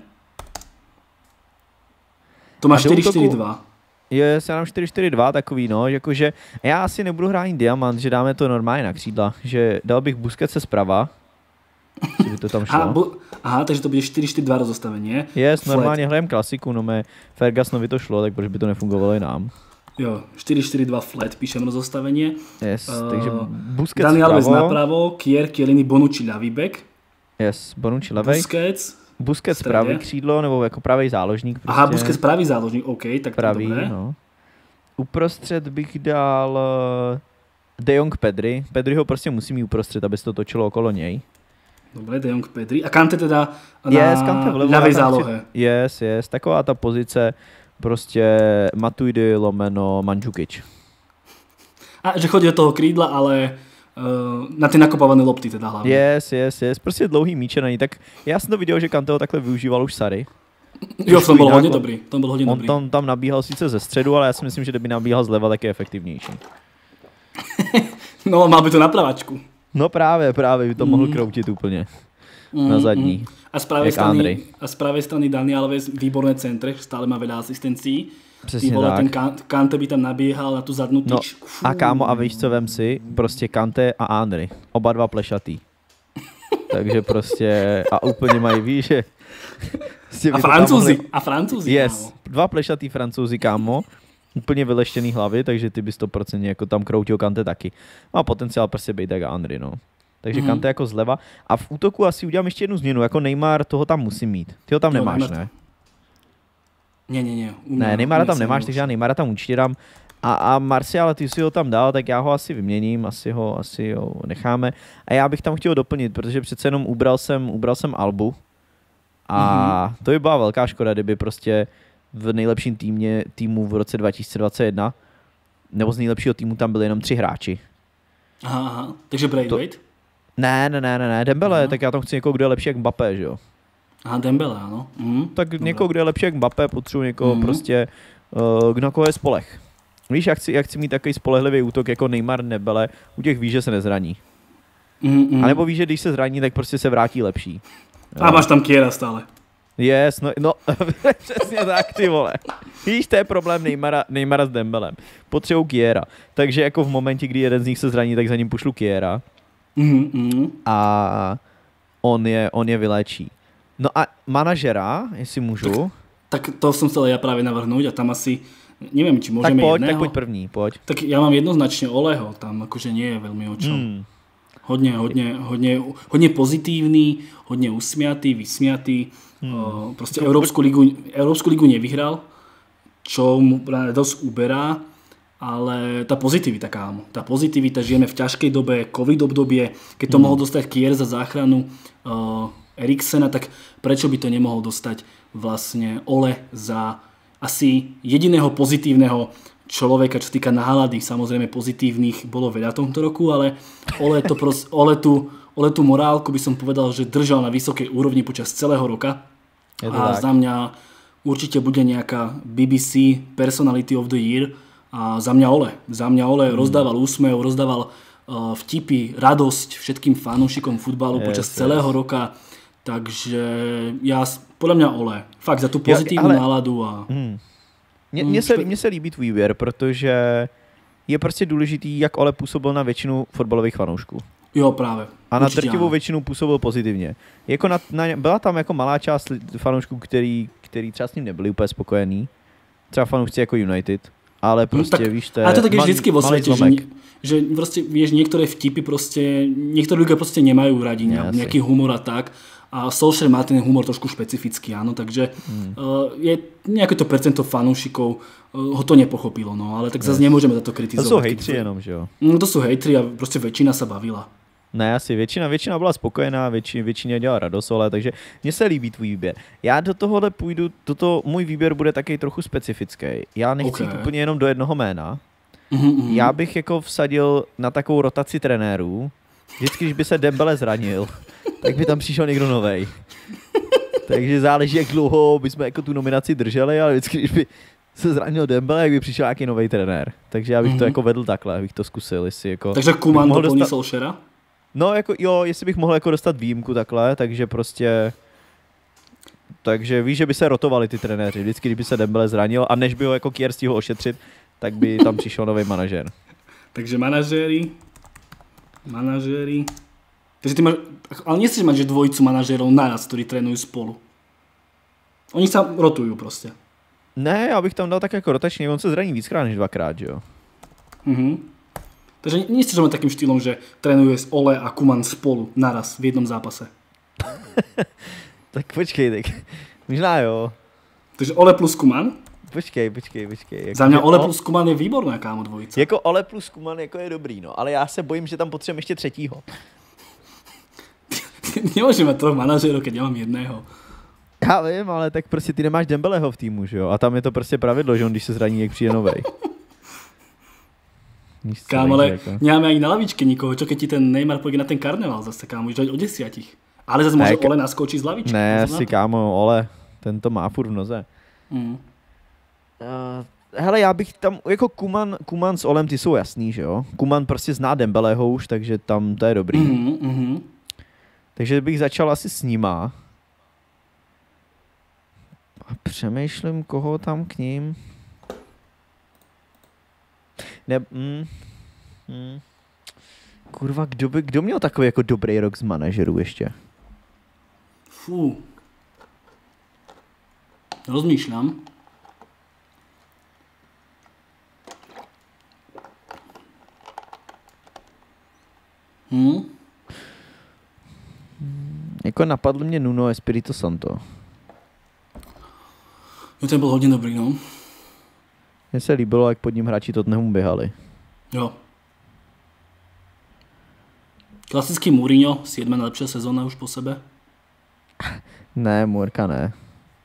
To má čtyři čtyři dva. Je, já dám čtyři čtyři dva takový, no, jakože já asi nebudu hrát diamant, že dáme to normálně na křídla, že dal bych Busquetse zprava, by to tam šlo. Aha, bu- aha, takže to bude čtyři čtyři dva rozostavení, Yes, normálně hrajem klasiku, no mé Fergusonovi to šlo, tak proč by to nefungovalo i nám. Jo, čtyři čtyři dva flat, píšem rozostavení. Yes, uh, takže Busquets Dani Alves napravo, Kier, Chiellini, Bonucci, ľavý back. Yes, Bonucci ľavej. Busquets. Busquets pravý křídlo, nebo jako pravý záložník. Prostě. Aha, Busquets pravý záložník, OK, tak pravý, to dobré. No. Uprostřed bych dal De Jong, Pedri. Pedriho prostě musí mít uprostřed, aby se to točilo okolo něj. Dobre, De Jong, Pedri. A Kanté teda na yes, ľavej zálohe. Yes, yes, taková ta pozice prostě Matuidi lomeno Mandžukič. A že chodí do toho krídla, ale uh, na ty nakopávané lopty teda hlavně. Yes, yes, yes, prostě dlouhý míče na ní. Tak já jsem to viděl, že Kanté ho takhle využíval už Sarri. Jo, v tom byl hodně dobrý. Tom byl hodně on dobrý. tam, tam nabíhal sice ze středu, ale já si myslím, že kdyby nabíhal zleva, tak je efektivnější. No, mal by to na pravačku. No právě, právě by to mm. mohl kroutit úplně. Mm, na zadní. Mm. A z pravej strany, a z pravej strany Dani Alves výborné centre, stále má veľa asistencií. Přesně vole, tak. Ten Kanté by tam nabíhal na tu zadnú no, tyč. A kámo, a víš co, vem si, prostě Kanté a Andry. Oba dva plešatý. Takže prostě, a úplně mají, víš, že... A Francouzi, mohli... a Francouzi, yes, kámo. Dva plešatý Francouzi, kámo. Úplně vyleštěný hlavy, takže ty by sto procent jako tam kroutil Kanté taky. Má potenciál prostě být tak Andry, no. Takže mm. Kanté jako zleva. A v útoku asi udělám ještě jednu změnu, jako Neymar, toho tam musím mít. Ty ho tam nemáš, Neymar... ne? Ne, ne, ne. Ne, Neymara tam nemáš, takže já Neymara tam určitě dám. A, a Martiala, ty si ho tam dal, tak já ho asi vyměním, asi ho, asi ho necháme. A já bych tam chtěl doplnit, protože přece jenom ubral jsem, ubral jsem Albu. A mm-hmm. to by byla velká škoda, kdyby prostě v nejlepším týmě, týmu v roce dva tisíce dvacet jedna, nebo z nejlepšího týmu tam byli jenom tři hráči. Aha, aha. Takže Braithwaite? To... Ne, ne, ne, ne, ne, Dembele, aha. Tak já tam chci někoho, kdo je lepší jak Mbappé, že jo? Aha, Dembele, ano. Mm, tak dobré. Někoho, kdo je lepší jak Mbappé, potřebuji někoho mm. prostě, uh, na koho je spoleh. Víš, jak chci, jak chci mít takový spolehlivý útok jako Neymar, Dembele, u těch víš, že se nezraní. Mm, mm. A nebo víš, že když se zraní, tak prostě se vrátí lepší. A máš tam Kiera stále. Yes, no, no přesně tak, ty vole. Víš, to je problém Neymara, Neymara s Dembelem. Potřebují Kiera. Takže jako v momentě, kdy jeden z nich se zraní, tak za ním pošlu Kiera. Mm, mm. A on je, on je vyléčí. No a manažera, jestli můžu. Tak, tak to jsem chtěl já právě navrhnout a tam asi, nevím, či můžeme tak pojď, jedného. Tak pojď první, pojď. Tak já mám jednoznačně Oleho, tam jakože nie je velmi o čom. Hmm. Hodně, hodně, hodně, hodně pozitívny, hodně usmiatý, vysmiatý. Hmm. Uh, prostě Európsku ligu, Európsku ligu nevyhral, čo mu dosť uberá, ale tá pozitivita, kámo. Tá pozitivita, žijeme v ťažkej dobe, covid obdobie, keď to hmm. mohol dostať Kier za záchranu uh, Eriksena, tak prečo by to nemohol dostať vlastne Ole za asi jediného pozitívneho človeka, čo týka nálady, samozrejme pozitívnych bolo veľa tomto roku, ale Ole, to pros, Ole, tú, Ole tú morálku by som povedal, že držal na vysokej úrovni počas celého roka. A tak. Za mňa určite bude nejaká bé bé cé Personality of the Year a za mňa Ole. Za mňa Ole mm. rozdával úsmev, rozdával uh, vtipy, radosť všetkým fanúšikom futbalu yes, počas yes. celého roka. Takže ja, podľa mňa Ole. Fakt za tú pozitívnu ale... náladu a... Mm. Mně, mně, se, mně se líbí tvůj výběr, protože je prostě důležitý, jak Ole působil na většinu fotbalových fanoušků. Jo, právě. A na drtivou většinu působil pozitivně. Jako na, na, byla tam jako malá část fanoušků, který, který třeba s ním nebyli úplně spokojení. Třeba fanoušci jako United. Ale prostě, no, tak, víš, to je ale to tak je malý, vždycky vo svete, že, že prostě, vieš, niektoré vtipy prostě, niektorí ľudia prostě nemajú radi, ja, nejaký humor a tak. A Solskjaer má ten humor trošku špecifický, áno, takže mm. uh, je nejaké to percento fanúšikov uh, ho to nepochopilo, no, ale tak zase yes. nemôžeme za to kritizovať. To sú hejtri jenom, že jo? No to sú hejtri a proste väčšina sa bavila. Ne, asi většina, většina byla spokojená, většině, většině dělala radost, ale takže mně se líbí tvůj výběr. Já do tohohle půjdu, toto, můj výběr bude taky trochu specifický. Já nechci okay. úplně jenom do jednoho jména. Mm-hmm. Já bych jako vsadil na takovou rotaci trenérů. Vždycky, když by se Dembele zranil, tak by tam přišel někdo novej. Takže záleží, jak dlouho bychom jako tu nominaci drželi, ale vždycky, když by se zranil Dembele, jak by přišel nějaký nový trenér. Takže já bych mm-hmm. to jako vedl takhle, bych to zkusil, jestli jako... Takže Koeman doplní dostat... Solskjaera? No, jako jo, jestli bych mohl jako dostat výjimku takhle, takže prostě... Takže víš, že by se rotovali ty trenéři. Vždycky, kdyby se Dembele zranil a než by ho jako Kier stihl ošetřit, tak by tam přišel nový manažer. Takže manažéri... Manažéri... Takže ty máš... Ale nechceš mať, že dvojicu manažérov naraz, ktorí trénujú spolu. Oni sa rotujú prostě. Ne, já bych tam dal tak jako rotačně, on se zraní víckrát než dvakrát, že jo. Mhm. Takže nechceš mať takým štýlom, že trénuje s Ole a Koeman spolu naraz v jednom zápase. Tak počkej, tak možná jo. Takže Ole plus Koeman? Počkej, počkej, počkej. Jako za mě Ole plus Koeman je výborná, kámo, dvojice. Jako Ole plus Koeman jako je dobrý, no, ale já se bojím, že tam potřebujeme ještě třetího. Nemôžem mať troch manažérov, keď ja mám jedného. Já vím, ale tak prostě ty nemáš Dembeleho v týmu, že jo? A tam je to prostě pravidlo, že on když se zraní, jak přijde novej. Kámo, ale jako. Nemáme ani na lavičke nikoho, čo keď ti ten Neymar pôjde na ten karneval zase, kámo, už o desiatich. Ale zase môže Ole naskočiť z lavičky. Ne, asi kámo, Ole, ten to má furt v noze. Mm. Uh, hele, já bych tam, jako Koeman, Koeman s Olem, ty jsou jasný, že jo? Koeman prostě zná Dembeleho už, takže tam to je dobrý. Mm, mm. Takže bych začal asi s nima. A přemýšlím, koho tam k ním. Ne, mm, mm. Kurva, kdo, by, kdo měl takový jako dobrý rok z manažerů ještě? Fú. Rozmýšľam. Hm? Jako napadl mě Nuno Espirito Santo. Jo, ten byl hodně dobrý, no. Mně se líbilo, jak pod ním hráči Tottenhamu běhali. Jo. Klasický Mourinho, siedma najlepšia sezóna už po sebe. Ne, Murka ne.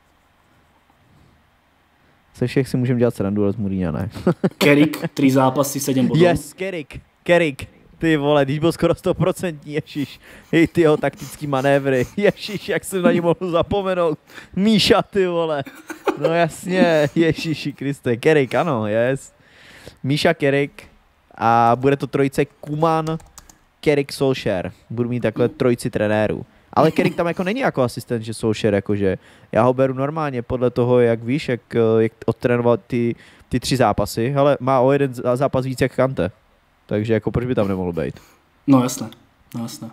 Se všech si můžeme dělat srandu, ale z Mourinha ne. Carrick, tři zápasy, sedm bodů. Yes, Carrick, Carrick. Ty vole, když byl skoro sto procent, ježiš. Hej, ty jeho taktický manévry. Ježiš, jak jsem na ní mohl zapomenout. Míša, ty vole. No jasně, ježiši Kriste. Carrick, ano, yes. Míša, Carrick. A bude to trojice Koeman, Carrick, Solskjaer. Budu mít takhle trojici trenérů. Ale Carrick tam jako není jako asistent, že Solskjaer, jakože já ho beru normálně podle toho, jak víš, jak, jak odtrénoval ty, ty tři zápasy, ale má o jeden zápas víc jak Kante. Takže jako proč by tam nemohl být? No jasné, no jasné.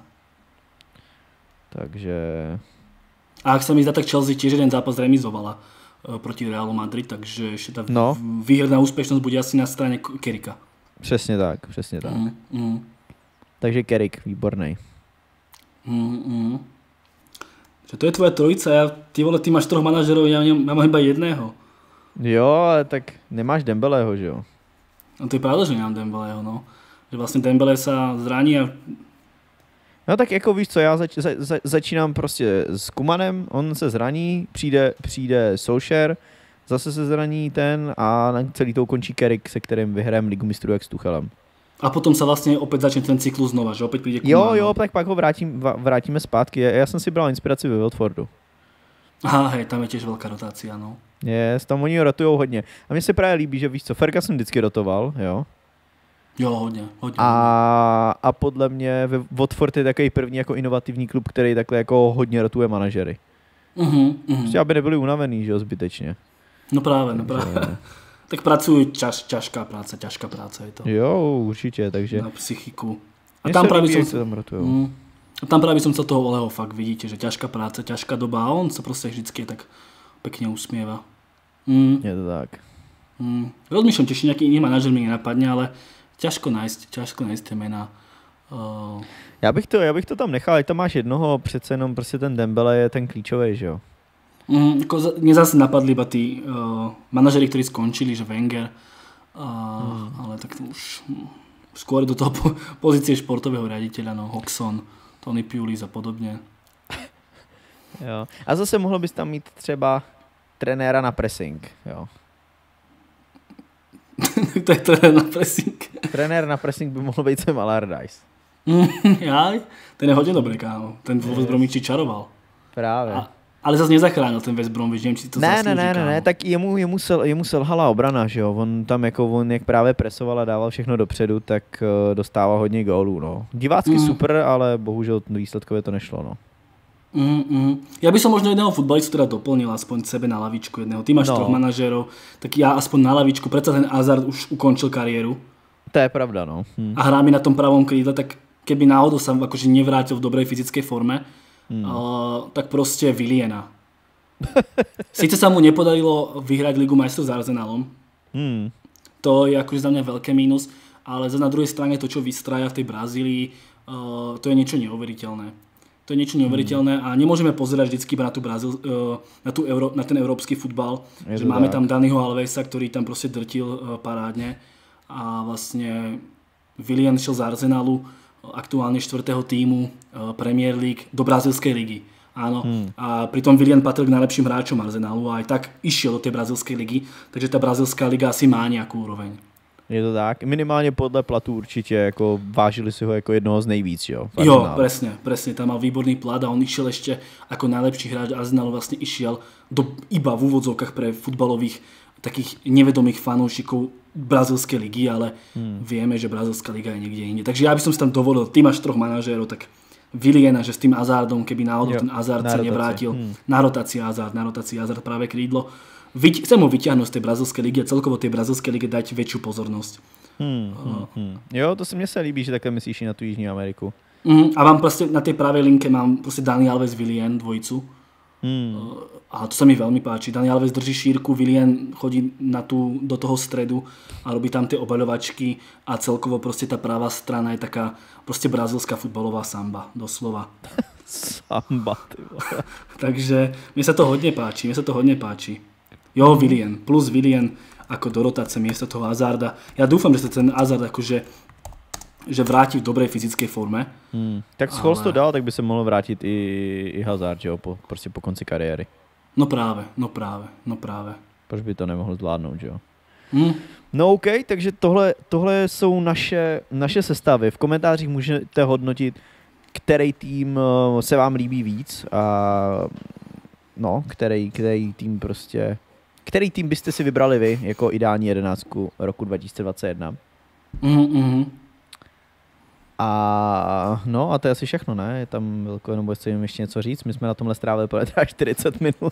Takže... A ak sa mi zdá, tak Chelsea tiež jeden zápas remizovala uh, proti Realu Madrid, takže ešte tá no. výherná úspešnosť bude asi na strane Carricka. Přesně tak, přesně tak. Mm, mm. Takže Carrick, výborný. Mm, mm. Že to je tvoja trojica, ja, ty vole, ty máš troch manažerov, ja, ja mám iba jedného. Jo, ale tak nemáš Dembeleho, že jo? No to je pravda, že nemám Dembeleho, no. Že vlastně Dembele sa zraní a... No tak jako víš co, já zač, za, za, začínám prostě s Koemanem, on se zraní, přijde, přijde Solskjaer, zase se zraní ten a celý to končí Carrick, se kterým vyhrajeme Ligu mistrů jak s Tuchelem. A potom sa vlastně opět začne ten cyklus znova, že opět přijde Koeman. Jo, jo, tak pak ho vrátím, vrátíme zpátky. Já jsem si bral inspiraci ve Watfordu. Aha, hej, tam je těž velká rotácia, no. Yes, tam oni rotujou hodně. A mně se právě líbí, že víš co, Ferguson vždycky rotoval, jo. Jo, hodně, hodně. A, a podle mě Watford je takový první jako inovativní klub, který takhle jako hodně rotuje manažery. Mhm, mhm. Prostě aby nebyli unavený, že jo, zbytečně. No právě, no právě. Tak pracujú, ťaž, ťažká práce, ťažká práce je to. Jo, určitě, takže... Na psychiku. A tam právě líbí, som... Tam mm, a tam právě som sa toho Oleho fakt vidíte, že ťažká práce, ťažká doba a on sa prostě vždycky tak pekne usmieva. Mm. Je to tak. Mm. Rozmýšľam, či nejaký iný manažer mi nenapadne, ale ťažko nájsť, ťažko nájsť tie mená. Uh... Já bych to, já bych to tam nechal, ať tam máš jednoho, přece jenom prostě ten Dembele je ten klíčový, že jo? Mm, ako za, mne zase napadli iba tí uh, manažeri, ktorí skončili, že Wenger, uh, hmm. ale tak to už hm, skôr do toho po, pozície športového riaditeľa, no Hodgson, Tony Pulis a podobne. Jo. A zase mohlo bys tam mít třeba trenéra na pressing, jo? To je trenér na pressing. Trenér na pressing by mohl být Sam Allardyce. Jaj, ten je hodne dobrý, kámo. Ten vo West Bromwichi čaroval. Právě. A, ale zase nezachránil ten West Bromwich, nevím, či to ne, zaslúži, ne, ne, kámo. ne, tak jemu, jemu, sel, jemu selhala obrana, že jo. On tam jako, on jak právě presoval a dával všechno dopředu, tak uh, dostával hodně gólů, no. Divácky mm. super, ale bohužel výsledkově to nešlo, no. Mm, mm. Ja by som možno jedného futbalistu teda doplnil aspoň sebe na lavičku jedného. Ty máš no. troch manažérov, tak ja aspoň na lavičku, predsa ten Hazard už ukončil kariéru. To je pravda, no. Hm. A hrá mi na tom pravom krídle, tak keby náhodou sa akože nevrátil v dobrej fyzickej forme, hm. uh, tak proste Williana. Sice sa mu nepodarilo vyhrať Ligu majstrov s Arsenalom, hm. to je akože za mňa veľké mínus, ale na druhej strane to, čo vystraja v tej Brazílii, uh, to je niečo neuveriteľné. To je niečo neuveriteľné a nemôžeme pozerať vždycky iba na, tú Brazíl, na, tú Euró, na ten európsky futbal, je že máme tak. Tam Daniho Alvesa, ktorý tam proste drtil parádne a vlastne Willian šiel z Arsenalu, aktuálne štvrtého tímu Premier League do brazílskej ligy. Áno. Hmm. A pritom Willian patril k najlepším hráčom Arsenalu a aj tak išiel do tej brazílskej ligy, takže tá brazílská liga asi má nejakú úroveň. Je to tak? Minimálně podle platu určitě, jako vážili si ho jako jednoho z nejvíc, jo? Jo, presne, presne, tam mal výborný plat a on išiel ešte ako najlepší hráč Arsenalu, vlastne išiel do, iba v úvodzovkách pre futbalových takých nevedomých fanúšikov brazílskej ligy, ale hmm. vieme, že brazílska liga je niekde inde. Takže ja by som si tam dovolil, ty máš troch manažérov, tak Williana, že s tým Hazardom, keby náhodou ten Hazard sa nevrátil, hmm. na rotácii Hazard, na rotácii Hazard práve krídlo, Vyť, chcem ho vyťahnuť z tej brazilskej ligy a celkovo tej brazilskej lige dať väčšiu pozornosť. Hmm, hmm, hmm. Jo, to se mně se líbí, že takhle myslíš i na tu Jižní Ameriku. Mm, a mám proste, na tej pravej linke mám proste Dani Alves Willian dvojicu. Hmm. A to sa mi veľmi páči. Dani Alves drží šírku, Willian chodí na tú, do toho stredu a robí tam tie obaľovačky a celkovo proste tá pravá strana je taká proste brazilská futbalová samba, doslova. Samba, ty vole. Takže mne sa to hodne páči, mne sa to hodne páči. Jo, Willian, plus Willian ako do rotácie miesto toho Hazarda. Ja dúfam, že sa ten Hazard akože že vráti v dobrej fyzickej forme. Hmm. Tak Scholes ale... to dal, tak by sa mohol vrátiť i, i Hazard, jo, po, prostě po konci kariéry. No práve, no práve, no práve. Proč by to nemohl zvládnout, jo? Hmm. No OK, takže tohle, tohle jsou naše, naše sestavy. V komentářích můžete hodnotit, který tým se vám líbí víc a no, který, který tým prostě Který tým byste si vybrali vy jako ideální jedenáctku roku dva tisíce dvacet jedna? Mm-hmm. A no a to je asi všechno, ne? Je tam velko, jenom bude jim ještě něco říct. My jsme na tomhle strávili třeba čtyřicet minut.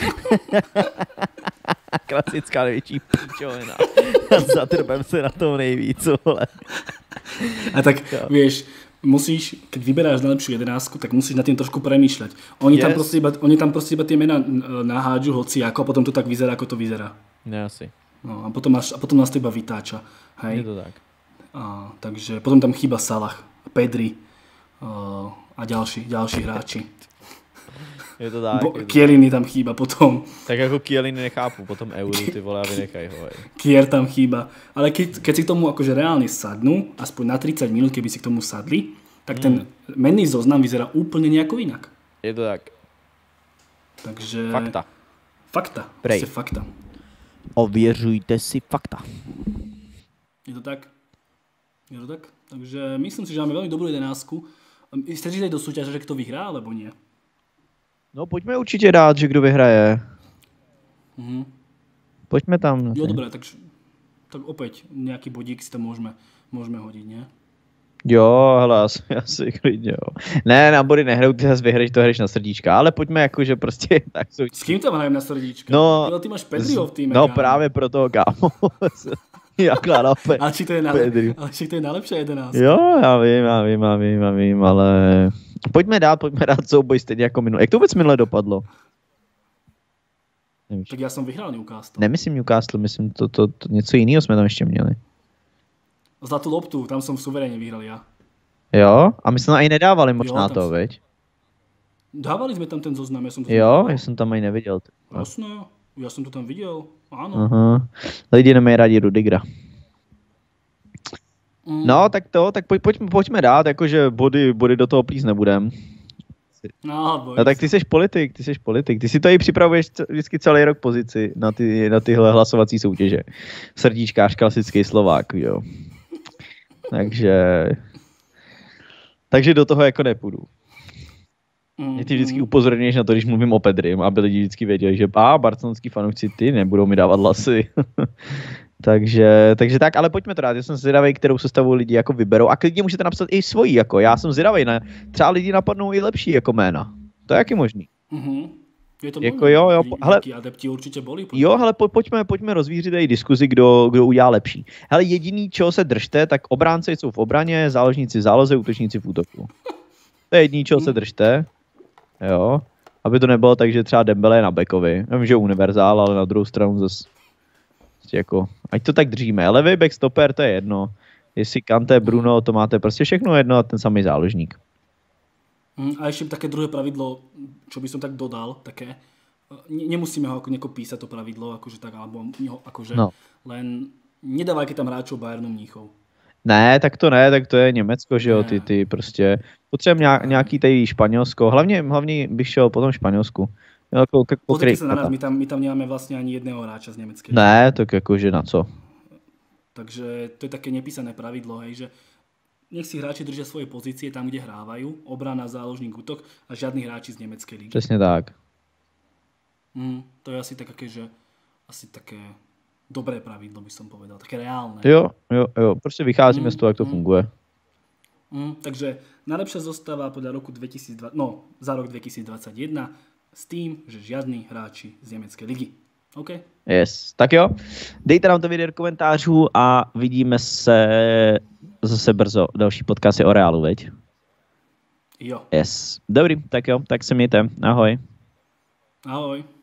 Klasická největší píčovina. Zatrbem se na tom nejvíc, vole. A tak jo. Vieš, musíš, keď vyberáš najlepšiu jedenáctku, tak musíš nad tým trošku premýšľať. Oni, yes. tam proste iba, oni tam proste iba tie mená nahádžu hoci ako a potom to tak vyzerá, ako to vyzerá. Ne, asi. No, a potom, máš, a potom nás to iba vytáča. Hej? Je to tak. A, takže potom tam chýba Salah, Pedri uh, a ďalší, ďalší hráči. Je to tak. Bo, Chiellini tam chýba potom. Tak jako Chiellini nechápu, potom Euro, ty vole, a vynechaj ho. Kier tam chýba. Ale keď, keď si k tomu akože reálne sadnú, aspoň na tridsať minút, keby si k tomu sadli, tak ten mm. menný zoznam vyzerá úplne nejako inak. Je to tak. Takže... Fakta. Fakta. Prej. Fakta. Ověřujte si fakta. Je to tak? Je to tak? Takže myslím si, že máme veľmi dobrú jedenásku. Chceš ísť aj do súťaže, že kto vyhrá, alebo nie? No pojďme určitě dát, že kdo vyhraje. Mhm. Pojďme tam. Jo, dobré, tak, tak opäť nejaký bodík si tam môžeme, môžeme hodiť, nie? Jo, hele, asi, asi klidně, jo. Ne, na body nehraju, ty zase vyhraješ, to hraješ na srdíčka, ale pojďme jako, že prostě tak jsou... S kým tam hrajem na srdíčka? No, jo, ty máš Pedriho v týme, no kámo. právě proto, kámo. Já kládám Pe- ale či to je, najlep- ale či to je najlepšia jedenáctka. Jo, já vím, já vím, já vím, já vím, ale... Pojďme dát, pojďme dát souboj stejně jako minule. Jak to vůbec minule dopadlo? Nevíš. Tak já jsem vyhrál Newcastle. Nemyslím Newcastle, myslím, to, to, to něco jiného jsme tam ještě měli. Zlatú loptu, tam som suverénne vyhral ja. Jo? A my jsme tam ani nedávali moc Jo, na tam to, s- veď? Dávali sme tam ten zoznam, ja som to Jo, já jsem tam ani neviděl. Jasné, ja som to tam videl, áno. Aha. Lidi nemají rádi Rudigra. Mm. No, tak to, tak pojď, pojďme, pojďme dát, jakože body, body do toho plíst nebudem. No, boj No tak ty jsi politik, ty jsi politik. Ty si tady připravuješ c- vždycky celý rok pozici na, ty, na tyhle hlasovací soutěže. Srdíčkář, klasický Slovák, jo. Takže... Takže do toho jako nepůjdu. Mm, Mě ty vždycky mm. upozorňuješ na to, když mluvím o Pedrim, aby lidi vždycky věděli, že a barcelonský fanoušci ty nebudou mi dávat hlasy. takže, takže tak, ale pojďme to dát. Já jsem zvědavý, kterou sestavu lidi jako vyberou. A klidně můžete napsat i svojí, jako já jsem zvědavý, ne? Třeba lidi napadnou i lepší jako jména. To je jaký možný. Mhm. Je to Jako možné, jo, jo, Tí- hele- tí adepti určite boli. Jo, ale po, pojďme, pojďme rozvířit i diskuzi, kdo, kdo udělá lepší. Hele, jediný, čeho se držte, tak obránci jsou v obraně, záložníci v záloze, útočníci v útoku. To je jediný, čeho se držte. Jo. Aby to nebylo tak, že třeba Dembele je na backovi. Já vím, že je univerzál, ale na druhou stranu zase prostě jako, ať to tak držíme. Levý back, stoper, to je jedno. Jestli Kanté, Bruno, to máte prostě všechno jedno a ten samý záložník. Mm, A ešte také druhé pravidlo, čo by som tak dodal, také, ne, nemusíme ho ako nejako písať to pravidlo, akože tak, alebo ho akože, No. len nedávaj keď tam hráčov Bayernu Mníchov. Ne, tak to ne, tak to je Německo, že jo, Ne. ty, ty prostě, potřebujeme nějaký tady Španělsko, hlavně, hlavně bych šel po tom Španělsku. Jako, jako, Pozrite sa na nás, my tam, my tam nemáme vlastne ani jedného hráča z nemeckej. Ne, tak jakože na co? Takže to je také nepísané pravidlo, hej, že nech si hráči držia svoje pozície tam, kde hrávajú, obrana, záložník, útok a žiadni hráči z nemeckej ligy. Přesně tak. Mm, to je asi také, že asi také dobré pravidlo, by som povedal, také reálne. Jo, jo, jo, prostě vycházíme Mm, z toho, jak to mm. funguje. Mm, takže najlepšia zostava podľa roku dvetisícdvadsať, no, za rok dvetisícdvadsaťjeden s tým, že žiadni hráči z nemeckej ligy. OK? Yes, tak jo. Dejte nám to video do komentářů a vidíme se zase brzo. Další podcast je o Reálu, veď? Jo. Yes. Dobrý, tak jo, tak se mějte. Ahoj. Ahoj.